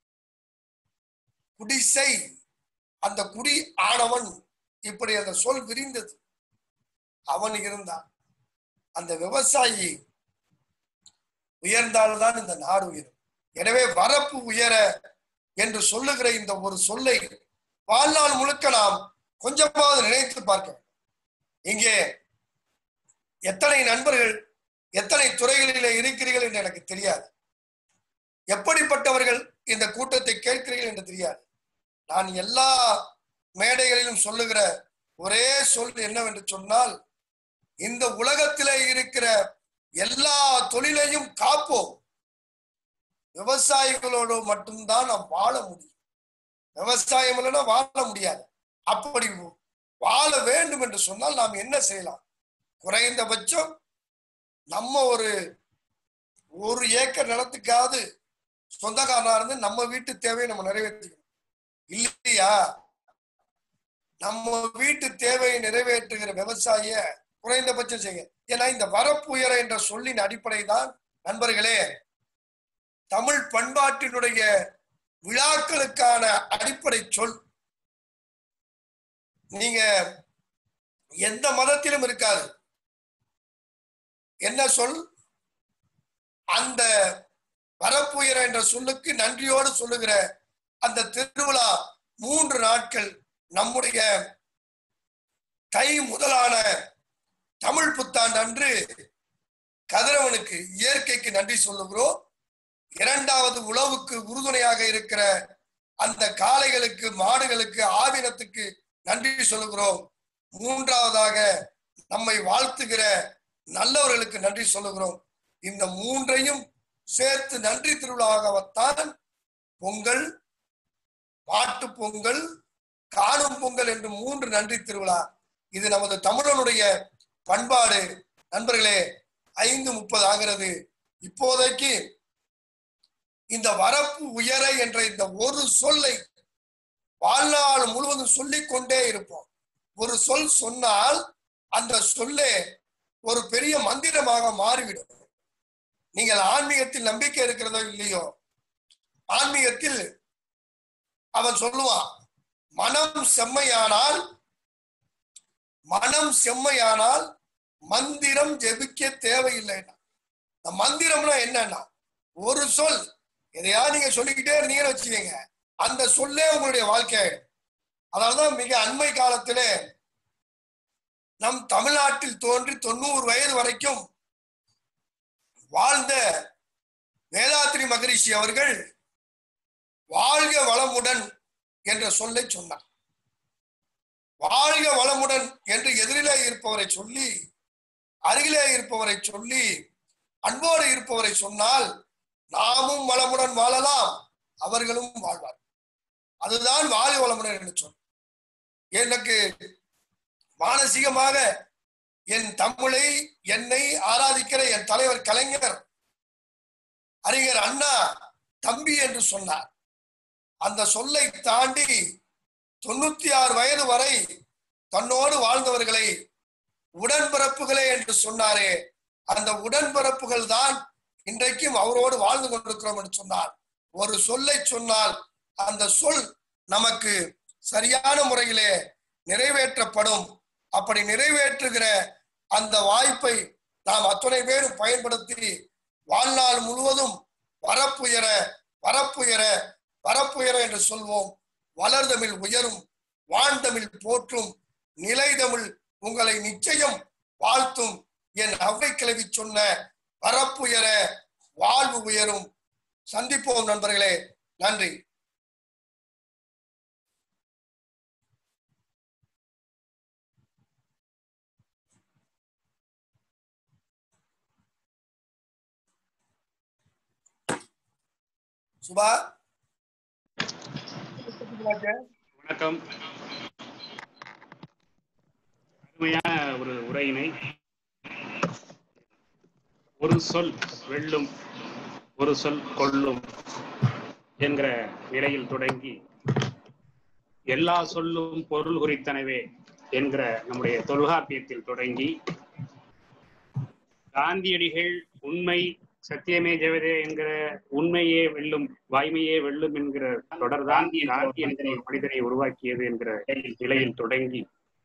குடிசை. அந்த குடி ஆனவன், இப்படி அந்த சொல் விரிந்தது. அவன் இருந்தான். அந்த விவசாயி உயர்ந்தால்தான் இந்த நாடு உயரும். எனவே வரப்பு உயர என்று சொல்லுகிற இந்த ஒரு சொல்லை வாழ்நாள் முழுக்க நாம் கொஞ்சமாவது நினைத்து பார்க்க வேண்டும். இங்கே எத்தனை நண்பர்கள் எத்தனை துறைகளிலே இருக்கிறீர்கள் என்று எனக்கு தெரியாது. எப்படிப்பட்டவர்கள் இந்த கூட்டத்தை கேட்கிறீர்கள் என்று தெரியாது. நான் எல்லா மேடைகளிலும் சொல்லுகிற ஒரே சொல் என்னவென்று சொன்னால், இந்த உலகத்திலே இருக்கிற எல்லா தொழிலையும் காப்போம், விவசாயிகளோடு மட்டும்தான் நாம் வாழ முடியும். விவசாயம் இல்லைன்னா வாழ முடியாது. அப்படி வாழ வேண்டும் என்று சொன்னால் நாம் என்ன செய்யலாம்? குறைந்தபட்சம் நம்ம ஒரு ஒரு ஏக்கர் நிலத்துக்காவது சொந்தக்காரனா இருந்து நம்ம வீட்டு தேவையை நம்ம நிறைவேற்றிக்கணும் இல்லையா? நம்ம வீட்டு தேவையை நிறைவேற்றுகிற விவசாய குறைந்தபட்சம் செய்ய. ஏன்னா இந்த வரப்பு உயர என்ற சொல்லின் அடிப்படை தான் நண்பர்களே தமிழ் பண்பாட்டினுடைய விழாக்களுக்கான அடிப்படை சொல். நீங்க எந்த மதத்திலும் இருக்காது. என்ன சொல்? அந்த வரப்புயர என்ற சொல்லுக்கு நன்றியோடு சொல்லுகிற அந்த திருவிழா மூன்று நாட்கள் நம்முடைய தை முதலான தமிழ் புத்தாண்டு அன்று கதிரவனுக்கு இயற்கைக்கு நன்றி சொல்லுகிறோம். இரண்டாவது உழவுக்கு உறுதுணையாக இருக்கிற அந்த காளைகளுக்கு மாடுகளுக்கு ஆவினத்துக்கு நன்றி சொல்லுகிறோம். மூன்றாவதாக நம்மை வாழ்த்துகிற நல்லவர்களுக்கு நன்றி சொல்லுகிறோம். இந்த மூன்றையும் சேர்த்து நன்றி திருவிழாவாகத்தான் பொங்கல், மாட்டு பொங்கல், காணும் பொங்கல் என்று மூன்று நன்றி திருவிழா. இது நமது தமிழனுடைய பண்பாடு. நண்பர்களே, ஐந்து முப்பது ஆகிறது. இப்போதைக்கு இந்த வரப்பு உயர என்ற இந்த ஒரு சொல்லை வாழ்நாள் முழுவதும் சொல்லிக் கொண்டே இருப்போம். ஒரு சொல் சொன்னால் அந்த சொல்லே ஒரு பெரிய மந்திரமாக மாறிவிடும். நீங்கள் ஆன்மீகத்தில் நம்பிக்கை இருக்கிறதோ இல்லையோ, ஆன்மீகத்தில் அவன் சொல்லுவான், மனம் செம்மையானால் மனம் செம்மையானால் மந்திரம் ஜெபிக்க தேவையில்லை. மந்திரம்னா என்னன்னா ஒரு சொல். எதையா நீங்க சொல்லிக்கிட்டே இருந்தீங்கன்னு வச்சுக்கோங்க, அந்த சொல்லே உங்களுடைய வாழ்க்கையாயிடும். அதனாலதான் மிக அண்மை காலத்திலே நம் தமிழ்நாட்டில் தோன்றி தொண்ணூறு வயது வரைக்கும் வாழ்ந்த வேதாத்ரி மகரிஷி அவர்கள் வாழ்க வளமுடன் என்ற சொல்லை சொன்னார். வாழ்க வளமுடன் என்று எதிரிலே இருப்பவரை சொல்லி, அருகிலே இருப்பவரை சொல்லி, அன்போடு இருப்பவரை சொன்னால் நாமும் வளமுடன் வாழலாம், அவர்களும் வாழ்வார். அதுதான் வாழ்க வளமுடன் என்று சொல். எனக்கு மானசீகமாக என் தமிழை, என்னை ஆராதிக்கிற என் தலைவர் கலைஞர் அறிஞர் அண்ணா தம்பி என்று சொன்னார். அந்த சொல்லை தாண்டி தொண்ணூத்தி ஆறு வயது வரை தன்னோடு வாழ்ந்தவர்களை உடன்பிறப்புகளே என்று சொன்னாரே, அந்த உடன்பிறப்புகள் தான் இன்றைக்கும் அவரோடு வாழ்ந்து கொண்டிருக்கிறோம் என்று சொன்னார். ஒரு சொல்லை சொன்னால் அந்த சொல் நமக்கு சரியான முறையிலே நிறைவேற்றப்படும். அப்படி நிறைவேற்றுகிற அந்த வாய்ப்பை நாம் அத்தனை பேரும் பயன்படுத்தி வாழ்நாள் முழுவதும் வரப்புயர வரப்புயர வரப்புயர என்று சொல்வோம். வளர்தமிழ் உயரும், வாழ்ந்தமிழ் போற்றும், நிலை தமிழ் உங்களை நிச்சயம் வாழ்த்தும். என் அவ்வை கிளவி சொன்ன வரப்புயர வாழ்வு உயரும். சந்திப்போம் நண்பர்களே. நன்றி. சுபா, வணக்கம். அருமையான ஒரு உரையினை ஒரு சொல் வெல்லும், ஒரு சொல் கொல்லும் என்கிற நிலையில் தொடங்கி எல்லா சொல்லும் பொருள் குறித்தனவே என்கிற நம்முடைய தொல்காப்பியத்தில் தொடங்கி காந்தியடிகள் உண்மை சத்தியமே ஜெயதே என்கிற உண்மையே வெல்லும், வாய்மையே வெல்லும் என்கிற தொடர்தான் காந்தி என்கிற மனிதனை உருவாக்கியது என்கிற நிலையில் தொடங்கி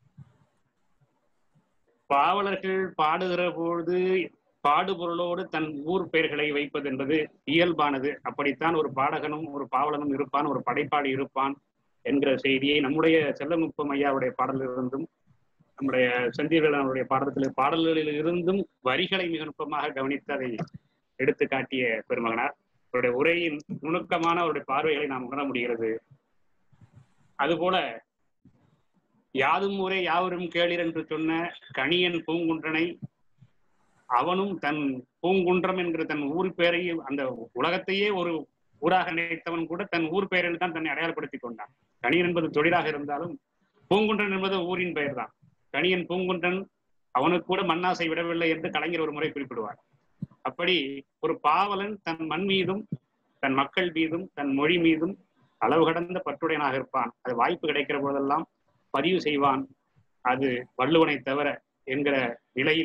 பாவலர்கள் பாடுகிற பொழுது பாடுபொருளோடு தன் ஊர் பெயர்களை வைப்பது என்பது இயல்பானது. அப்படித்தான் ஒரு பாடகனும் ஒரு பாவலனும் இருப்பான், ஒரு படைப்பாளி இருப்பான் என்கிற செய்தியை நம்முடைய செல்லமுப்பம் ஐயாவுடைய பாடலிலிருந்தும் நம்முடைய செந்திவேலனுடைய பாடத்தில் பாடல்களில் இருந்தும் வரிகளை மிக நுட்பமாக கவனித்து அதை எடுத்து காட்டிய பெருமகனார். அவருடைய உரையின் நுணுக்கமான அவருடைய பார்வைகளை நாம் உணர முடிகிறது. அதுபோல யாதும் ஊரே யாவரும் கேளீர் என்று சொன்ன கணியன் பூங்குன்றனை அவனும் தன் பூங்குன்றம் என்கிற தன் ஊர் பெயரையும் அந்த உலகத்தையே ஒரு ஊராக நினைத்தவன் கூட தன் ஊர் பெயரில் தான் தன்னை அடையாளப்படுத்திக் கொண்டான். கணியன் என்பது தொழிலாக இருந்தாலும் பூங்குன்றன் என்பது ஊரின் பெயர் தான். கணியன் பூங்குன்றன் அவனுக்கு கூட மண்ணாசை விடவில்லை என்று கலைஞர் ஒரு முறை குறிப்பிடுவார். அப்படி ஒரு பாவலன் தன் மண் மீதும் தன் மக்கள் மீதும் தன் மொழி மீதும் அளவு கடந்த பற்றுடையனாக இருப்பான். அது வாய்ப்பு கிடைக்கிற போதெல்லாம் பதிவு செய்வான். அது வள்ளுவனை தவிர என்கிற நிலையில்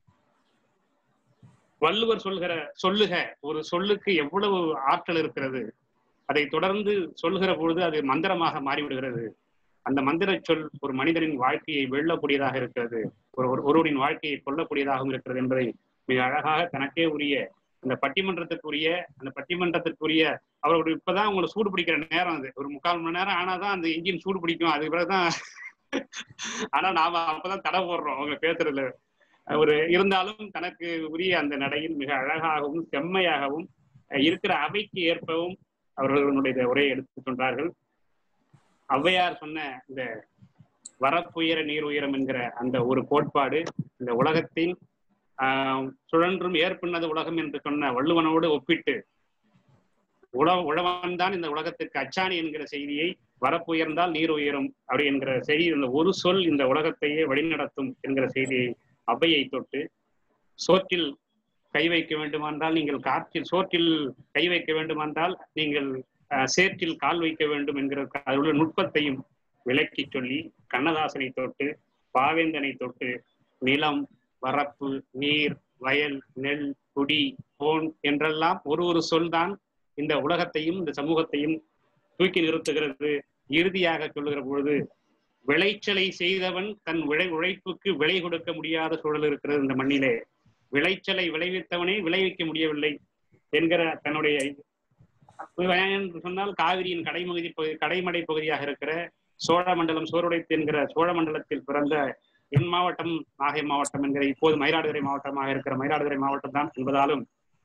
வள்ளுவர் சொல்கிற சொல்லுக ஒரு சொல்லுக்கு எவ்வளவு ஆற்றல் இருக்கிறது. அதை தொடர்ந்து சொல்கிற பொழுது அது மந்திரமாக மாறிவிடுகிறது. அந்த மந்திர சொல் ஒரு மனிதனின் வாழ்க்கையை வெல்லக்கூடியதாக இருக்கிறது, ஒரு ஒருவரின் வாழ்க்கையை கொல்லக்கூடியதாகவும் இருக்கிறது என்பதை மிக அழகாக தனக்கே உரிய அந்த பட்டிமன்றத்துக்குரிய அந்த பட்டிமன்றத்திற்குரிய அவர்களுடைய இப்பதான் உங்களை சூடு பிடிக்கிற நேரம், அது ஒரு முக்கால் மணி நேரம் ஆனாதான் அந்த இன்ஜின் சூடு பிடிக்கும். அதுக்கு பிறகுதான் ஆனா நாம அப்பதான் தடை போடுறோம் அவங்க பேசுறதுல. ஒரு இருந்தாலும் தனக்கு உரிய அந்த நடையில் மிக அழகாகவும் செம்மையாகவும் இருக்கிற அவைக்கு ஏற்பவும் அவர்களுடைய உரையை எடுத்துக் கொண்டார்கள். ஔவையார் சொன்ன இந்த வரப்புயர நீர் உயரம் என்கிற அந்த ஒரு கோட்பாடு இந்த உலகத்தின் ஆஹ் சுழன்றும் ஏற்பின்னது உலகம் என்று சொன்ன வள்ளுவனோடு ஒப்பிட்டு உழ உழவன் தான் இந்த உலகத்திற்கு அச்சாணி என்கிற செய்தியை வரப்புயர்ந்தால் நீர் உயரும் அப்படி என்கிற செய்தி, இந்த ஒரு சொல் இந்த உலகத்தையே வழிநடத்தும் என்கிற செய்தியை அவையை தொட்டு சோற்றில் கை வைக்க வேண்டுமென்றால் நீங்கள் காற்றில் சோற்றில் கை வைக்க வேண்டுமென்றால் நீங்கள் சேற்றில் கால் வைக்க வேண்டும் என்கிற அதனுடைய நுட்பத்தையும் விளக்கி சொல்லி கண்ணதாசனை தொட்டு பாவேந்தனை தொட்டு நிலம், வரப்பு, நீர், வயல், நெல், குடி, போன் என்றெல்லாம் ஒரு ஒரு சொல் தான் இந்த உலகத்தையும் இந்த சமூகத்தையும் தூக்கி நிறுத்துகிறது. இறுதியாக சொல்லுகிற பொழுது விளைச்சலை செய்தவன் தன் விளை உழைப்புக்கு விலை கொடுக்க முடியாத சூழல் இருக்கிறது இந்த மண்ணிலே. விளைச்சலை விளைவித்தவனே விளைவிக்க முடியவில்லை என்கிற தன்னுடைய என்று சொன்னால் காவிரியின் கடைமகுதி பகுதி கடைமடை பகுதியாக இருக்கிற சோழ மண்டலம் சோறுடைத்து என்கிற சோழ மண்டலத்தில் பிறந்த என் மாவட்டம் நாகை மாவட்டம் என்கிற இப்போது மயிலாடுதுறை மாவட்டமாக இருக்கிற மயிலாடுதுறை மாவட்டம் தான் என்பதாலும்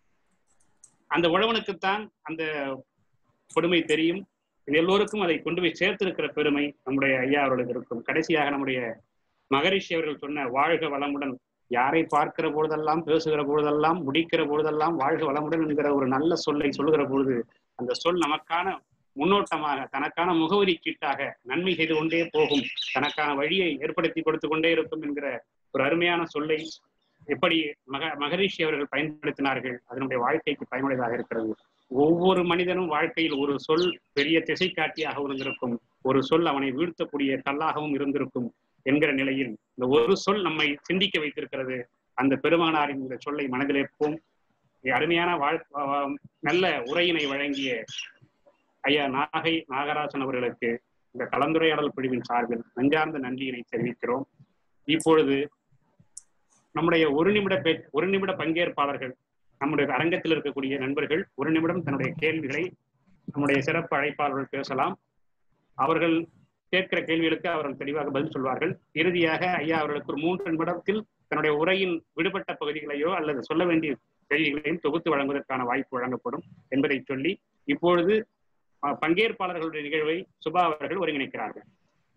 அந்த உழவனுக்குத்தான் அந்த கொடுமை தெரியும். எல்லோருக்கும் அதை கொண்டு போய் சேர்த்திருக்கிற பெருமை நம்முடைய ஐயா அவர்களுக்கு இருக்கும். கடைசியாக நம்முடைய மகரிஷி அவர்கள் சொன்ன வாழ்க வளமுடன், யாரை பார்க்கிற பொழுதெல்லாம் பேசுகிற பொழுதெல்லாம் முடிக்கிற பொழுதெல்லாம் வாழ்க வளமுடன் என்கிற ஒரு நல்ல சொல்லை சொல்லுகிற பொழுது அந்த சொல் நமக்கான முன்னோட்டமாக தனக்கான முகவரி சீட்டாக நன்மை செய்து கொண்டே போகும், தனக்கான வழியை ஏற்படுத்தி கொடுத்து கொண்டே இருக்கும் என்கிற ஒரு அருமையான சொல்லை எப்படி மக மகரிஷி அவர்கள் பயன்படுத்தினார்கள். அதனுடைய வாழ்க்கைக்கு பயனுடையதாக இருக்கிறது. ஒவ்வொரு மனிதனும் வாழ்க்கையில் ஒரு சொல் பெரிய திசை காட்டியாக இருந்திருக்கும். ஒரு சொல் அவனை வீழ்த்தக்கூடிய கல்லாகவும் இருந்திருக்கும் என்கிற நிலையில் இந்த ஒரு சொல் நம்மை சிந்திக்க வைத்திருக்கிறது. அந்த பெருமானாரின் இந்த சொல்லை மனதிலேற்போம். அருமையான வாழ் நல்ல உரையினை வழங்கிய ஐயா நாகை நாகராஜன் அவர்களுக்கு இந்த கலந்துரையாடல் குழுவின் சார்பில் நெஞ்சார்ந்த நன்றியினை தெரிவிக்கிறோம். இப்பொழுது நம்முடைய ஒரு நிமிட பே ஒரு நிமிட பங்கேற்பாளர்கள், நம்முடைய அரங்கத்தில் இருக்கக்கூடிய நண்பர்கள் ஒரு நிமிடம் தன்னுடைய கேள்விகளை நம்முடைய சிறப்பு அழைப்பாளர்கள் பேசலாம். அவர்கள் கேட்கிற கேள்விகளுக்கு அவர்கள் தெளிவாக பதில் சொல்வார்கள். இறுதியாக ஐயா அவர்களுக்கு ஒரு மூன்று நிமிடத்தில் தன்னுடைய உரையின் விடுபட்ட பகுதிகளையோ அல்லது சொல்ல வேண்டிய செய்திகளையும் தொகுத்து வழங்குவதற்கான வாய்ப்பு வழங்கப்படும் என்பதை சொல்லி இப்பொழுது பங்கேற்பாளர்களுடைய நிகழ்வை சுபா அவர்கள் ஒருங்கிணைக்கிறார்கள்.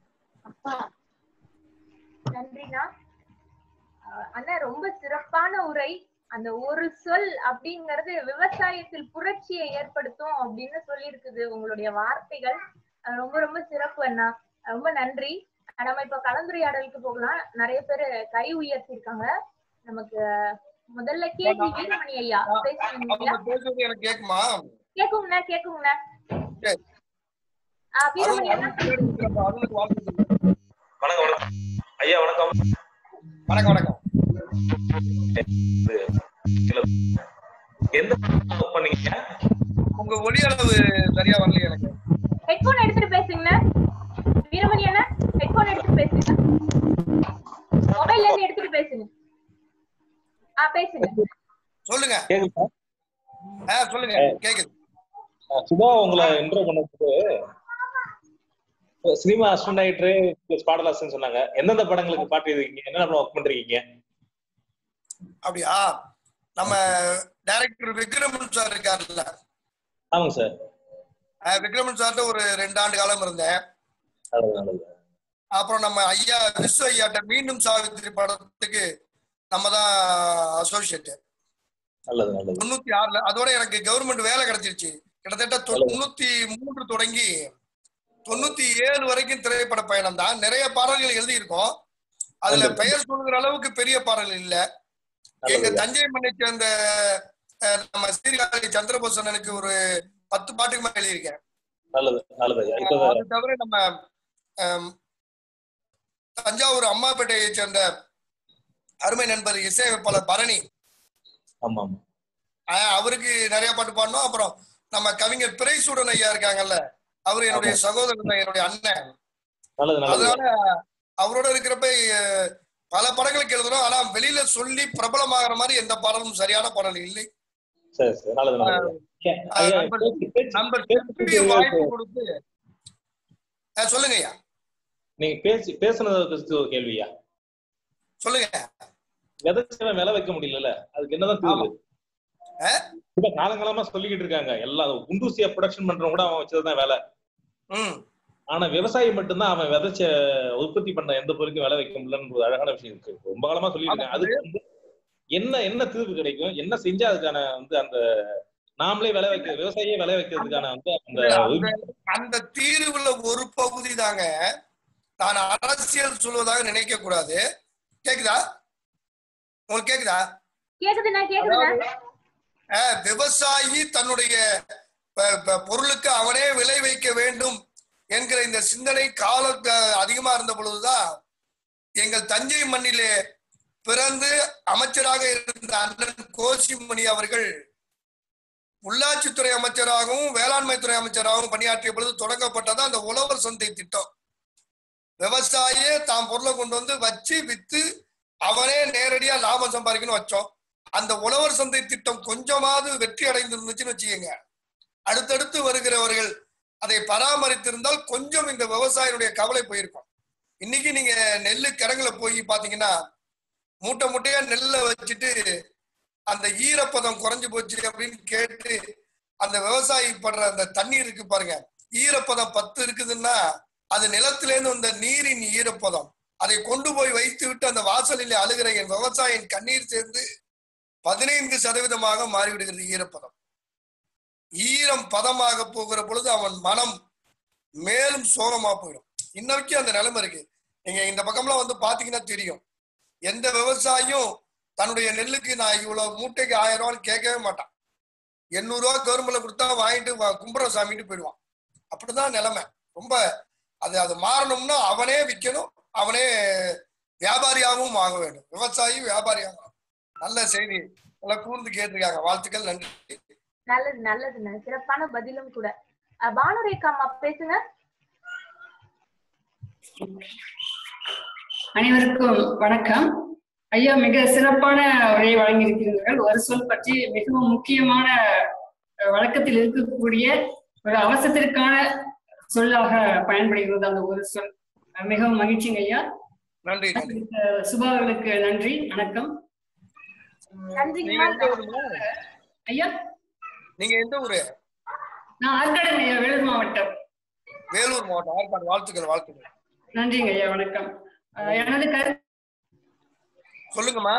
நன்றிண்ணா. அண்ணா ரொம்ப சிறப்பான உரை. அந்த ஒரு சொல் அப்படிங்கிறது விவசாயத்தில் புரட்சியை ஏற்படுத்தும் அப்படின்னு சொல்லி இருக்குது உங்களுடைய வார்த்தைகள். ரொம்ப ரொம்ப சிறப்பு அண்ணா, ரொம்ப நன்றி. நம்ம இப்ப கலந்துரையாடலுக்கு போகலாம். நிறைய பேர் கை உயர்த்திருக்காங்க. நமக்கு முதல்ல கேள்வி வீரமணி ஐயா பேசுறீங்களா? எனக்கு கேக்குமா? கேக்குங்கண்ணா கேக்குங்கண்ணா. வீரமணி அண்ணா வணக்கம் ஐயா. வணக்கம் வணக்கம் வணக்கம். எந்த பண்ணீங்க? உங்க ஒலி அளவு சரியா வரல எனக்கு. ஹெட்போன் எடுத்துட்டு பேசுங்க வீரமணி அண்ணா. ஹெட்போன் எடுத்துட்டு பேசுங்க. மொபைல்ல இருந்து எடுத்துட்டு பேசுங்க. ஆ பேசுங்க. சொல்லுங்க. கேக்குதா? ஆ சொல்லுங்க. கேக்குது. சுபா உங்களை இன்ட்ரோ பண்ணதுக்கு சினிமா அசிஸ்டன்ட் டைரக்டர் பாடலாசிரியர் சொன்னாங்க. எந்தெந்த படங்களுக்கு பாட்டு எழுதிருக்கீங்க, என்னென்ன ஒர்க் பண்றீங்க? அப்படியா? நம்ம டைரக்டர் விக்ரமன் சார் இருக்காருல்ல? ஆமாங்க சார். விக்ரமன் சார்ட்ட ஒரு ரெண்டு ஆண்டு காலம் இருந்தேன். அப்புறம் நம்ம ஐயா விஸ்வ ஐயாட்ட மீண்டும் சாவித்திரி படத்துக்கு நம்ம தான் அசோசியேட். தொண்ணூத்தி ஆறுல அதோட எனக்கு கவர்மெண்ட் வேலை கிடைச்சிருச்சு. கிட்டத்தட்ட தொண்ணூத்தி மூன்று தொடங்கி தொண்ணூத்தி ஏழு வரைக்கும் திரைப்பட பயணம் தான். நிறைய பாடல்கள் எழுதியிருக்கோம். அதுல பெயர் சொல்லுகிற அளவுக்கு பெரிய பாடல்கள் இல்ல. எங்க தஞ்சை மண்ணை சேர்ந்த நம்ம சீர்காழி சந்திரபோசனுக்கு ஒரு பத்து பாட்டுக்கு மேல எழுதியிருக்கேன். அது தவிர நம்ம தஞ்சாவூர் அம்மாப்பேட்டையை சேர்ந்த அருமை நண்பர் இசையமைப்பாளர் பரணி, அவருக்கு நிறைய பாட்டு பாடணும். அப்புறம் நம்ம கவிஞர் பிறைசூடன் ஐயா இருக்காங்கல்ல, அவரு என்னுடைய சகோதரர், என்னுடைய அண்ணன். அதனால அவரோட இருக்கிறப்ப பல படங்களுக்கு எழுதுறோம். ஆனா வெளியில சொல்லி பிரபலமாகிற மாதிரி எந்த பாடலும் சரியான பாடல் இல்லை. வாய்ப்பு கொடுத்து சொல்லுங்க ஐயா. நீங்க பேசி பேசுனது ஒரு கேள்வியா? சொல்லுங்க. விதைச்சவன் விலை வைக்க முடியல, அதுக்கு என்னதான் தீர்வு? இப்ப காலங்காலமா சொல்லிக்கிட்டு இருக்காங்க. எல்லாம் குண்டூசியா ப்ரொடக்ஷன் பண்றவங்க கூட அவன் வச்சதுதான் வேலை. ஆனா விவசாயி மட்டும்தான் அவன் விதைச்ச உற்பத்தி பண்ண எந்த பொருளுக்கும் விலை வைக்க முடியலன்னு அழகான விஷயம் இருக்கு. ரொம்ப காலமா சொல்லியிருக்காங்க. அதுக்கு வந்து என்ன என்ன தீர்வு கிடைக்கும், என்ன செஞ்சா அதுக்கான வந்து அந்த நாமளே விலை வைக்க விவசாயியே விலை வைக்கிறதுக்கான வந்து அந்த அந்த தீர்வுல ஒரு பகுதி தாங்க. நான் அரசியல் சொல்வதாக நினைக்க கூடாது. கேக்குதா? உங்களுக்கு கேக்குதா? கேக்குதுண்ணா கேக்குதுண்ணா. விவசாயி தன்னுடைய பொருளுக்கு அவனே விலை வைக்க வேண்டும் என்கிற இந்த சிந்தனை கால அதிகமா இருந்த பொழுதுதான் எங்கள் தஞ்சை மண்ணிலே பிறந்து அமைச்சராக இருந்த அண்ணன் கோசிமணி அவர்கள் உள்ளாட்சித்துறை அமைச்சராகவும் வேளாண்மை துறை அமைச்சராகவும் பணியாற்றிய பொழுது தொடங்கப்பட்டதான் அந்த உழவர் சந்தை திட்டம். விவசாயியே தாம் பொருளை கொண்டு வந்து வச்சு வித்து அவனே நேரடியா லாபம் சம்பாதிக்கணும் வச்சோம். அந்த உழவர் சந்தை திட்டம் கொஞ்சமாவது வெற்றி அடைந்திருந்துச்சுன்னு வச்சுக்கோங்க, அடுத்தடுத்து வருகிறவர்கள் அதை பராமரித்திருந்தால் கொஞ்சம் இந்த விவசாயினுடைய கவலை போயிருக்கும். இன்னைக்கு நீங்க நெல்லு கிடங்குல போய் பாத்தீங்கன்னா மூட்டை மூட்டையா நெல்லை வச்சுட்டு அந்த ஈரப்பதம் குறைஞ்சு போச்சு அப்படின்னு கேட்டு அந்த விவசாயி படுற அந்த தண்ணீர் இருக்கு பாருங்க, ஈரப்பதம் பத்து இருக்குதுன்னா அது நிலத்திலேருந்து வந்த நீரின் ஈரப்பதம். அதை கொண்டு போய் வைத்து விட்டு அந்த வாசலில் அழுகிற என் விவசாயின் கண்ணீர் சேர்ந்து பதினைந்து சதவீதமாக மாறிவிடுகிறது ஈரப்பதம். ஈரம் பதமாக போகிற பொழுது அவன் மனம் மேலும் சோகமா போயிடும். இன்ன வரைக்கும் அந்த நிலைமை இருக்கு. நீங்க இந்த பக்கம்லாம் வந்து பாத்தீங்கன்னா தெரியும், எந்த விவசாயியும் தன்னுடைய நெல்லுக்கு நான் இவ்வளவு மூட்டைக்கு ஆயிரம் ரூபான்னு கேட்கவே மாட்டான். எண்ணூறு ரூபா கவர்மெண்ட்ல கொடுத்தா வாங்கிட்டு கும்புற சாமிட்டு போயிடுவான். அப்படிதான் நிலைமை. ரொம்ப அது அது மாறணும்னா அவனே விற்கணும், அவனே வியாபாரியாகவும் ஆக வேண்டும். விவசாயி வியாபாரியாகும். நல்ல செய்தி, நல்லா கூர்ந்து கேட்டிருக்காங்க. வாழ்த்துக்கள், நன்றி. நல்லது நல்லது, சிறப்பான பதிலும் கூட. பானுரேகா அம்மா பேசுங்க. அனைவருக்கும் வணக்கம். ஐயா மிக சிறப்பான உரையை வழங்கியிருக்கிறீர்கள். ஒரு சொல் பற்றி மிகவும் முக்கியமான வழக்கத்தில் இருக்கக்கூடிய ஒரு அவசரத்திற்கான சொல்லாக பயன்படுகிறது அந்த ஒரு சொல். மிகவும் மகிழ்ச்சிங்க ஐயா. நன்றி. சுபாவர்களுக்கு நன்றி, வணக்கம். ஐயா நீங்க எந்த ஊரு? நான் ஆற்காடு ஐயா, வேலூர் மாவட்டம். வேலூர் மாவட்டம், ஆற்காடு. வாழ்த்துக்கள், வாழ்த்துக்கள். நன்றிங்க ஐயா, வணக்கம். எனது கருத்து சொல்லுங்கம்மா.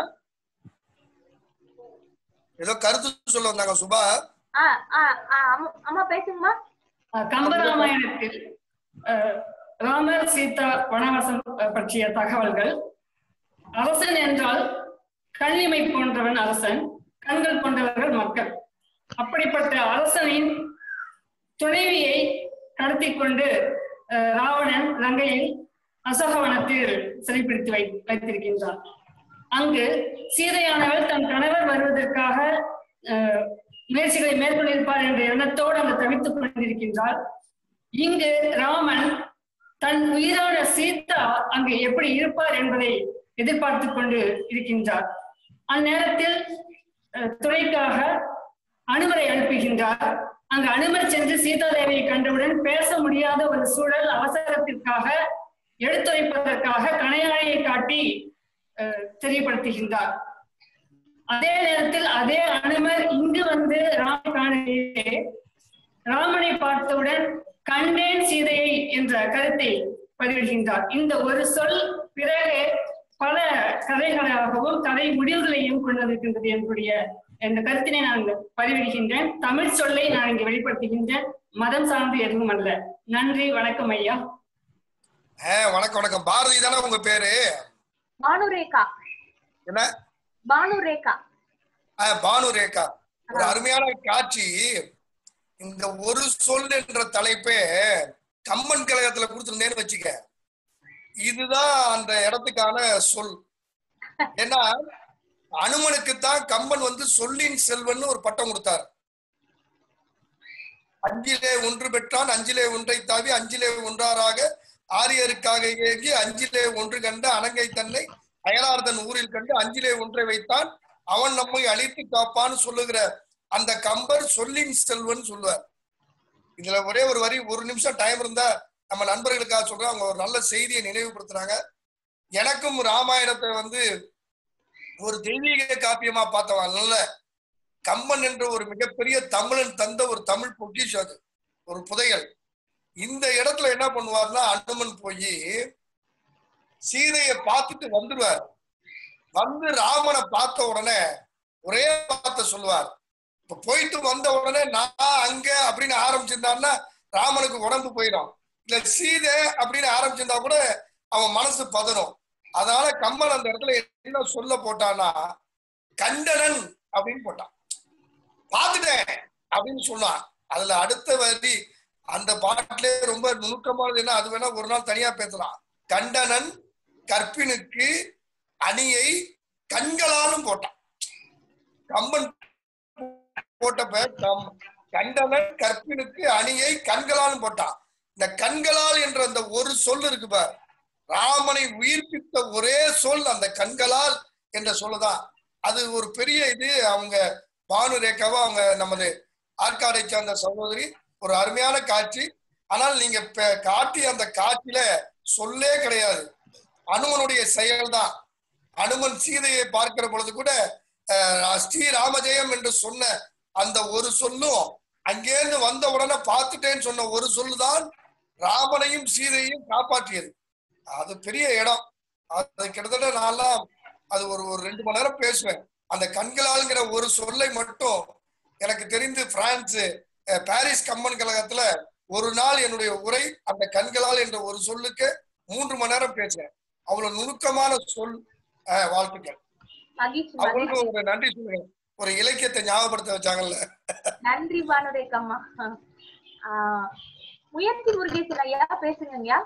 ஏதோ கருத்து சொல்ல வந்தாங்க சுபா. அம்மா பேசுங்கம்மா. கம்பராமாயணத்தில் ராமர் சீதா வனவாசம் பற்றிய தகவல்கள். அரசன் என்றால் கண்ணிமை போன்றவன் அரசன், கண்கள் போன்றவர்கள் மக்கள். அப்படிப்பட்ட அரசனின் துணைவியை கடத்தி கொண்டு ராவணன் லங்கையில் அசோகவனத்தில் சிறைப்பிடித்து வை வைத்திருக்கின்றான். அங்கு சீதையானவள் தன் கணவர் வருவதற்காக முயற்சிகளை மேற்கொண்டிருப்பார் என்ற எண்ணத்தோடு அங்கு தவித்துக் கொண்டிருக்கின்றார். இங்கு ராமன் தன் உயிரான சீதா அங்கு எப்படி இருப்பார் என்பதை எதிர்பார்த்து கொண்டு இருக்கின்றார். அந்நேரத்தில் துணைக்காக அனுமரை அனுப்புகின்றார். அங்கு அனுமர் சென்று சீதாதேவியை கண்டவுடன் பேச முடியாத ஒரு சூழல். அவசரத்திற்காக எடுத்துரைப்பதற்காக கணையாழியை காட்டி தெரியப்படுத்துகின்றார். அதே நேரத்தில் அதே அனுமர் இங்கு வந்து ராமனை ராமனை பார்த்தவுடன் கண்டேன் சீதையை என்ற கருத்தை பதிவிடுகின்றார். இந்த ஒரு சொல் பிறகு பல கதைகளாகவும் கதை முடிவுகளையும் கொண்டிருக்கின்றது என்னுடைய இந்த கருத்தினை நான் பதிவிடுகின்றேன். தமிழ் சொல்லை நான் இங்கு வெளிப்படுத்துகின்றேன். மதம் சார்ந்து எதுவும் அல்ல. நன்றி, வணக்கம் ஐயா. வணக்கம் வணக்கம். பாரதி தானே உங்க பேரு? பானுரேகா. என்ன? பானுரேகா. பானுரேகா. ஒரு அருமையான காட்சி. இந்த ஒரு சொல் என்ற தலைப்பே கம்பன் கழகத்துல கொடுத்துருந்தேன்னு வச்சுக்க, இதுதான் அந்த இடத்துக்கான சொல். ஏன்னா அனுமனுக்குத்தான் கம்பன் வந்து சொல்லின் செல்வன் ஒரு பட்டம் கொடுத்தார். அஞ்சிலே ஒன்று பெற்றான், அஞ்சிலே ஒன்றை தாவி, அஞ்சிலே ஒன்றாராக ஆரியருக்காக ஏகி, அஞ்சிலே ஒன்று கண்ட அணங்கை தன்னை அயலார்தன் ஊரில் கண்டு அஞ்சிலே ஒன்றை வைத்தான், அவன் நம்மை அழித்து காப்பான்னு சொல்லுகிற அந்த கம்பர் சொல்லின் செல்வன் சொல்லுவார். இதுல ஒரே ஒரு வரி, ஒரு நிமிஷம் டைம் இருந்தா நம்ம நண்பர்களுக்காக சொல்றேன். அவங்க ஒரு நல்ல செய்தியை நினைவுபடுத்துறாங்க. எனக்கும் ராமாயணத்தை வந்து ஒரு தெய்வீக காப்பியமா பார்த்தவன் நல்ல கம்பன் என்ற ஒரு மிகப்பெரிய தமிழன் தந்த ஒரு தமிழ் பொக்கிஷம், அது ஒரு புதையல். இந்த இடத்துல என்ன பண்ணுவார்னா, அனுமன் போய் சீதையை பார்த்துட்டு வந்துடுவார். வந்து ராமனை பார்த்த உடனே ஒரே வார்த்தை சொல்லுவார். இப்ப போயிட்டு வந்த உடனே நான் அங்க அப்படின்னு ஆரம்பிச்சிருந்தான்னா ராமனுக்கு உடம்பு போயிடும். இல்ல சீதை அப்படின்னு ஆரம்பிச்சிருந்தா கூட அவன் மனசு பதறும். அதனால கம்பன் அந்த இடத்துல என்ன சொல்ல போட்டான்னா, கண்டனன் அப்படின்னு போட்டான். பார்த்துட்டேன் அப்படின்னு சொன்னான். அதுல அடுத்த வரி அந்த பாட்டிலே ரொம்ப நுணுக்கமானது என்ன, அது வேணா ஒரு நாள் தனியா பேசலாம். கண்டனன் கற்பினுக்கு அணியை கண்களாலும் போட்டான். கம்பன் போட்டப்ப கண்டனன் கற்பினுக்கு அணியை கண்களாலும் போட்டான். இந்த கண்களால் என்ற அந்த ஒரு சொல் இருக்கு பார், ராமனை உயிர்ப்பித்த ஒரே சொல் அந்த கண்களால் என்ற சொல்லுதான். அது ஒரு பெரிய இது. அவங்க பானுரேகாவா அவங்க நமது ஆற்காடை சார்ந்த சகோதரி, ஒரு அருமையான காட்சி. ஆனால் நீங்க காட்டிய அந்த காட்சியில சொல்லே கிடையாது, அனுமனுடைய செயல்தான். அனுமன் சீதையை பார்க்கிற பொழுது கூட ஸ்ரீ ராமஜெயம் என்று சொன்ன அந்த ஒரு சொல்லும், அங்கேருந்து வந்த உடனே பார்த்துட்டேன்னு சொன்ன ஒரு சொல்லுதான் ராமனையும் சீதையையும் காப்பாற்றியது. அது பெரிய இடம். அது கிட்டத்தட்ட நான்லாம் அது ஒரு ஒரு ரெண்டு மணி நேரம் பேசுவேன். அந்த கண்களால்ங்கிற ஒரு சொல்லை மட்டும் எனக்கு தெரிந்து பிரான்ஸ் பாரிஸ் கம்பன் கழகத்துல ஒரு நாள் என்னுடைய உரை அந்த கண்களால் என்ற ஒரு சொல்லுக்கு மூன்று மணி நேரம் பேசுறேன். அவ்வளவு நுணுக்கமான சொல். வாழ்த்துக்கள். அவங்களுக்கு ஒரு நன்றி சொல்லுங்க. ஒரு இலக்கியத்தை ஞாபகப்படுத்த வச்சாங்கல்ல. நன்றி பானுரேகம்மா. முயற்சி முருகேசன் ஐயா பேசுங்க ஐயா.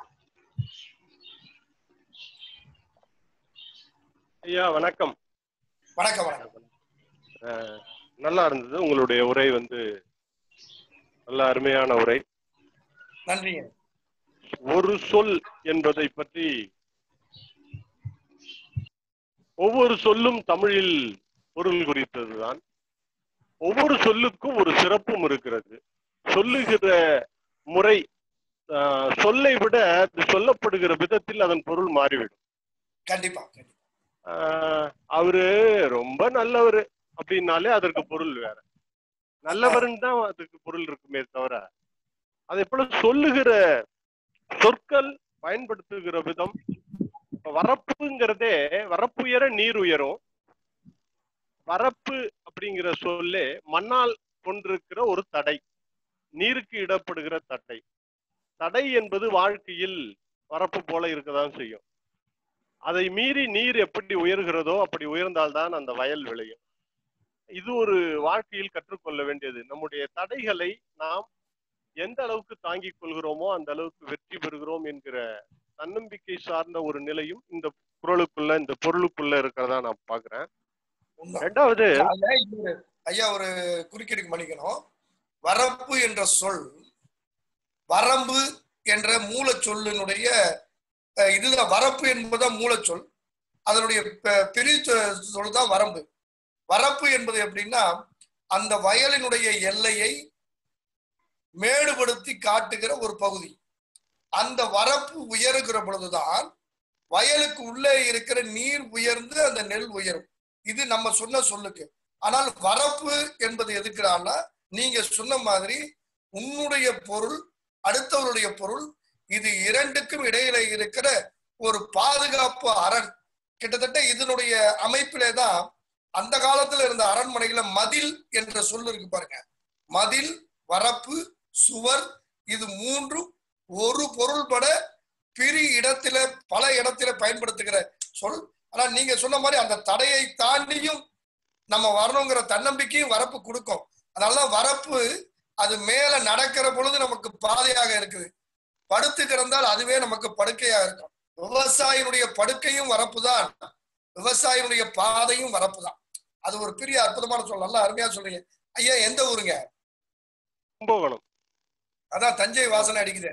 ஐயா வணக்கம். வணக்கம் வணக்கம். நல்லா இருந்தது உங்களுடைய உரை, வந்து நல்ல அருமையான உரை. நன்றிங்க. ஒரு சொல் என்பதை பற்றி, ஒவ்வொரு சொல்லும் தமிழில் பொருள் குறித்ததுதான். ஒவ்வொரு சொல்லுக்கும் ஒரு சிறப்பும் இருக்கிறது. சொல்லுகிற முறை, சொல்லை விட சொல்லப்படுகிற விதத்தில் அதன் பொருள் மாறிவிடும். கண்டிப்பா. அவரு ரொம்ப நல்லவரு அப்படின்னாலே அதற்கு பொருள் வேற, நல்லவருன்னு தான் அதுக்கு பொருள் இருக்குமே தவிர, அதே போல சொல்லுகிற சொற்கள், பயன்படுத்துகிற விதம். வரப்புங்கிறதே வரப்புயர நீர் உயரும். வரப்பு அப்படிங்கிற சொல்லே மண்ணால் கொண்டிருக்கிற ஒரு தடை, நீருக்கு இடப்படுகிற தடை. தடை என்பது வாழ்க்கையில் வரப்பு போல இருக்கதான் செய்யும். அதை மீறி நீர் எப்படி உயர்கிறதோ அப்படி உயர்ந்தால்தான் அந்த வயல் விளையும். இது ஒரு வாழ்க்கையில் கற்றுக்கொள்ள வேண்டியது. நம்முடைய தடைகளை நாம் எந்த அளவுக்கு தாங்கிக் கொள்கிறோமோ அந்த அளவுக்கு வெற்றி பெறுகிறோம் என்கிற தன்னம்பிக்கை சார்ந்த ஒரு நிலையும் இந்த குறளுக்குள்ள, இந்த பொருளுக்குள்ள இருக்கிறதா நான் பாக்குறேன். ரெண்டாவது ஐயா ஒரு குறுக்கீடு பண்ணிக்கணும். வரப்பு என்ற சொல் வரம்பு என்ற மூல சொல்லினுடைய இதுதான். வரப்பு என்பதுதான் மூலச்சொல், அதனுடைய பெரிய சொல் தான் வரம்பு. வரப்பு என்பது எப்படின்னா அந்த வயலினுடைய எல்லையை மேடுபடுத்தி காட்டுகிற ஒரு பகுதி. அந்த வரப்பு உயருகிற பொழுதுதான் வயலுக்கு உள்ளே இருக்கிற நீர் உயர்ந்து அந்த நெல் உயரும். இது நம்ம சொன்ன சொல்லுக்கு. ஆனால் வரப்பு என்பது எதுக்குறான்னா, நீங்க சொன்ன மாதிரி உன்னுடைய பொருள் அடுத்தவருடைய பொருள், இது இரண்டுக்கும் இடையில இருக்கிற ஒரு பாதுகாப்பு அரண். கிட்டத்தட்ட இதனுடைய அமைப்பிலே தான் அந்த காலத்துல இருந்த அரண்மனைகள மதில் என்ற சொல் இருக்கு பாருங்க. மதில், வரப்பு, சுவர், இது மூன்றும் ஒரு பொருள்பட பிரி இடத்துல பல இடத்துல பயன்படுத்துகிற சொல். ஆனா நீங்க சொன்ன மாதிரி அந்த தடையை தாண்டியும் நம்ம வரணுங்கிற தன்னம்பிக்கையும் வரப்பு கொடுக்கும். அதனாலதான் வரப்பு அது மேல நடக்கிற பொழுது நமக்கு பாதையாக இருக்குது, படுத்து கிடந்தால் அதுவே நமக்கு படுக்கையாக இருக்கும். விவசாயினுடைய படுக்கையும் வரப்பு தான், விவசாயினுடைய பாதையும் வரப்பு தான். அது ஒரு பெரிய அற்புதமான சொல். நல்லா அருமையா சொல்றீங்க ஐயா. எந்த ஊருங்க? கும்பகோணம். அதான் தஞ்சை வாசனை அடிக்குது.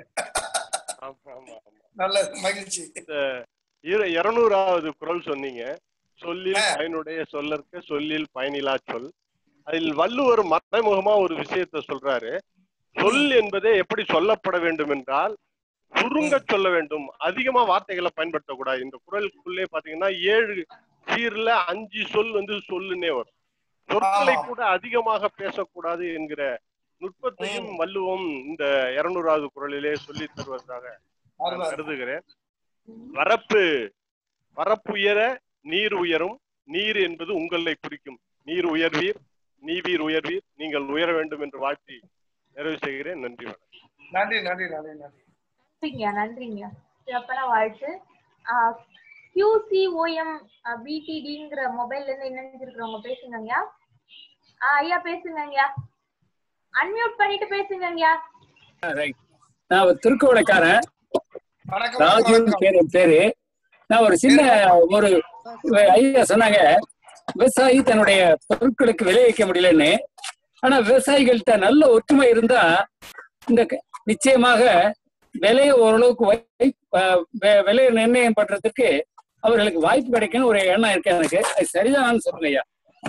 நல்ல மகிழ்ச்சி. இருநூறாவது குறள் சொன்னீங்க, சொல்லில் பயனுடைய சொல்லற்க சொல்லில் பயனிலா சொல். அதில் வள்ளுவர் மறைமுகமா ஒரு விஷயத்த சொல்றாரு. சொல் என்பதே எப்படி சொல்லப்பட வேண்டும் என்றால் சுருங்க சொல்ல வேண்டும், அதிகமா வார்த்தைகளை பயன்படுத்தக்கூடாது. இந்த குறளுக்குள்ளே பாத்தீங்கன்னா ஏழு சீர்ல அஞ்சு சொல் வந்து சொல்லுன்னே வரும். சொற்களை கூட அதிகமாக பேசக்கூடாது என்கிற நுட்பத்தையும் வள்ளுவம் இந்த இருநூறாவது குறளிலே சொல்லி தருவதாக கருதுகிறேன். வரப்பு வரப்புயர நீர் உயரும், நீர் என்பது உங்களை குறிக்கும். நீர் உயர்வீர், நீவீர் உயர்வீர், நீங்கள் உயர வேண்டும் என்று வாழ்த்தி நிறைவு செய்கிறேன். நன்றி வணக்கம். நன்றி நன்றி நன்றி நன்றி நன்றிங்க நன்றிங்க சிறப்பான வாழ்த்து. கியூசிஓஎம் பிடிடிங்கிற மொபைல்ல இருந்து இணைஞ்சிருக்கிறவங்க பேசுங்க ஐயா. ஐயா பேசுங்க ஐயா, அன்மியூட் பண்ணிட்டு பேசுங்க ஐயா. நான் ஒரு திருக்கோளைக்காரன், ராஜு பேரு. நான் ஒரு சின்ன ஒரு ஐயா சொன்னாங்க, விவசாயி தன்னுடைய பொருட்களுக்கு விலை வைக்க முடியலன்னு. ஆனா விவசாயிகள்கிட்ட நல்ல ஒற்றுமை இருந்தா இந்த நிச்சயமாக விலையை ஓரளவுக்கு விலையை நிர்ணயம் பண்றதுக்கு அவர்களுக்கு வாய்ப்பு கிடைக்குன்னு ஒரு எண்ணம் இருக்கு எனக்கு. அது சரிதான் சொல்லுங்க ஐயா.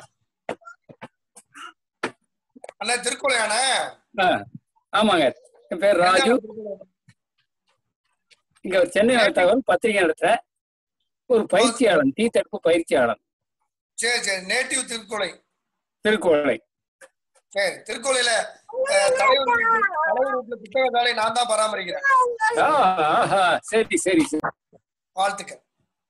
அண்ணா திருக்குளையான? ஆமாங்க, என் பேர் ராஜு. இங்க ஒரு சென்னை தகவல் பத்திரிகை நடத்துறேன், ஒரு பயிற்சியாளன், தீ தடுப்பு பயிற்சியாளன். சரி சரி. நேட்டிவ் திருக்குளை? திருக்குளை. சரி. திருக்குளையில தலைவர் வீட்டுல புத்தக வேலை நான் தான் பராமரிக்கிறேன். சரி சரி சரி. வாழ்த்துக்கள்.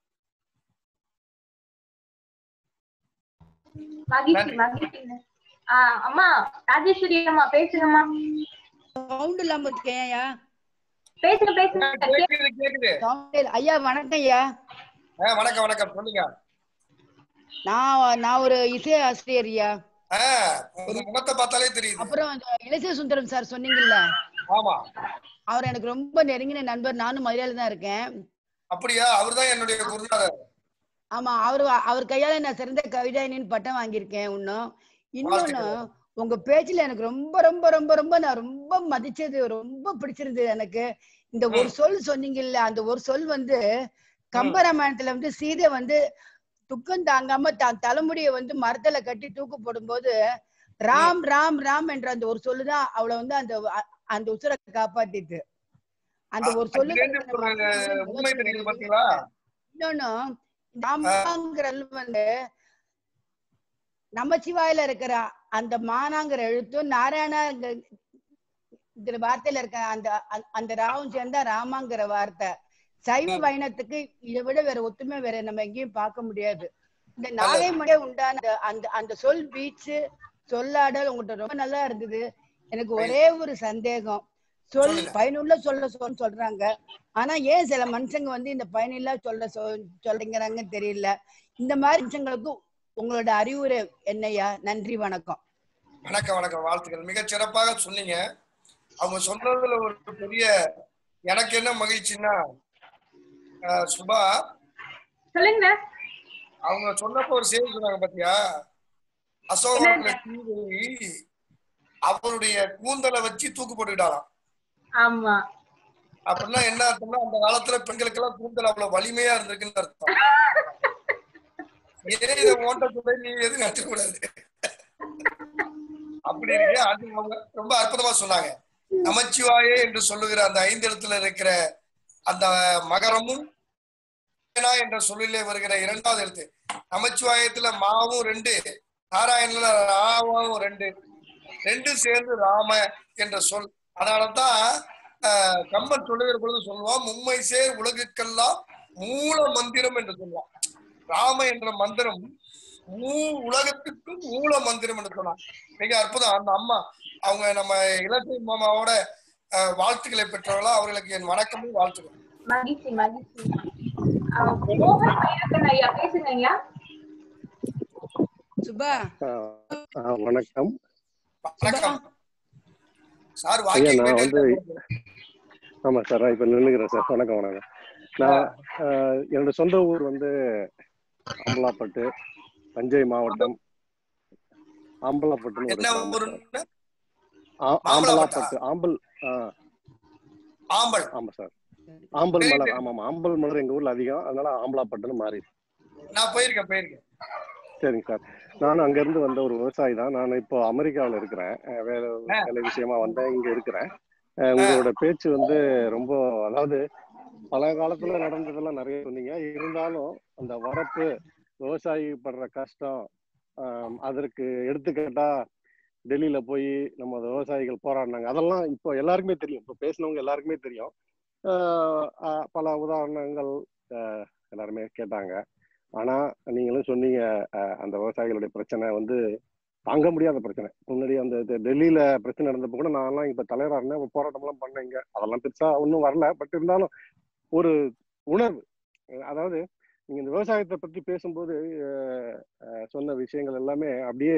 மகிழ்ச்சி மகிழ்ச்சிங்க. அம்மா ராஜேஸ்வரி அம்மா பேசுங்கம்மா. சவுண்ட் இல்லாம இருக்கேன்யா. பேசுங்க பேசுங்க. கேக்குது கேக்குது. ஐயா வணக்கம் ஐயா. வணக்கம் வணக்கம் சொல்லுங்க. நான் நான் ஒரு இசை ஆசிரியர் ஐயா. முகத்தை பார்த்தாலே தெரியுது. அப்புறம் இலசிய சுந்தரம் சார் சொன்னீங்கல்ல, ஆமா, அவர் எனக்கு ரொம்ப நெருங்கின நண்பர். நானும் மதுரையில தான் இருக்கேன். அப்படியா? அவர்தான் என்னுடைய குருநாதர். ஆமா, அவரு அவர் கையால நான் சிறந்த கவிதாயினின்னு பட்டம் வாங்கியிருக்கேன். இன்னும் இன்னொன்னு, உங்க பேச்சுல எனக்கு ரொம்ப ரொம்ப ரொம்ப ரொம்ப நான் ரொம்ப மதிச்சது, ரொம்ப பிடிச்சிருந்தது எனக்கு. இந்த ஒரு சொல் சொன்னீங்கல்ல, அந்த ஒரு சொல் வந்து கம்பராமாயணத்துல வந்து சீதை வந்து துக்கம் தாங்காம தான் தலைமுடிய வந்து மரத்துல கட்டி தூக்கு போடும்போது ராம் ராம் ராம் என்ற அந்த ஒரு சொல்லுதான் அவளை வந்து அந்த அந்த உசுரை காப்பாத்திட்டு. அந்த ஒரு சொல்லு இன்னொன்னு ராமாங்கிற வந்து நமச்சிவாயில இருக்கிற அந்த மானாங்கிற எழுத்தும் நாராயணா வார்த்தையில இருக்க அந்த அந்த ராவும் சேர்ந்தா ராமாங்கிற வார்த்தை. சைவ வைணத்துக்கு இதை விட வேற ஒத்துமை வேற நம்ம எங்கேயும் பார்க்க முடியாது. இந்த நாளை மணியே உண்டான அந்த அந்த சொல் பீச்சு சொல்லாடல் உங்கள்கிட்ட ரொம்ப நல்லா இருந்தது. எனக்கு ஒரே ஒரு சந்தேகம், சொல் பயனுள்ள சொல்ல சொல் சொல்றாங்க, ஆனா ஏன் சில மனுஷங்க வந்து இந்த பயனில்லா சொல்ல சொல் சொல்றீங்கிறாங்கன்னு தெரியல. இந்த மாதிரி மனுஷங்களுக்கு உங்களோட அறிவுரை என்னையா? நன்றி, வணக்கம். வணக்கம் வணக்கம் வாழ்த்துக்கள். மிக சிறப்பாக சொன்னீங்க. அவங்க சொன்னதுல ஒரு பெரிய எனக்கு என்ன மகிழ்ச்சின்னா, சுபா சொல்லுங்க, அவங்க சொன்னப்போ ஒரு செய்தி சொன்னாங்க பாத்தியா, அசோகவனத்துல சீதை அவருடைய கூந்தலை வச்சு தூக்கு போட்டுக்கிட்டாலாம். ஆமா, அப்படின்னா என்ன அர்த்தம்னா, அந்த காலத்துல பெண்களுக்கு எல்லாம் கூந்தல் அவ்வளவு வலிமையா இருந்திருக்குன்னு அர்த்தம். ஏன் இதை ஓட்ட சொல்ல நீ எதுவும் நடத்தக்கூடாது அப்படி இருக்கு. அது அவங்க ரொம்ப அற்புதமா சொன்னாங்க. நமச்சிவாயே என்று சொல்லுகிற அந்த ஐந்து இடத்துல இருக்கிற அந்த மகரமும் என்ற சொல்லிலே வருகிற இரண்டாவது எழுத்து, நமச்சிவாயத்துல மாவும் ரெண்டு, நாராயணத்துல ராவும் ரெண்டு, ரெண்டு சேர்ந்து ராம என்ற சொல். அதனாலதான் ஆஹ் கம்பன் சொல்லுகிற பொழுது சொல்லுவான், மும்மை சேர் உலகுக்கெல்லாம் மூல மந்திரம் என்று சொல்லுவான். ராம என்ற மந்திரம் மூ உலகத்துக்கு மூல மந்திரம் என்று சொன்னான். மிக அற்புதம். அந்த அம்மா அவங்க நம்ம இலட்டை மாமாவோட வாழ்த்துக்களை பெற்றவர்களா, அவர்களுக்கு என் வணக்கமும் வாழ்த்துக்கள். மகிழ்ச்சி மகிழ்ச்சி. மோகன் வைரக்கன் ஐயா பேசுங்க ஐயா. சுபா வணக்கம். வணக்கம் சார். ஐயா நான் வந்து ஆமா சார் இப்ப நின்னுக்கிறேன் சார். வணக்கம் வணக்கம். நான் என்னோட சொந்த ஊர் வந்து அம்பலாப்பட்டு, தஞ்சை மாவட்டம். ஆம்பலாப்பட்டு ஆம்பலாப்பட்டு ஆம்பல் ஆம்பல் ஆமா சார். ஆம்பல் மலர். ஆமா ஆமா ஆம்பல் மலர் எங்க ஊர்ல அதிகம், அதனால ஆம்பலாப்பட்டுன்னு மாறி. நான் போயிருக்கேன் போயிருக்கேன் சரிங்க சார். நானும் அங்க இருந்து வந்த ஒரு விவசாயி தான். நான் இப்போ அமெரிக்காவில் இருக்கிறேன், வேலை வேலை விஷயமா வந்தேன், இங்க இருக்கிறேன். உங்களோட பேச்சு வந்து ரொம்ப, அதாவது பல காலத்துல நடந்ததெல்லாம் நிறைய சொன்னீங்க. இருந்தாலும் அந்த வரப்பு விவசாயி படுற கஷ்டம், ஆஹ் அதற்கு எடுத்துக்கிட்டா டெல்லியில போய் நம்ம விவசாயிகள் போராடினாங்க, அதெல்லாம் இப்போ எல்லாருக்குமே தெரியும். இப்போ பேசினவங்க எல்லாருக்குமே தெரியும். ஆஹ் பல உதாரணங்கள் எல்லாருமே கேட்டாங்க. ஆனா நீங்களும் சொன்னீங்க, அந்த விவசாயிகளுடைய பிரச்சனை வந்து தாங்க முடியாத பிரச்சனை. முன்னாடி அந்த டெல்லியில பிரச்சனை நடந்தப்ப கூட நான்லாம் இப்ப தலைவரா இருந்தேன், போராட்டம் எல்லாம் பண்ணீங்க. அதெல்லாம் பெருசா ஒன்றும் வரல. பட் இருந்தாலும் ஒரு உணர்வு, அதாவது நீங்க இந்த விவசாயத்தை பத்தி பேசும்போது சொன்ன விஷயங்கள் எல்லாமே அப்படியே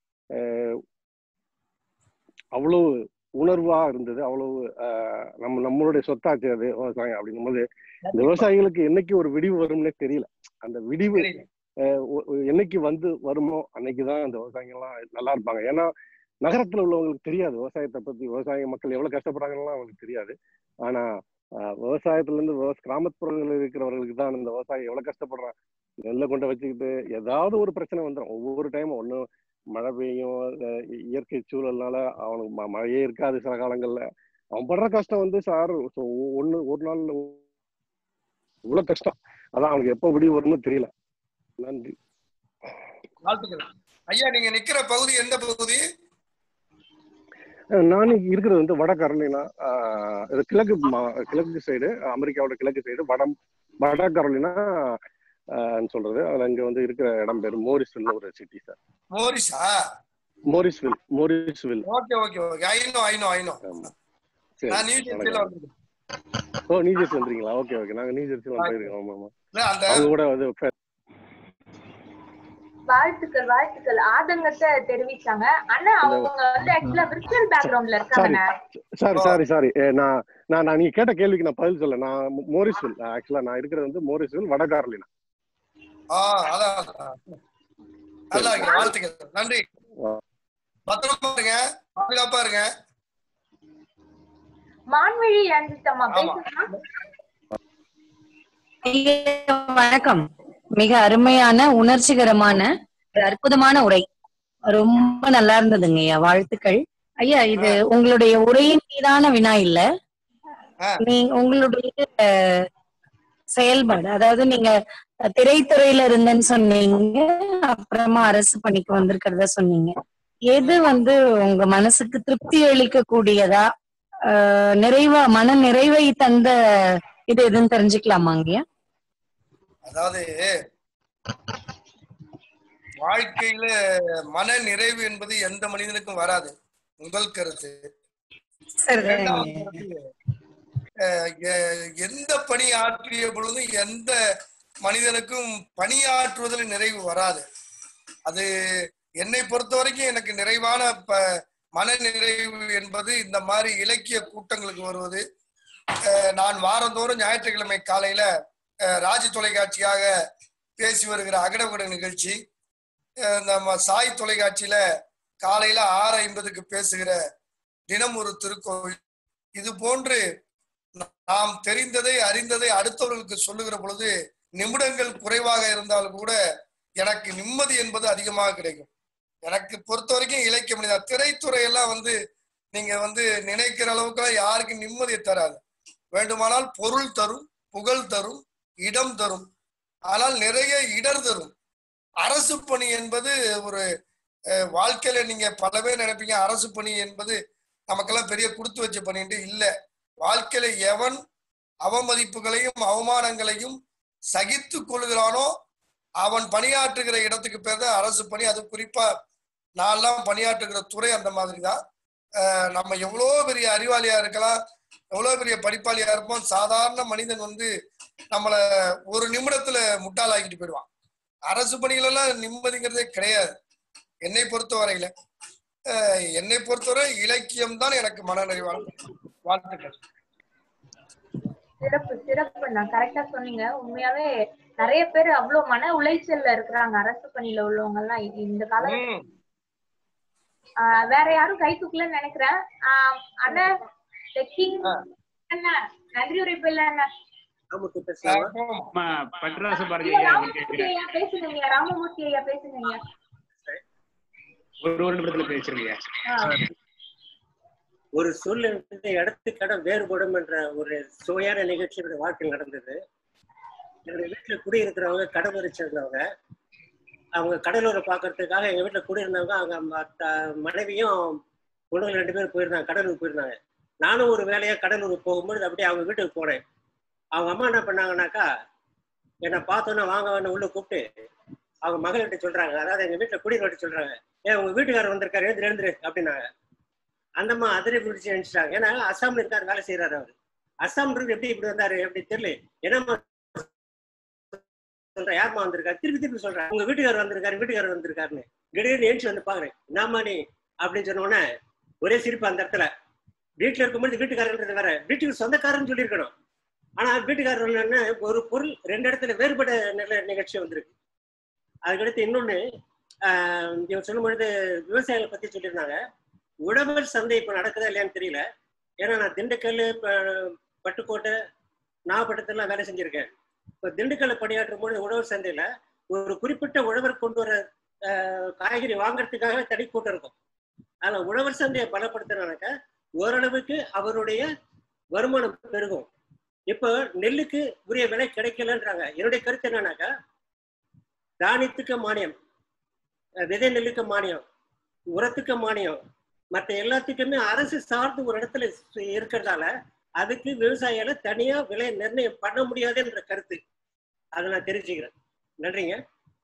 அவ்வளவு உணர்வா இருந்தது. அவ்வளவு ஆஹ் நம்ம நம்மளுடைய சொத்தாச்சு அது விவசாயம் அப்படிங்கும் போது, இந்த விவசாயிகளுக்கு என்னைக்கு ஒரு விடிவு வரும்னே தெரியல. அந்த விடிவு என்னைக்கு வந்து வருமோ அன்னைக்குதான் அந்த விவசாயிகள்லாம் நல்லா இருப்பாங்க. ஏன்னா நகரத்துல உள்ளவங்களுக்கு தெரியாது விவசாயத்தை பத்தி, விவசாய மக்கள் எவ்வளவு கஷ்டப்படுறாங்கலாம் அவங்களுக்கு தெரியாது. ஆனா ஆஹ் விவசாயத்துல இருந்து விவசாய கிராமப்புறங்களில் இருக்கிறவர்களுக்கு தான் இந்த விவசாயம் எவ்வளவு கஷ்டப்படுறான். நெல்லை கொண்டு வச்சுக்கிட்டு ஏதாவது ஒரு பிரச்சனை வந்துடும். ஒவ்வொரு டைமும் ஒண்ணு மழை பெய்யும், இயற்கை சூழல்னால அவனுக்கு மழையே இருக்காது சில காலங்கள்ல. அவன் படுற கஷ்டம் வந்து சார் ஒண்ணு ஒரு நாள் இவ்வளவு கஷ்டம். அதான் அவனுக்கு எப்ப விடிவு வரும்னு தெரியல. நன்றி. ஐயா நீங்க நிக்கிற பகுதி எந்த பகுதி? நான் இருக்கிறது வந்து வட கரோலினா, இது கிழக்கு கிழக்கு சைடு, அமெரிக்காவோட கிழக்கு சைடு, வட வட கரோலினா சொல்றது. அதுல இங்க வந்து இருக்கிற இடம் பேரு மோரிஸ்வில் ஒரு சிட்டி சார். மோரிஸா? Morrisville Morrisville. Okay okay okay. I know I know I know. நான் நியூ ஜெர்சில வந்திருக்கேன். ஓ நியூ ஜெர்சி வந்தீங்களா? Okay okay. நாங்க நியூ ஜெர்சில போயிருக்கோம். ஆமா ஆமா. அவங்க கூட வந்து வாழ்த்துக்கள் வாழ்த்துக்கள் ஆதங்கத்தை தெரிவிச்சாங்க. ஆனா அவங்க வந்து ஆக்சுவலா விர்ச்சுவல் பேக்ரவுண்ட்ல இருக்காங்க. சாரி சாரி சாரி நான் நான் நீங்க கேட்ட கேள்விக்கு நான் பதில் சொல்ல. நான் மோரிஸ்வில் ஆக்சுவலா நான் இருக்கிறது வந்து மோரிஸ்வில், வட காரோலினா. ஆ அதான் நல்லா இருக்கு. வாழ்த்துக்கள், நன்றி. பத்திரமா இருங்க, பாதுகாப்பா இருங்க. மான்விழி அஞ்சித்தம்மா பேசுங்க. வணக்கம். மிக அருமையான உணர்ச்சிகரமான அற்புதமான உரை, ரொம்ப நல்லா இருந்ததுங்க ஐயா. வாழ்த்துக்கள் ஐயா. இது உங்களுடைய உரையின் மீதான வினா இல்ல, நீங்க உங்களுடைய செயல்பாடு, அதாவது நீங்க திரைத்துறையில இருந்தேன்னு சொன்னீங்க, அப்புறமா அரசு பணிக்கு வந்திருக்கிறதா சொன்னீங்க. எது வந்து உங்க மனசுக்கு திருப்தி அளிக்க கூடியதா, ஆஹ் நிறைவா மன நிறைவை தந்த இது எதுன்னு தெரிஞ்சுக்கலாமாங்கய்யா? அதாவது வாழ்க்கையில மன நிறைவு என்பது எந்த மனிதனுக்கும் வராது, முதல் கருத்து. எந்த பணி ஆற்றிய பொழுதும் எந்த மனிதனுக்கும் பணியாற்றுவதில் நிறைவு வராது. அது என்னை பொறுத்த வரைக்கும் எனக்கு நிறைவான ப மன நிறைவு என்பது இந்த மாதிரி இலக்கிய கூட்டங்களுக்கு வருவது. நான் வாரந்தோறும் ஞாயிற்றுக்கிழமை காலையில ராஜ் தொலைக்காட்சியாக பேசி வருகிற அகடகுட நிகழ்ச்சி, நம்ம சாய் தொலைக்காட்சியில காலையில ஆறு ஐம்பதுக்கு பேசுகிற தினம் ஒரு திருக்கோவில், இது போன்று நாம் தெரிந்ததை அறிந்ததை அடுத்தவர்களுக்கு சொல்லுகிற பொழுது நிமிடங்கள் குறைவாக இருந்தாலும் கூட எனக்கு நிம்மதி என்பது அதிகமாக கிடைக்கும். எனக்கு பொறுத்த வரைக்கும் இலக்கிய மனிதா திரைத்துறை எல்லாம் வந்து நீங்க வந்து நினைக்கிற அளவுக்கு யாருக்கும் நிம்மதியை தராது. வேண்டுமானால் பொருள் தரும், புகழ் தரும், இடம் தரும், ஆனால் நிறைய இடர் தரும். அரசு பணி என்பது ஒரு வாழ்க்கையில நீங்க பல பேர் நினைப்பீங்க அரசு பணி என்பது நமக்கெல்லாம் பெரிய கொடுத்து வச்ச பணின்ட்டு இல்லை. வாழ்க்கையில எவன் அவமதிப்புகளையும் அவமானங்களையும் சகித்து கொள்கிறானோ அவன் பணியாற்றுகிற இடத்துக்கு பேர் தான் அரசு பணி. அது குறிப்பா நான்லாம் பணியாற்றுகிற துறை அந்த மாதிரி தான். நம்ம எவ்வளோ பெரிய அறிவாளியா இருக்கலாம், எவ்வளோ பெரிய படிப்பாளியா இருப்போம், சாதாரண மனிதன் வந்து நம்மளை ஒரு நிமிடத்துல முட்டாளாக்கிட்டு போயிடுவான். அரசு பணிகளெல்லாம் நிம்மதிங்கிறதே கிடையாது என்னை பொறுத்த வரையில. என்னை பொறுத்தவரை இலக்கியம் தான் எனக்கு மன நிறைவான. வாழ்த்துக்கள். சிறப்பு சிறப்பு, நான் கரெக்டா சொன்னீங்க. உண்மையாவே நிறைய பேர் அவ்வளவு மன உளைச்சல்ல இருக்கிறாங்க அரசு பணியில உள்ளவங்க எல்லாம் இந்த காலம். ஆஹ் வேற யாரும் கை தூக்கலன்னு நினைக்கிறேன். ஆஹ் அண்ணா அண்ணா நன்றி உரைப்பு இல்ல அண்ணா பேசுங்க, ராமமூர்த்தி ஐயா பேசுங்க. ஒரு ஒரு நிமிடத்துல பேசுறீங்க. ஒரு சொல் இடத்துக்கட வேறுபடும் என்ற ஒரு சுவையான நிகழ்ச்சி என்னுடைய வாழ்க்கையில் நடந்தது. என்னுடைய வீட்டுல குடியிருக்கிறவங்க கடலூரை சேர்ந்தவங்க. அவங்க கடலூரை பார்க்கறதுக்காக எங்க வீட்டுல குடியிருந்தவங்க அவங்க மனைவியும் பொண்ணுங்க ரெண்டு பேரும் போயிருந்தாங்க, கடலூர் போயிருந்தாங்க. நானும் ஒரு வேலையா கடலூர் போகும்போது அப்படியே அவங்க வீட்டுக்கு போனேன். அவங்க அம்மா என்ன பண்ணாங்கன்னாக்கா, என்னை பார்த்தோன்னா வாங்க வேணும் உள்ள கூப்பிட்டு அவங்க மகள்கிட்ட சொல்றாங்க, அதாவது எங்க வீட்டுல குடியிருக்க சொல்றாங்க, ஏன் உங்க வீட்டுக்காரர் வந்திருக்காரு, எழுந்துரு எழுந்துரு அப்படின்னாங்க. அந்தம்மா அதிரை பிடிச்சி நினைச்சிட்டாங்க. ஏன்னா அஸ்ஸாம்ல இருக்காரு, வேலை செய்யறாரு அவரு. அஸ்ஸாம்ன்றது எப்படி இப்படி வந்தாரு எப்படி தெரியல. என்னம்மா சொல்றேன், யாருமா வந்திருக்காரு, திருப்பி திருப்பி சொல்றேன், உங்க வீட்டுக்காரர் வந்திருக்காரு வீட்டுக்காரர் வந்திருக்காருன்னு. திடீர்னு எழுச்சி வந்து பாக்குறேன், என்னம்மா நீ அப்படின்னு சொன்ன உடனே ஒரே சிரிப்பு அந்த இடத்துல. வீட்டுல இருக்கும்போது வீட்டுக்காரன்றது வேற, வீட்டுக்கு சொந்தக்காரன்னு சொல்லியிருக்கணும். ஆனா வீட்டுக்காரர் ஒரு பொருள் ரெண்டு இடத்துல வேறுபட்ட நில நிகழ்ச்சி வந்திருக்கு. அதுக்கடுத்து இன்னொன்னு ஆஹ் இவங்க சொல்லும் பொழுது விவசாயிகளை பத்தி சொல்லியிருந்தாங்க. உழவர் சந்தை இப்ப நடக்குதா இல்லையான்னு தெரியல. ஏன்னா நான் திண்டுக்கல், பட்டுக்கோட்டை, நாகப்பட்டினத்துல வேலை செஞ்சிருக்கேன். இப்போ திண்டுக்கல்ல பணியாற்றும் போது உழவர் சந்தையில ஒரு குறிப்பிட்ட உழவர் கொண்டு வர காய்கறி வாங்கறதுக்காக தனி கூட்டம் இருக்கும். ஆனா உழவர் சந்தையை பலப்படுத்தினாக்க ஓரளவுக்கு அவருடைய வருமானம் பெருகும். இப்போ நெல்லுக்கு உரிய விலை கிடைக்கலன்றாங்க. என்னுடைய கருத்து என்னன்னாக்கா, தானியத்துக்கு மானியம், விதை நெல்லுக்கு மானியம், உரத்துக்கு மானியம், மற்ற எல்லாத்துக்குமே அரசு சார்ந்து ஒரு இடத்துல இருக்கிறதால அதுக்கு விவசாயிகளை தனியா விலை நிர்ணயம் பண்ண முடியாதுன்ற கருத்து. அதை நான் தெரிஞ்சுக்கிறேன். நன்றிங்க.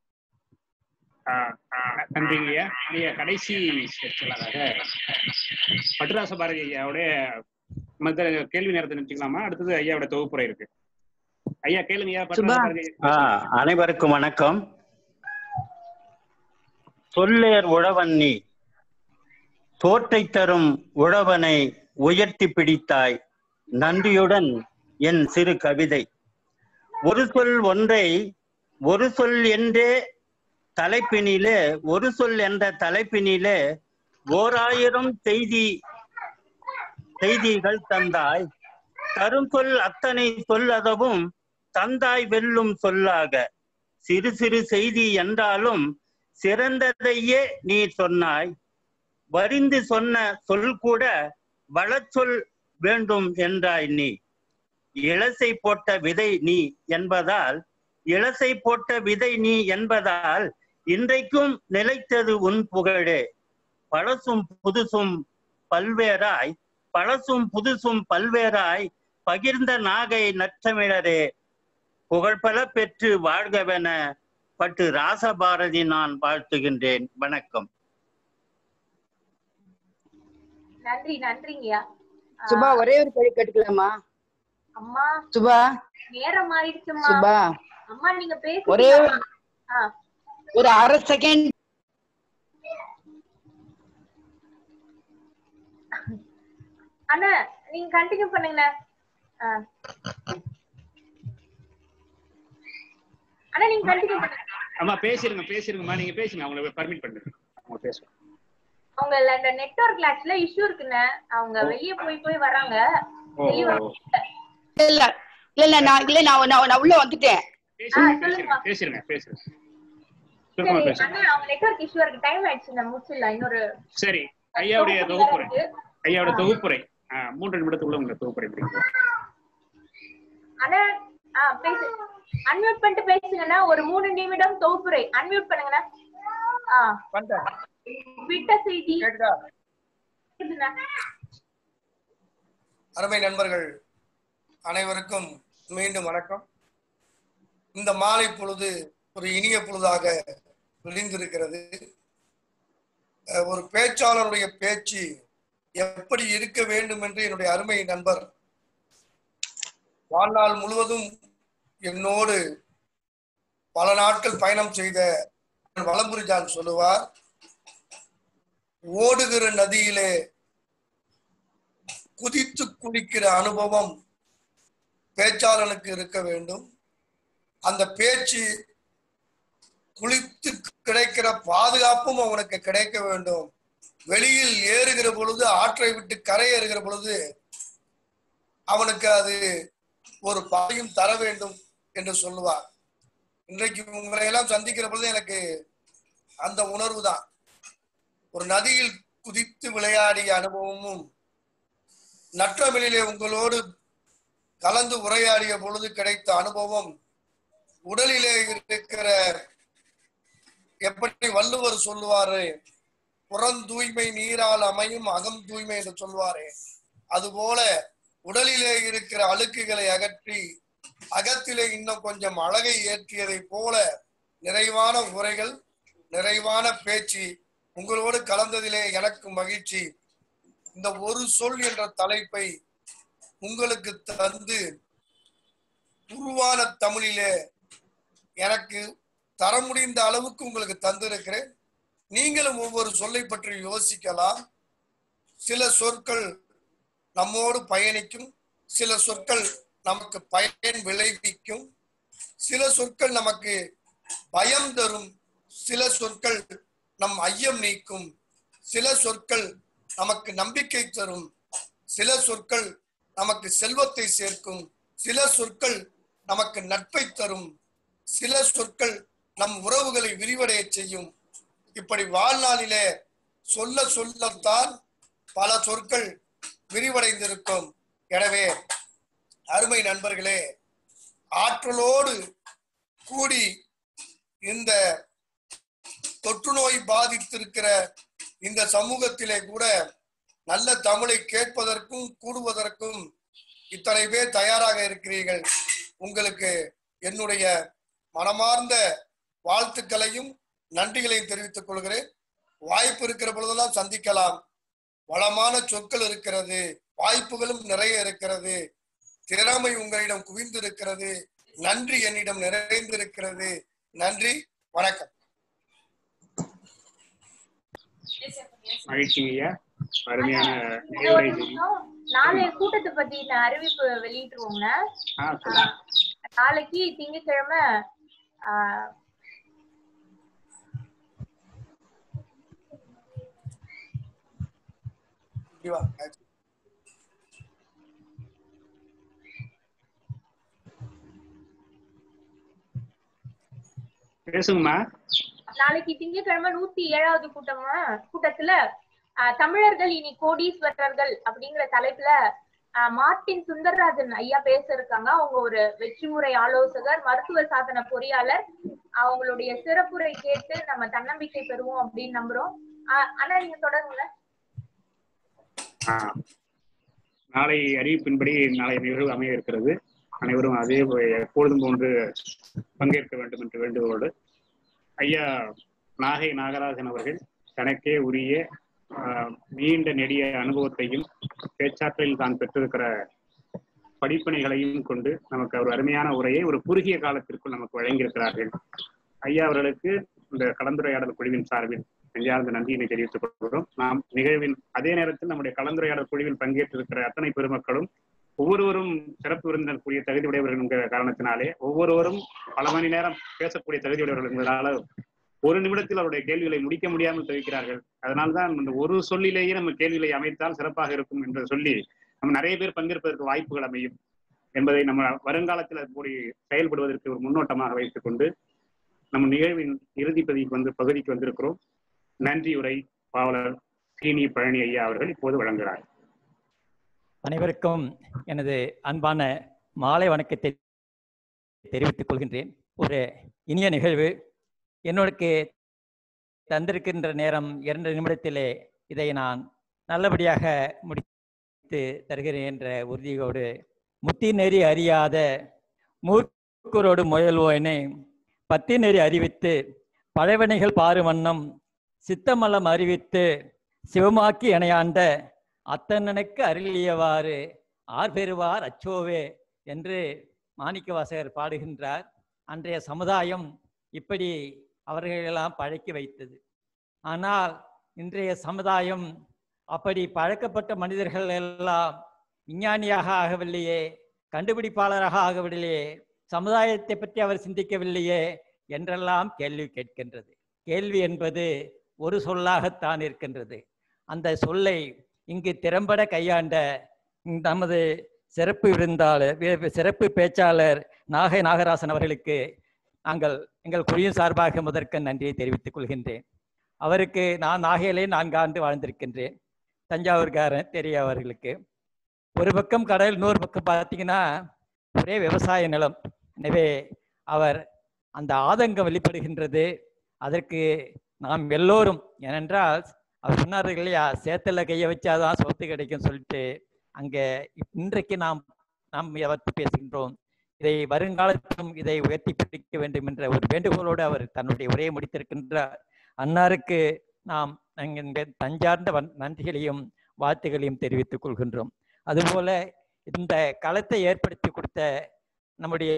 நன்றிங்க ஐயா. கடைசி செயலாளராக பட்டுராச பாரதி ஐயாவுடைய மற்ற கேள்வி நேரத்தை நினைச்சுக்கலாமா? அடுத்தது ஐயாவோட தொகுப்புரை இருக்கு. ஐயா கேளுங்க. அனைவருக்கும் வணக்கம். சொல்லேர் உழவன் நீ, சோற்றை தரும் உழவனை உயர்த்தி பிடித்தாய், நன்றியுடன் என் சிறு கவிதை. ஒரு சொல் ஒன்றை ஒரு சொல் என்றே தலைப்பினிலே, ஒரு சொல் என்ற தலைப்பினிலே ஓர் ஆயிரம் செய்தி செய்திகள் தந்தாய், தரும் சொல் அத்தனை சொல்லதவும் தந்தாய் வெல்லும் சொல்லாக. சிறு சிறு செய்தி என்றாலும் சிறந்ததையே நீ சொன்னாய், வரிந்து சொன்ன சொல் கூட வளச்சொல் வேண்டும் என்றாய் நீ. இளசை போட்ட விதை நீ என்பதால் இளசை போட்ட விதை நீ என்பதால் இன்றைக்கும் நிலைத்தது உன் புகழே. பழசும் புதுசும் பல்வேறாய் பழசும் புதுசும் பல்வேறாய் பகிர்ந்த நாகை நற்றமிழரே, புகழ்பல பெற்று வாழ்கவென பட்டு ராசபாரதி நான் வாழ்த்துகின்றேன். வணக்கம். நன்றி நன்றிங்கய்யா. சுபா ஒரே ஒரு கேள்வி கேட்டுக்கலாமா? அம்மா சுபா நேரம் மாறிடுச்சுமா. சுபா அம்மா நீங்க பேச ஒரே ஒரு அரை செகண்ட். அண்ணா நீங்க கண்டினியூ பண்ணுங்க. அண்ணா நீங்க கண்டினியூ பண்ணுங்க. அம்மா பேசிருங்க பேசிருங்கம்மா, நீங்க பேசுங்க, அவங்களை பர்மிட் பண்ணுங்க, அவங்க பேசுங்க. அவங்க அந்த நெட்வொர்க் லாட்ச்ல இஷ்யூ இருக்குன்னு அவங்க வெளிய போய் போய் வராங்க. இல்ல இல்ல இல்ல நான் இல்ல நான் நான் உள்ள வந்துட்டேன். பேசுங்க பேசுங்க பேசுங்க. அண்ணா அவங்க நெட்வொர்க் இஷ்யூ இருக்கு, டைம் ஆயிடுச்சு, நான் முடிச்சிடலாம். இன்னொரு சரி, ஐயாவுடைய தொகுப்புரை ஐயாவோட தொகுப்புரை மூன்று நிமிடத்துக்குள்ள உங்க தொகுப்புரை பிடிக்கும். அண்ணா பேசு, அன்மியூட் பண்ணிட்டு பேசுங்கண்ணா. ஒரு மூணு நிமிடம் தொகுப்புரை. அன்மியூட் பண்ணுங்கண்ணா. விட்ட செய்தி. அருமை நண்பர்கள் அனைவருக்கும் மீண்டும் வணக்கம். இந்த மாலை பொழுது ஒரு இனிய பொழுதாக விரிந்திருக்கிறது. ஒரு பேச்சாளருடைய பேச்சு எப்படி இருக்க வேண்டும் என்று என்னுடைய அருமை நண்பர் வாழ்நாள் முழுவதும் என்னோடு பல நாட்கள் பயணம் செய்த வலம்புரிஜான் சொல்லுவார், ஓடுகிற நதியிலே குதித்து குளிக்கிற அனுபவம் பேச்சாளனுக்கு இருக்க வேண்டும். அந்த பேச்சு குளித்து கிடைக்கிற பாதுகாப்பும் அவனுக்கு கிடைக்க வேண்டும். வெளியில் ஏறுகிற பொழுது, ஆற்றை விட்டு கரையேறுகிற பொழுது அவனுக்கு அது ஒரு பாதையும் தர வேண்டும் என்று சொல்லுவார். இன்றைக்கு உங்களை எல்லாம் சந்திக்கிற பொழுது எனக்கு அந்த உணர்வு தான். ஒரு நதியில் குதித்து விளையாடிய அனுபவமும், நற்றமிழிலே உங்களோடு கலந்து உரையாடிய பொழுது கிடைத்த அனுபவம், உடலிலே இருக்கிற, எப்படி வள்ளுவர் சொல்லுவாரு, புறம் தூய்மை நீரால் அமையும் அகம் தூய்மை என்று சொல்வாரே, அதுபோல உடலிலே இருக்கிற அழுக்குகளை அகற்றி அகத்திலே இன்னும் கொஞ்சம் அழகை ஏற்றியதை போல நிறைவான உரைகள், நிறைவான பேச்சு உங்களோடு கலந்ததிலே எனக்கு மகிழ்ச்சி. இந்த ஒரு சொல் என்ற தலைப்பை உங்களுக்கு தந்து உருவான தமிழிலே எனக்கு தர முடிந்த அளவுக்கு உங்களுக்கு தந்திருக்கிறேன். நீங்களும் ஒவ்வொரு சொல்லை பற்றி யோசிக்கலாம். சில சொற்கள் நம்மோடு பயணிக்கும், சில சொற்கள் நமக்கு பயன் விளைவிக்கும், சில சொற்கள் நமக்கு பயம் தரும், சில சொற்கள் நம் ஐயம் நீக்கும், சில சொற்கள் நமக்கு நம்பிக்கை தரும், சில சொற்கள் நமக்கு செல்வத்தை சேர்க்கும், சில சொற்கள் நமக்கு நட்பை தரும், சில சொற்கள் நம் உறவுகளை விரிவடைய செய்யும். இப்படி வாழ்நாளிலே சொல்ல சொல்லத்தான் பல சொற்கள் விரிவடைந்திருக்கும். எனவே அருமை நண்பர்களே, ஆற்றலோடு கூடி இந்த தொற்று நோய் பாதித்திருக்கிற இந்த சமூகத்திலே கூட நல்ல தமிழை கேட்பதற்கும் கூடுவதற்கும் இத்தனை பேர் தயாராக இருக்கிறீர்கள். உங்களுக்கு என்னுடைய மனமார்ந்த வாழ்த்துக்களையும் நன்றிகளையும் தெரிவித்துக் கொள்கிறேன். வாய்ப்பு இருக்கிற பொழுதெல்லாம் சந்திக்கலாம். வளமான சொற்கள் இருக்கிறது, வாய்ப்புகளும் நிறைய இருக்கிறது, திறமை உங்களிடம் குவிந்திருக்கிறது, நன்றி என்னிடம் நிறைந்திருக்கிறது. நன்றி, வணக்கம். மகிழ்ச்சி ஐயா, அருமையான ஒரு நிறைவுரை. நிமிஷம், நாளைய கூட்டத்தை பத்தி நான் அறிவிப்பு வெளியிட்டுருவோங்க. ஆ, சொல்லுங்க. நாளைக்கு திங்கட்கிழமை ஆஹ் பேசுங்கம்மா. நாளைக்கு திங்கட்கிழமை நூத்தி ஏழாவது கூட்டமா கூட்டத்துல ஆஹ் தமிழர்கள் இனி கோடீஸ்வரர்கள் அப்படிங்கிற தலைப்புல ஆஹ் மார்ட்டின் சுந்தரராஜன் ஐயா பேச இருக்காங்க. அவங்க ஒரு வெற்றிமுறை ஆலோசகர், மருத்துவ சாதன பொறியாளர். அவங்களுடைய சிறப்புரை கேட்டு நம்ம தன்னம்பிக்கை பெறுவோம் அப்படின்னு நம்புறோம். ஆஹ் ஆனா நீங்க தொடருங்க. நாளை அறிவிப்பின்படி நாளை நிகழ்வு அமைய இருக்கிறது. அனைவரும் அதே எப்பொழுதும் போன்று பங்கேற்க வேண்டும் என்று வேண்டுகோளோடு, ஐயா நாகை நாகராஜன் அவர்கள் தனக்கே உரிய நீண்ட நெடிய அனுபவத்தையும் பேச்சாற்றலில் தான் பெற்றிருக்கிற படிப்பினைகளையும் கொண்டு நமக்கு ஒரு அருமையான உரையை ஒரு குறுகிய காலத்திற்குள் நமக்கு வழங்கியிருக்கிறார்கள். ஐயா அவர்களுக்கு இந்த கலந்துரையாடல் குழுவின் சார்பில் நெஞ்சார்ந்த நன்றியினை தெரிவித்துக் கொள்கிறோம். நாம் நிகழ்வின் அதே நேரத்தில் நம்முடைய கலந்துரையாடல் குழுவில் பங்கேற்றிருக்கிற அத்தனை பெருமக்களும் ஒவ்வொருவரும் சிறப்பு விருந்தினக்கூடிய தகுதியுடையவர்கள் என்கிற காரணத்தினாலே ஒவ்வொருவரும் பல மணி நேரம் பேசக்கூடிய தகுதியுடையவர்கள் என்பதால ஒரு நிமிடத்தில் அவருடைய கேள்விகளை முடிக்க முடியாமல் தவிக்கிறார்கள். அதனால்தான் இந்த ஒரு சொல்லிலேயே நம்ம கேள்விகளை அமைத்தால் சிறப்பாக இருக்கும் என்று சொல்லி நம்ம நிறைய பேர் பங்கேற்பதற்கு வாய்ப்புகள் அமையும் என்பதை நம்ம வருங்காலத்தில் கூடி செயல்படுவதற்கு ஒரு முன்னோட்டமாக வைத்துக் கொண்டு நம்ம நிகழ்வின் இறுதி பதிக்கு வந்து பகுதிக்கு வந்திருக்கிறோம். நன்றி உரை பாவலர் சீனி பழனி ஐயா அவர்கள் இப்போது வழங்குகிறார். அனைவருக்கும் எனது அன்பான மாலை வணக்கத்தை தெரிவித்துக் கொள்கின்றேன். ஒரு இனிய நிகழ்வு. என்னோடக்கு தந்திருக்கின்ற நேரம் இரண்டு நிமிடத்திலே இதை நான் நல்லபடியாக முடித்து தருகிறேன் என்ற உறுதியோடு, முத்தி நெறி அறியாத மூர்க்கரோடு முயல்வோனை பத்தி நெறி அறிவித்து பழைவனைகள் பாரு வண்ணம் சித்தமலம் அறிவித்து சிவமாக்கி இணையாண்ட அத்தனனுக்கு அருளியவாறு ஆர் பெறுவார் அச்சோவே என்று மாணிக்க வாசகர் பாடுகின்றார். அன்றைய சமுதாயம் இப்படி அவர்களெல்லாம் பழக்கி வைத்தது. ஆனால் இன்றைய சமுதாயம் அப்படி பழக்கப்பட்ட மனிதர்கள் எல்லாம் விஞ்ஞானியாக ஆகவில்லையே, கண்டுபிடிப்பாளராக ஆகவில்லையே, சமுதாயத்தை பற்றி அவர் சிந்திக்கவில்லையே என்றெல்லாம் கேள்வி கேட்கின்றது. கேள்வி என்பது ஒரு சொல்லாகத்தான் இருக்கின்றது. அந்த சொல்லை இங்கு திறம்பட கையாண்ட நமது சிறப்பு விருந்தாளர் சிறப்பு பேச்சாளர் நாகை நாகராசன் அவர்களுக்கு நாங்கள் எங்கள் குழுவின் சார்பாக முதற்க நன்றியை தெரிவித்துக் கொள்கின்றேன். அவருக்கு நான் நாகையிலே நான்கு ஆண்டு வாழ்ந்திருக்கின்றேன். தஞ்சாவூர்காரன் தெரிய அவர்களுக்கு ஒரு பக்கம் கடல், இன்னொரு பக்கம் பார்த்தீங்கன்னா ஒரே விவசாய நிலம். எனவே அவர் அந்த ஆதங்கம் வெளிப்படுகின்றது. அதற்கு நாம் எல்லோரும், ஏனென்றால் அவர் சொன்னார்கள் இல்லையா, சேத்துல கையை வச்சாதான் சொத்து கிடைக்கும் சொல்லிட்டு, அங்கே இன்றைக்கு நாம் நாம் அவற்றை பேசுகின்றோம். இதை வருங்காலத்திலும் இதை உயர்த்தி பிடிக்க வேண்டும் என்ற ஒரு வேண்டுகோளோடு அவர் தன்னுடைய உரையை முடித்திருக்கின்றார். அன்னாருக்கு நாம் தஞ்சார்ந்த நன்றிகளையும் வாழ்த்துகளையும் தெரிவித்துக் கொள்கின்றோம். அதுபோல இந்த களத்தை ஏற்படுத்தி கொடுத்த நம்முடைய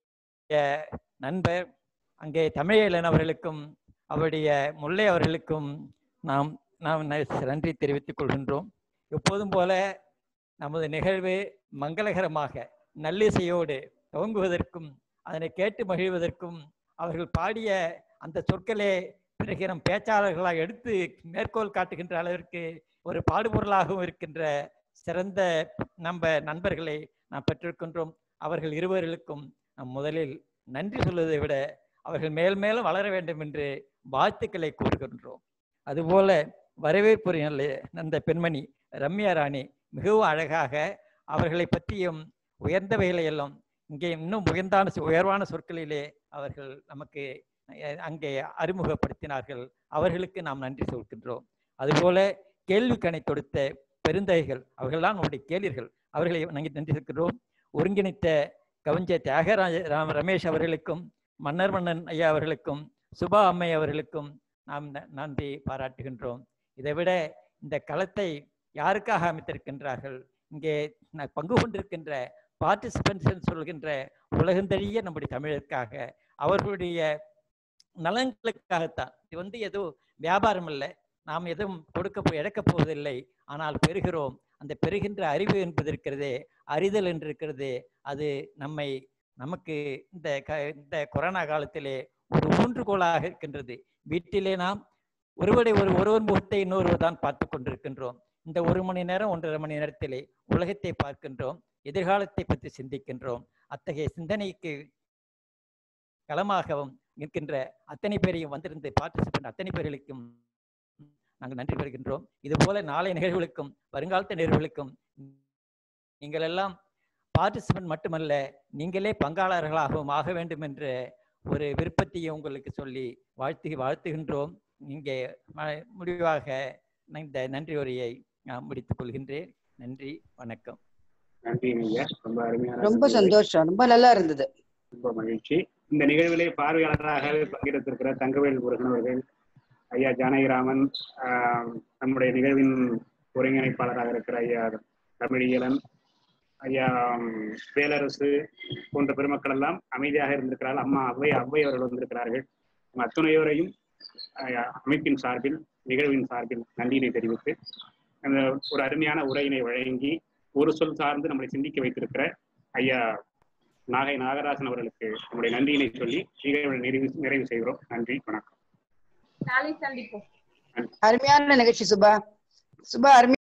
நண்பர் அங்கே தமிழன் அவர்களுக்கும் அவருடைய முல்லை அவர்களுக்கும் நாம் நாம் நன்றி தெரிவித்துக் கொள்கின்றோம். எப்போதும் போல நமது நிகழ்வு மங்களகரமாக நல்லிசையோடு துவங்குவதற்கும் அதனை கேட்டு மகிழ்வதற்கும் அவர்கள் பாடிய அந்த சொற்களே பிறகு நம் பேச்சாளர்களாக எடுத்து மேற்கோள் காட்டுகின்ற அளவிற்கு ஒரு பாடுபொருளாகவும் இருக்கின்ற சிறந்த நம்ம நண்பர்களை நாம் பெற்றிருக்கின்றோம். அவர்கள் இருவர்களுக்கும் நாம் முதலில் நன்றி சொல்வதை விட அவர்கள் மேல் மேலும் வளர வேண்டும் என்று வாழ்த்துக்களை கூறுகின்றோம். அதுபோல வரவேற்புரை அந்த பெண்மணி ரம்யா ராணி மிகவும் அழகாக அவர்களை பற்றியும் உயர்ந்தவைகளை எல்லாம் இங்கே இன்னும் உயர்ந்தான உயர்வான சொற்களிலே அவர்கள் நமக்கு அங்கே அறிமுகப்படுத்தினார்கள். அவர்களுக்கு நாம் நன்றி சொல்கின்றோம். அதுபோல கேள்வி கணை தொடுத்த பெருந்தகைகள் அவர்கள்தான் நம்முடைய கேள்விகள், அவர்களை நாங்கள் நன்றி சொல்கிறோம். ஒருங்கிணைத்த கவிஞர் தியாகராஜ ராம் ரமேஷ் அவர்களுக்கும் மன்னர் மன்னன் ஐயா அவர்களுக்கும் சுபா அம்மை அவர்களுக்கும் நாம் நன்றி பாராட்டுகின்றோம். இதைவிட இந்த களத்தை யாருக்காக அமைத்திருக்கின்றார்கள், இங்கே பங்கு கொண்டிருக்கின்ற பார்ட்டிசிபென்ட்ஸ் சொல்கின்ற உலகந்தெரிய நம்முடைய தமிழருக்காக, அவர்களுடைய நலன்களுக்காகத்தான். இது வந்து ஏதோ வியாபாரம் இல்லை, நாம் எதுவும் கொடுக்க இழக்கப் போவதில்லை, ஆனால் பெறுகிறோம். அந்த பெறுகின்ற அறிவு என்பது இருக்கிறதே, அறிதல் என்று இருக்கிறது, அது நம்மை நமக்கு இந்த க இந்த கொரோனா காலத்திலே ஒரு ஊன்றுகோலாக இருக்கின்றது. வீட்டிலே நாம் ஒருவரை ஒரு ஒருவர் முகத்தை இன்னொருவர் தான் பார்த்து கொண்டிருக்கின்றோம். இந்த ஒரு மணி நேரம் ஒன்றரை மணி நேரத்திலே உலகத்தை பார்க்கின்றோம், எதிர்காலத்தை பற்றி சிந்திக்கின்றோம். அத்தகைய சிந்தனைக்கு களமாகவும் இருக்கின்ற அத்தனை பேரையும் வந்திருந்து பார்ட்டிசிபெண்ட் அத்தனை பேர்களுக்கும் நாங்கள் நன்றி பெறுகின்றோம். இதுபோல நாளை நிகழ்வுகளுக்கும் வருங்காலத்து நிகழ்வுகளுக்கும் நீங்கள் எல்லாம் பார்ட்டிசிபெண்ட் மட்டுமல்ல, நீங்களே பங்காளர்களாகவும் ஆக வேண்டும் என்ற ஒரு விருப்பத்தையும் உங்களுக்கு சொல்லி வாழ்த்து வாழ்த்துகின்றோம். இங்கே முடிவாக இந்த நன்றி உரையை நான் முடித்துக் கொள்கின்றேன். நன்றி, வணக்கம். நன்றி ஐயா, ரொம்ப அருமையான, ரொம்ப சந்தோஷம், ரொம்ப நல்லா இருந்தது, ரொம்ப மகிழ்ச்சி. இந்த நிகழ்விலே பார்வையாளராக பங்கெடுத்திருக்கிற தங்கவேல் முருகன் அவர்கள், ஐயா ஜானகிராமன், நம்முடைய நிகழ்வின் ஒருங்கிணைப்பாளராக இருக்கிற ஐயா தமிழியலன், ஐயா வேலரசு போன்ற பெருமக்கள் எல்லாம் அமைதியாக இருந்திருக்கிறார்கள். அம்மா அவ்வை அவ்வை அவர்கள் வந்திருக்கிறார்கள். அத்துணையோரையும் அமைப்பின் சார்பில் நிகழ்வின் சார்பில் நன்றியினை தெரிவித்து அந்த ஒரு அருமையான உரையினை வழங்கி ஒரு சொல் சார்ந்து நம்மளை சிந்திக்க வைத்திருக்கிற ஐயா நாகை நாகராஜன் அவர்களுக்கு நம்முடைய நன்றியினை சொல்லி நிகழ்வை நிறைவு நிறைவு செய்கிறோம். நன்றி, வணக்கம். அருமையான நிகழ்ச்சி சுபா சுபா அருமையா